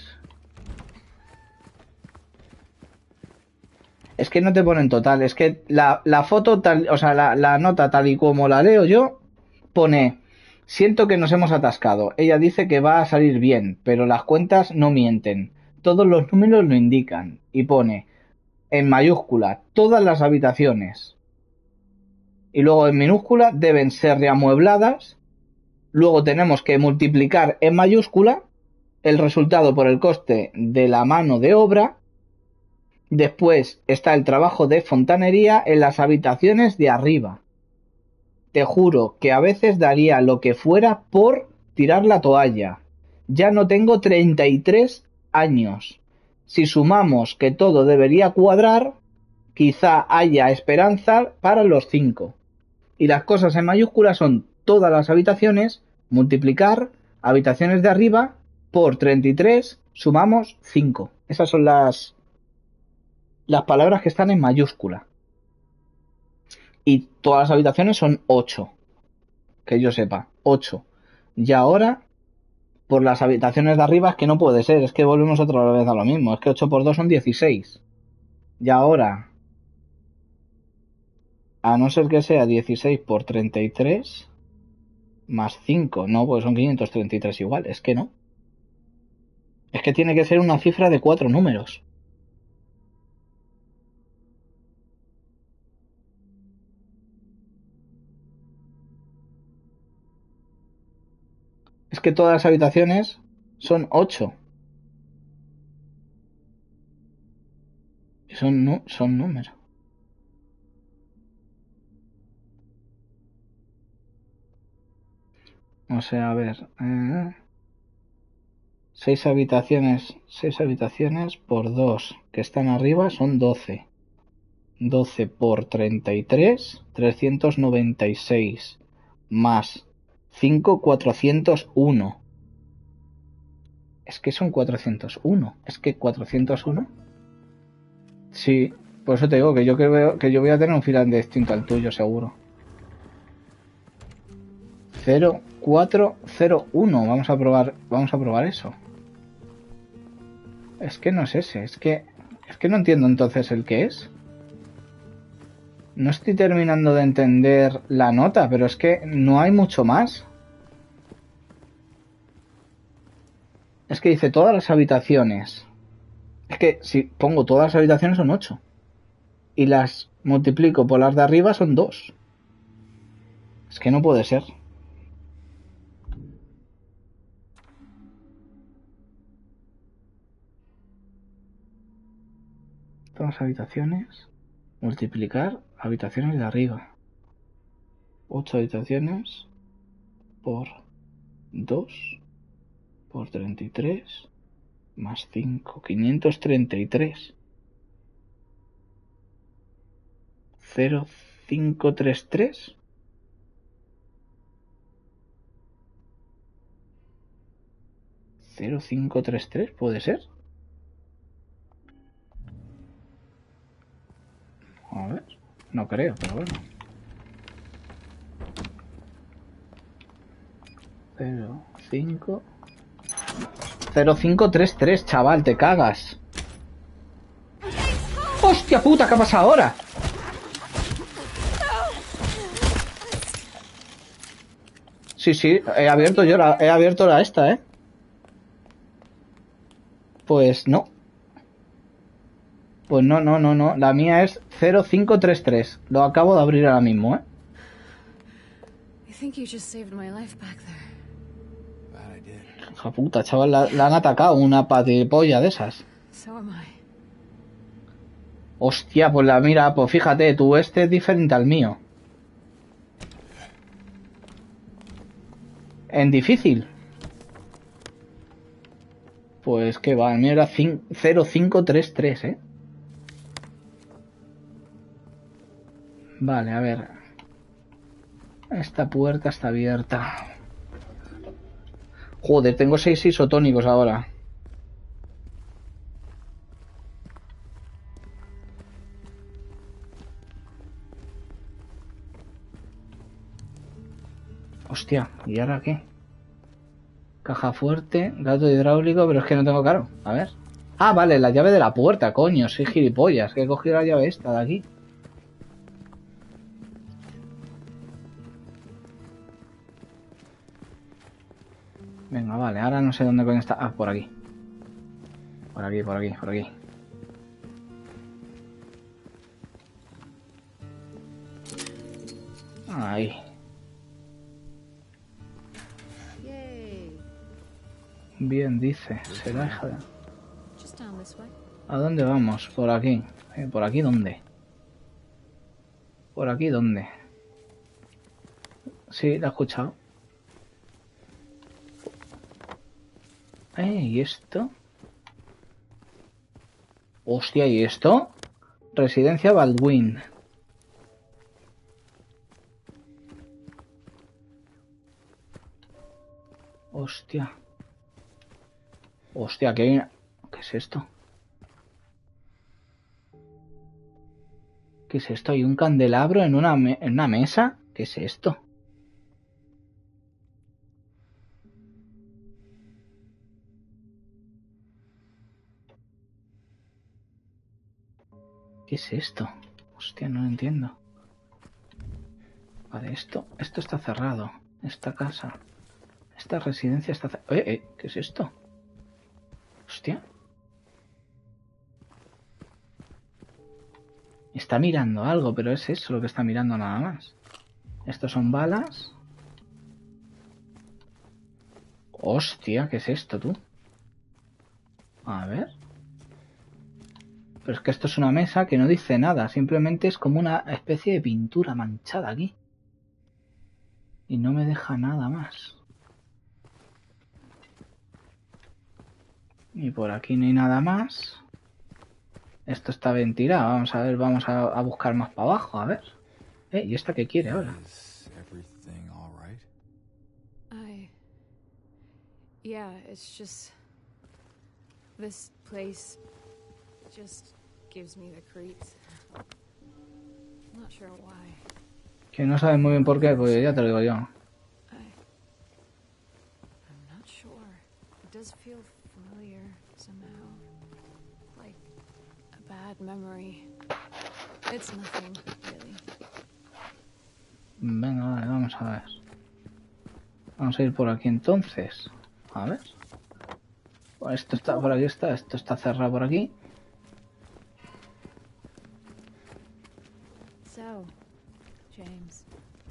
Es que no te pone en total. Es que la, la foto, tal, o sea, la, la nota tal y como la leo yo, pone: siento que nos hemos atascado. Ella dice que va a salir bien, pero las cuentas no mienten. Todos los números lo indican. Y pone en mayúscula todas las habitaciones. Y luego en minúscula deben ser reamuebladas. Luego tenemos que multiplicar en mayúscula el resultado por el coste de la mano de obra. Después está el trabajo de fontanería en las habitaciones de arriba. Te juro que a veces daría lo que fuera por tirar la toalla. Ya no tengo treinta y tres años. Si sumamos que todo debería cuadrar, quizá haya esperanza para los cinco. Y las cosas en mayúsculas son todas las habitaciones, multiplicar habitaciones de arriba por treinta y tres, sumamos cinco. Esas son las, las palabras que están en mayúscula. Y todas las habitaciones son ocho. Que yo sepa, ocho. Y ahora, por las habitaciones de arriba, es que no puede ser. Es que volvemos otra vez a lo mismo. Es que ocho por dos son dieciséis. Y ahora, a no ser que sea dieciséis por treinta y tres más cinco. No, pues son quinientos treinta y tres igual. Es que no. Es que tiene que ser una cifra de cuatro números. Es que todas las habitaciones son ocho. Son, no, son números. O sea, a ver. Eh, seis habitaciones. seis habitaciones por dos que están arriba son doce. doce por treinta y tres, trescientos noventa y seis. Más cinco, cuatrocientos uno. Es que son cuatrocientos uno. Es que cuatrocientos uno. Sí, por eso te digo que yo creo que yo voy a tener un final distinto al tuyo, seguro. cero cuatro cero uno. Vamos a probar, vamos a probar eso. Es que no es ese, es que es que no entiendo entonces el que es. No estoy terminando de entender la nota, pero es que no hay mucho más. Es que dice todas las habitaciones. Es que si pongo todas las habitaciones son ocho. Y las multiplico por las de arriba son dos. Es que no puede ser. Todas las habitaciones. Multiplicar habitaciones de arriba. ocho habitaciones. por dos por treinta y tres más cinco, quinientos treinta y tres. cero cinco tres tres. cero cinco tres tres, ¿puede ser? A ver, no creo, pero bueno. cero cinco cero cinco tres tres, chaval, te cagas. ¡Hostia puta! ¿Qué ha pasado ahora? Sí, sí, he abierto yo la, he abierto la esta, ¿eh? Pues no. Pues no, no, no, no. La mía es cero cinco tres tres. Lo acabo de abrir ahora mismo, ¿eh? I think you just saved my life back there. Glad I did. Hija puta, chaval, la, la han atacado una patipolla de esas. So am I. Hostia, pues la mira, pues fíjate, tú este es diferente al mío. En difícil. Pues que va, el mío era cero cinco tres tres, ¿eh? Vale, a ver. Esta puerta está abierta. Joder, tengo seis isotónicos ahora. Hostia, ¿y ahora qué? Caja fuerte, gato hidráulico, pero es que no tengo claro. A ver. Ah, vale, la llave de la puerta, coño, soy gilipollas, que he cogido la llave esta de aquí. Venga, vale, ahora no sé dónde coño está. Ah, por aquí. Por aquí, por aquí, por aquí. Ahí. Yay. Bien, dice. Será hija de... Just down this way. ¿A dónde vamos? Por aquí. Eh, ¿Por aquí dónde? ¿Por aquí dónde? Sí, la he escuchado. Eh, ¿y esto? Hostia, ¿y esto? Residencia Baldwin. Hostia. Hostia, ¿qué hay una... ¿Qué es esto? ¿Qué es esto? ¿Hay un candelabro en una, me... en una mesa? ¿Qué es esto? ¿Qué es esto? Hostia, no lo entiendo. Vale, esto, esto está cerrado. Esta casa. Esta residencia está cerrada. Eh, eh, ¿qué es esto? Hostia. Está mirando algo, pero es eso lo que está mirando nada más. Estos son balas. Hostia, ¿qué es esto, tú? A ver. Pero es que esto es una mesa que no dice nada. Simplemente es como una especie de pintura manchada aquí. Y no me deja nada más. Y por aquí no hay nada más. Esto está ventilado. Vamos a ver, vamos a, a buscar más para abajo, a ver. Eh, ¿y esta qué quiere ahora? Is everything all right? I... Yeah, it's just... This place just gives me the creeps. I'm not sure why. Que no sabes muy bien por qué, pues ya te lo digo yo. I... I'm not sure. It does feel familiar somehow. Like a bad memory. It's nothing, really. Venga, vale, vamos a ver. Vamos a ir por aquí entonces. A ver. Pues esto está por aquí, está. Esto está cerrado por aquí. So, James.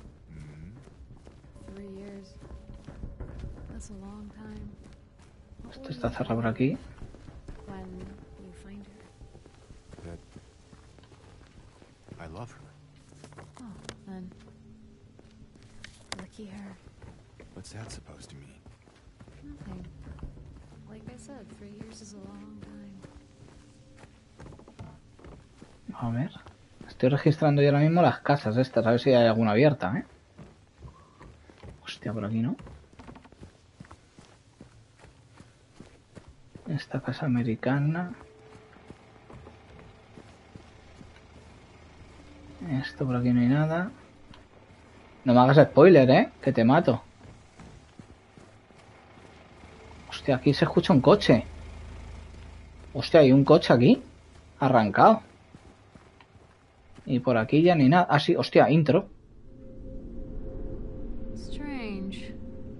Three years. That's a long time. What Esto will está you cerrado por tell aquí. her when you find her? That I love her. Oh, then. Lucky her. Let's What's that supposed to mean? Nothing. Like I said, three years is a long time. A ver. Estoy registrando yo ahora mismo las casas estas, a ver si hay alguna abierta, ¿eh? Hostia, por aquí no. Esta casa americana. Esto por aquí no hay nada. No me hagas spoiler, ¿eh? Que te mato. Hostia, aquí se escucha un coche. Hostia, hay un coche aquí. Arrancado. Y por aquí ya ni nada. Ah, sí, hostia, intro. Strange.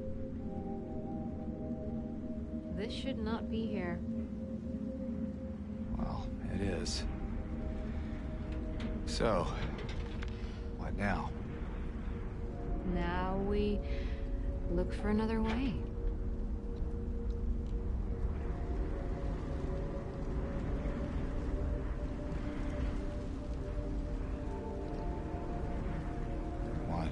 This should not be here. Well, it is. So, what now? Now we look for another way. What?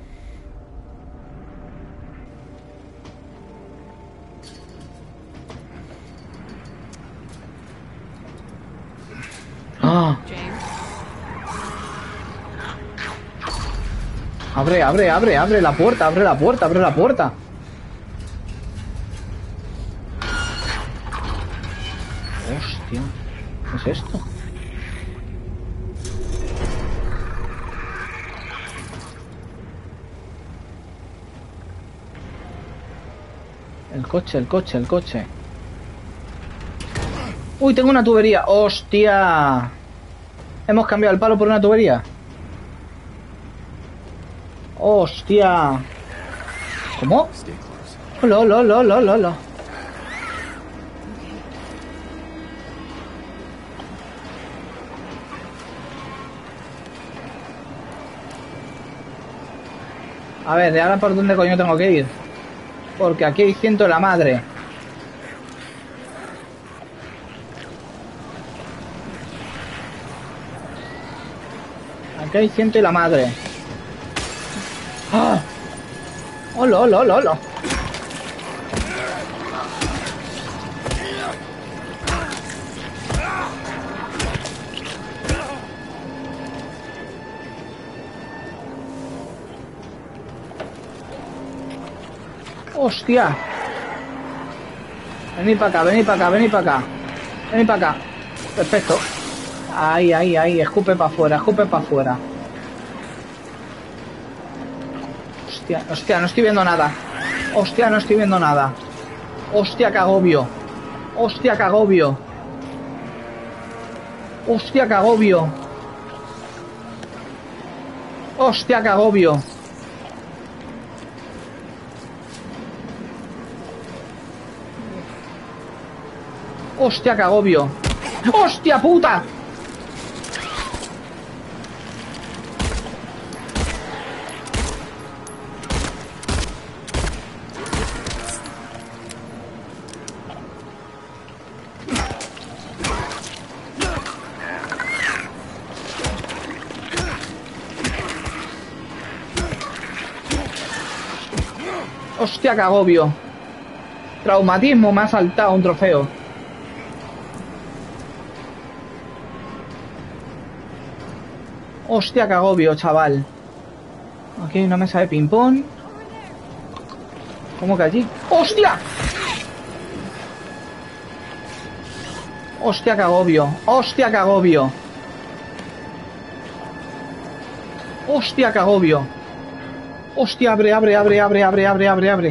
¡Ah! James? Abre, abre, abre, abre la puerta, abre la puerta, abre la puerta. Hostia, ¿qué es esto? El coche, el coche, el coche. Uy, tengo una tubería. Hostia. Hemos cambiado el palo por una tubería. Hostia. ¿Cómo? Stay close. Hola, hola, hola, hola, hola. A ver, ¿de ahora por dónde coño tengo que ir? Porque aquí hay ciento de la madre. Aquí hay ciento y la madre. ¡Ah! ¡Hola, hola, hola, hola! ¡Hostia! Venid para acá, venid para acá, venid para acá. Venid para acá. Perfecto. Ahí, ahí, ahí. Escupe para afuera, escupe para afuera. Hostia, hostia, no estoy viendo nada. Hostia, no estoy viendo nada. Hostia, que agobio. Hostia, que agobio. Hostia, que agobio. Hostia, que agobio. Hostia, que agobio. Hostia puta. Hostia, que agobio. Traumatismo, me ha saltado un trofeo. Hostia, que agobio, chaval. Aquí no me sabe ping-pong. ¿Cómo que allí? ¡Hostia! Hostia, que agobio. Hostia, que agobio. Hostia, que agobio. Hostia, abre, abre, abre, abre, abre, abre, abre, abre.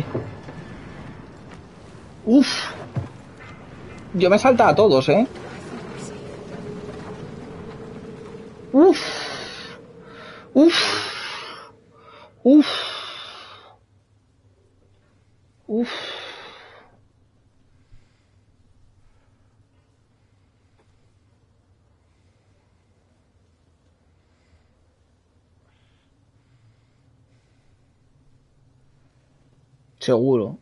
Uf. Yo me salta a todos, ¿eh? Uf. Uf. Uf. Uf. Seguro.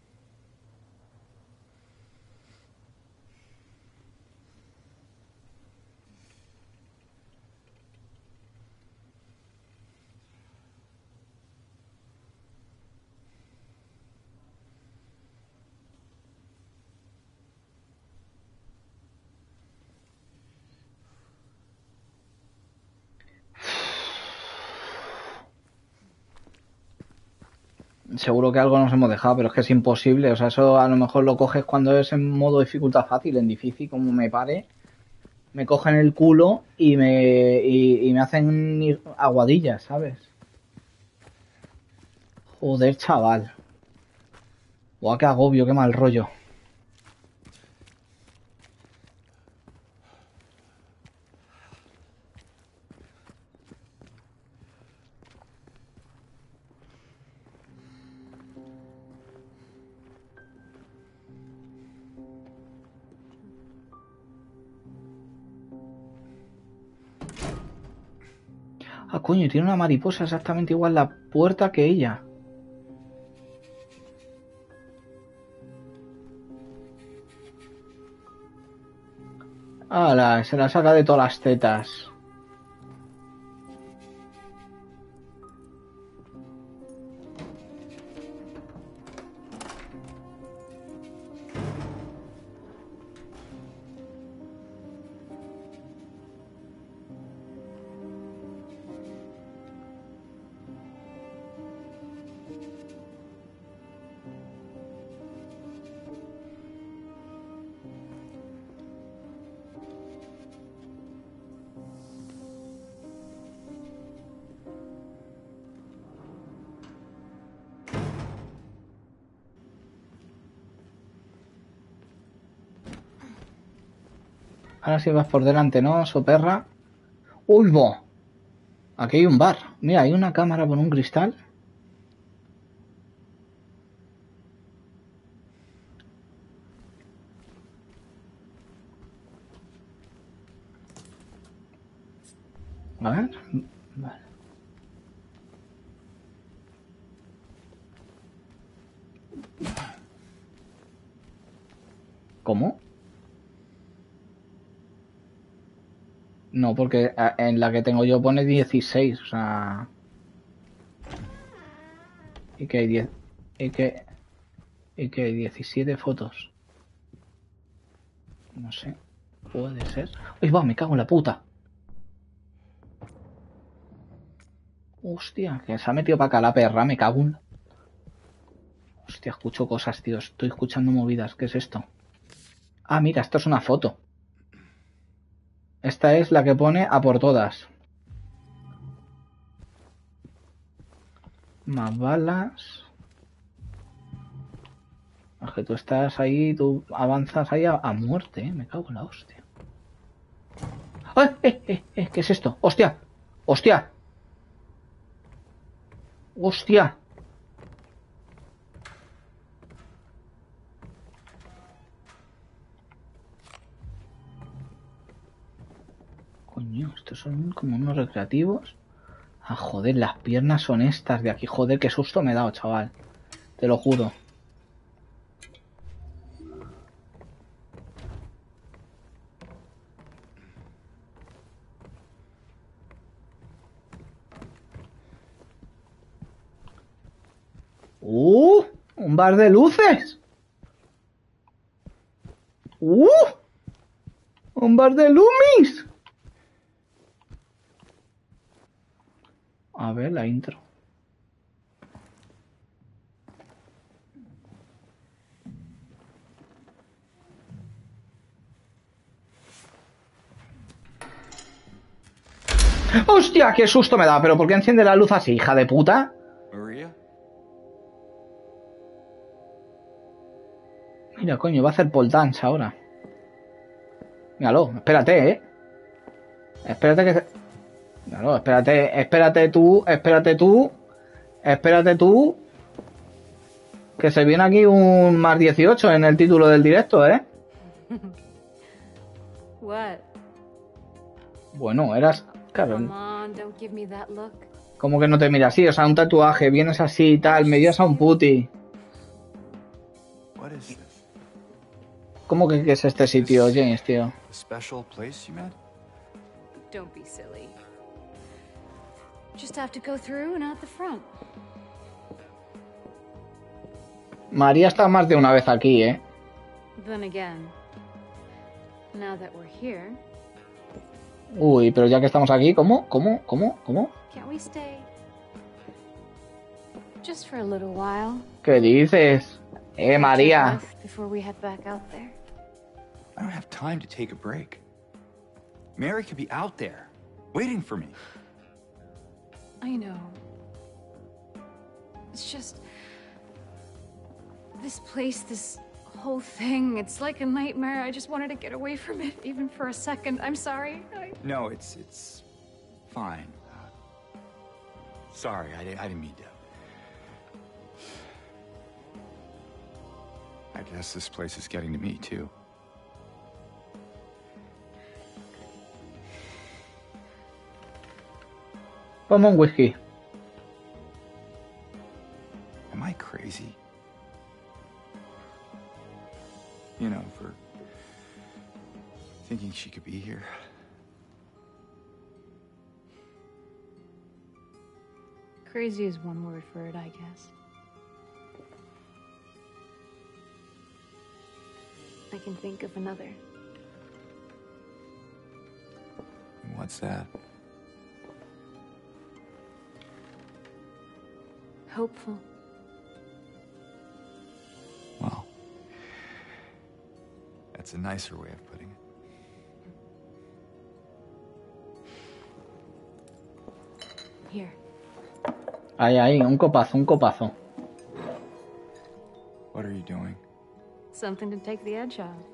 Seguro que algo nos hemos dejado, pero es que es imposible. O sea, eso a lo mejor lo coges cuando es en modo dificultad fácil, en difícil, como me pare. Me cogen el culo y me, y, y me hacen ir aguadillas, ¿sabes? Joder, chaval. Buah, qué agobio, qué mal rollo. Ah, coño, tiene una mariposa exactamente igual la puerta que ella. ¡Hala! Se la saca de todas las tetas. Ahora sí vas por delante, ¿no, soperra? ¡Uy, bo! Aquí hay un bar. Mira, hay una cámara con un cristal. A ver. Vale. ¿Cómo? No, porque en la que tengo yo pone dieciséis, o sea... Y que hay diez... Y que... Y que hay diecisiete fotos. No sé. Puede ser. ¡Uy, va! Me cago en la puta. Hostia, que se ha metido para acá la perra, me cago en... Hostia, escucho cosas, tío. Estoy escuchando movidas. ¿Qué es esto? Ah, mira, esto es una foto. Esta es la que pone a por todas. Más balas. Es que tú estás ahí, tú avanzas ahí a, a muerte, ¿eh? Me cago en la hostia. ¡Ay! Eh, eh, eh! ¿Qué es esto? ¡Hostia! ¡Hostia! ¡Hostia! Coño, estos son como unos recreativos. Ah, joder, las piernas son estas de aquí. Joder, qué susto me he dado, chaval. Te lo juro. ¡Uh! ¡Un bar de luces! ¡Uh! ¡Un bar de lumis! A ver, la intro. ¡Hostia! ¡Qué susto me da! ¿Pero por qué enciende la luz así, hija de puta? Maria? Mira, coño, va a hacer pole dance ahora. Míralo, espérate, ¿eh? Espérate que... Míralo, espérate, espérate tú, espérate tú. Espérate tú. Que se viene aquí un más dieciocho en el título del directo, ¿eh? What? Bueno, eras... Claro, Come on, don't give me that look. como que no te miras así, o sea, un tatuaje, vienes así y tal, me llevas a un puti. What is this? ¿Cómo que qué es este sitio, James, tío? A special place you met? Don't be silly. Just have to go through and out the front. María está más de una vez aquí, ¿eh? Then again, now that we're here, Uy, pero ya que estamos aquí, ¿cómo? ¿Cómo? ¿Cómo? ¿Cómo? can't we stay Just for a little while. ¿Qué dices? Eh, María. Before we head back out there. I don't have time to take a break. Mary could be out there, waiting for me. I know. It's just... this place, this whole thing, it's like a nightmare. I just wanted to get away from it, even for a second. I'm sorry. I... No, it's it's fine. Uh, sorry, I, I didn't mean to. I guess this place is getting to me, too. Ponme un whisky. Am I crazy? You know, for thinking she could be here. Crazy is one word for it, I guess. I can think of another. What's that? Hopeful. Well, that's a nicer way of putting it. Here. Ahí, ahí, un copazo, un copazo. What are you doing? Something to take the edge off.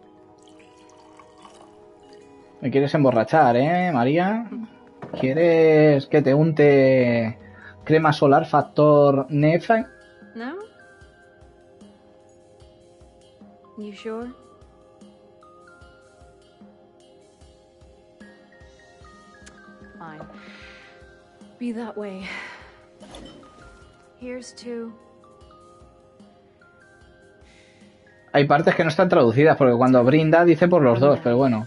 Me quieres emborrachar, ¿eh, María? ¿Quieres que te unte crema solar factor Nefa? No? You sure? Fine. Be that way. Here's to... Hay partes que no están traducidas, porque cuando brinda dice por los dos, pero bueno.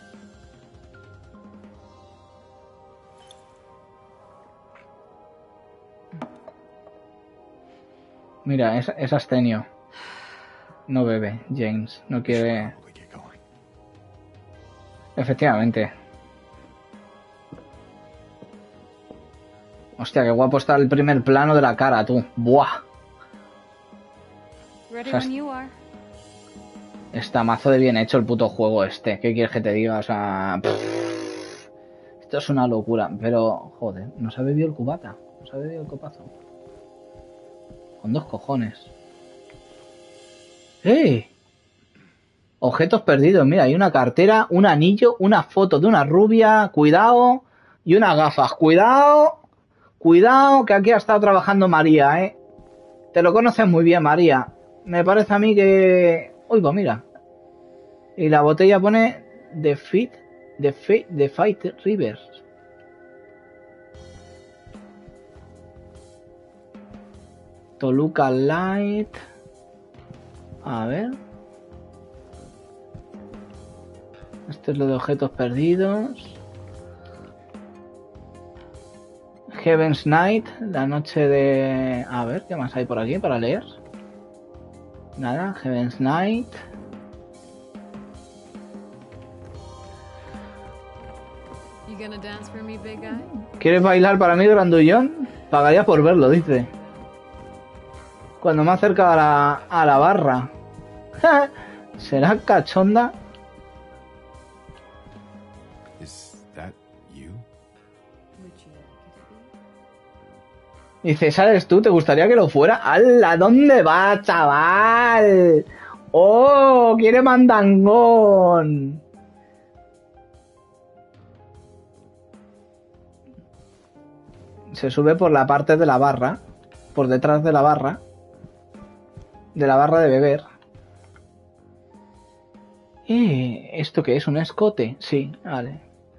Mira, es, es abstenio. No bebe, James. No quiere... Efectivamente. Hostia, qué guapo está el primer plano de la cara, tú. Buah. Ready O sea, when you are. está mazo de bien hecho el puto juego este. ¿Qué quieres que te diga? O sea... Pff, esto es una locura. Pero, joder, no se ha bebido el cubata. No se ha bebido el copazo. Con dos cojones. ¡Eh! Objetos perdidos. Mira, hay una cartera, un anillo, una foto de una rubia. Cuidado. Y unas gafas. Cuidado. Cuidado, que aquí ha estado trabajando María, ¿eh? Te lo conoces muy bien, María. Me parece a mí que... Uy, pues mira. Y la botella pone The Fit, The Fit, The Fight Rivers. Toluca Light. A ver. Esto es lo de objetos perdidos. Heaven's Night, la noche de... A ver, ¿qué más hay por aquí para leer? Nada, Heaven's Night. You gonna dance for me, big guy? ¿Quieres bailar para mí, grandullón? Pagaría por verlo, dice. Cuando me acerca a la, a la barra. ¿Será cachonda? Is that you? Dice, ¿sabes tú? ¿Te gustaría que lo fuera? ¡Hala! ¿Dónde va, chaval? ¡Oh! ¡Quiere mandangón! Se sube por la parte de la barra. Por detrás de la barra. De la barra de beber. Eh, ¿esto qué es? ¿Un escote? Sí, vale.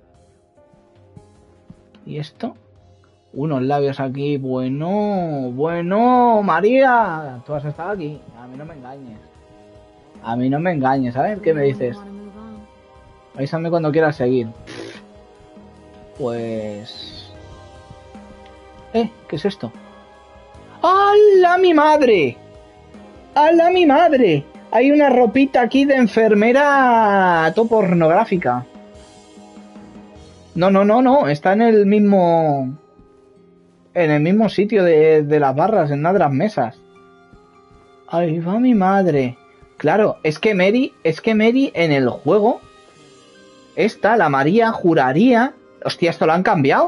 ¿Y esto? Unos labios aquí. Bueno, bueno, María. Tú has estado aquí. A mí no me engañes. A mí no me engañes, ¿sabes? ¿Qué me dices? Avísame cuando quieras seguir. Pues... ¿Eh? ¿Qué es esto? ¡Hala, mi madre! ¡Hala, mi madre! Hay una ropita aquí de enfermera todo pornográfica. No, no, no, no. Está en el mismo... En el mismo sitio de, de las barras, en una de las mesas. Ahí va mi madre. Claro, es que Mary, es que Mary en el juego, esta, la María, juraría... Hostia, esto lo han cambiado.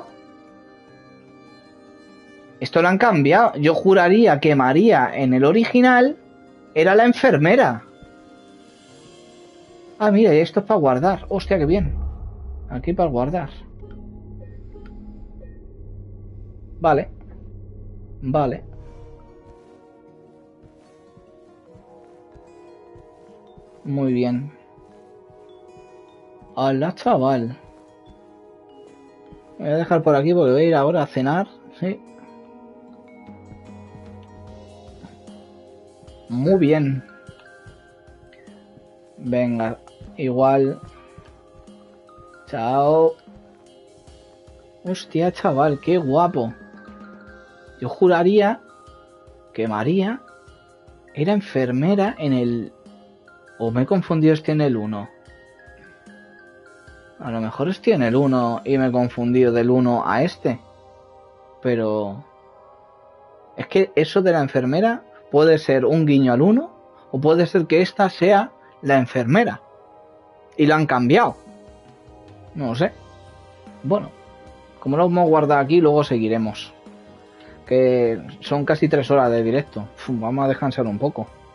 Esto lo han cambiado. Yo juraría que María en el original era la enfermera. Ah, mira, y esto es para guardar. Hostia, qué bien. Aquí para guardar. Vale. Vale. Muy bien. Hola, chaval. Me voy a dejar por aquí porque voy a ir ahora a cenar. Sí. Muy bien. Venga, igual. Chao. Hostia, chaval, qué guapo. Yo juraría que María era enfermera en el... ¿O me he confundido este en el uno? A lo mejor estoy en el uno y me he confundido del uno a este. Pero... Es que eso de la enfermera puede ser un guiño al uno o puede ser que esta sea la enfermera. Y lo han cambiado. No lo sé. Bueno, como lo hemos guardado aquí, luego seguiremos. Que son casi tres horas de directo. Uf, vamos a descansar un poco.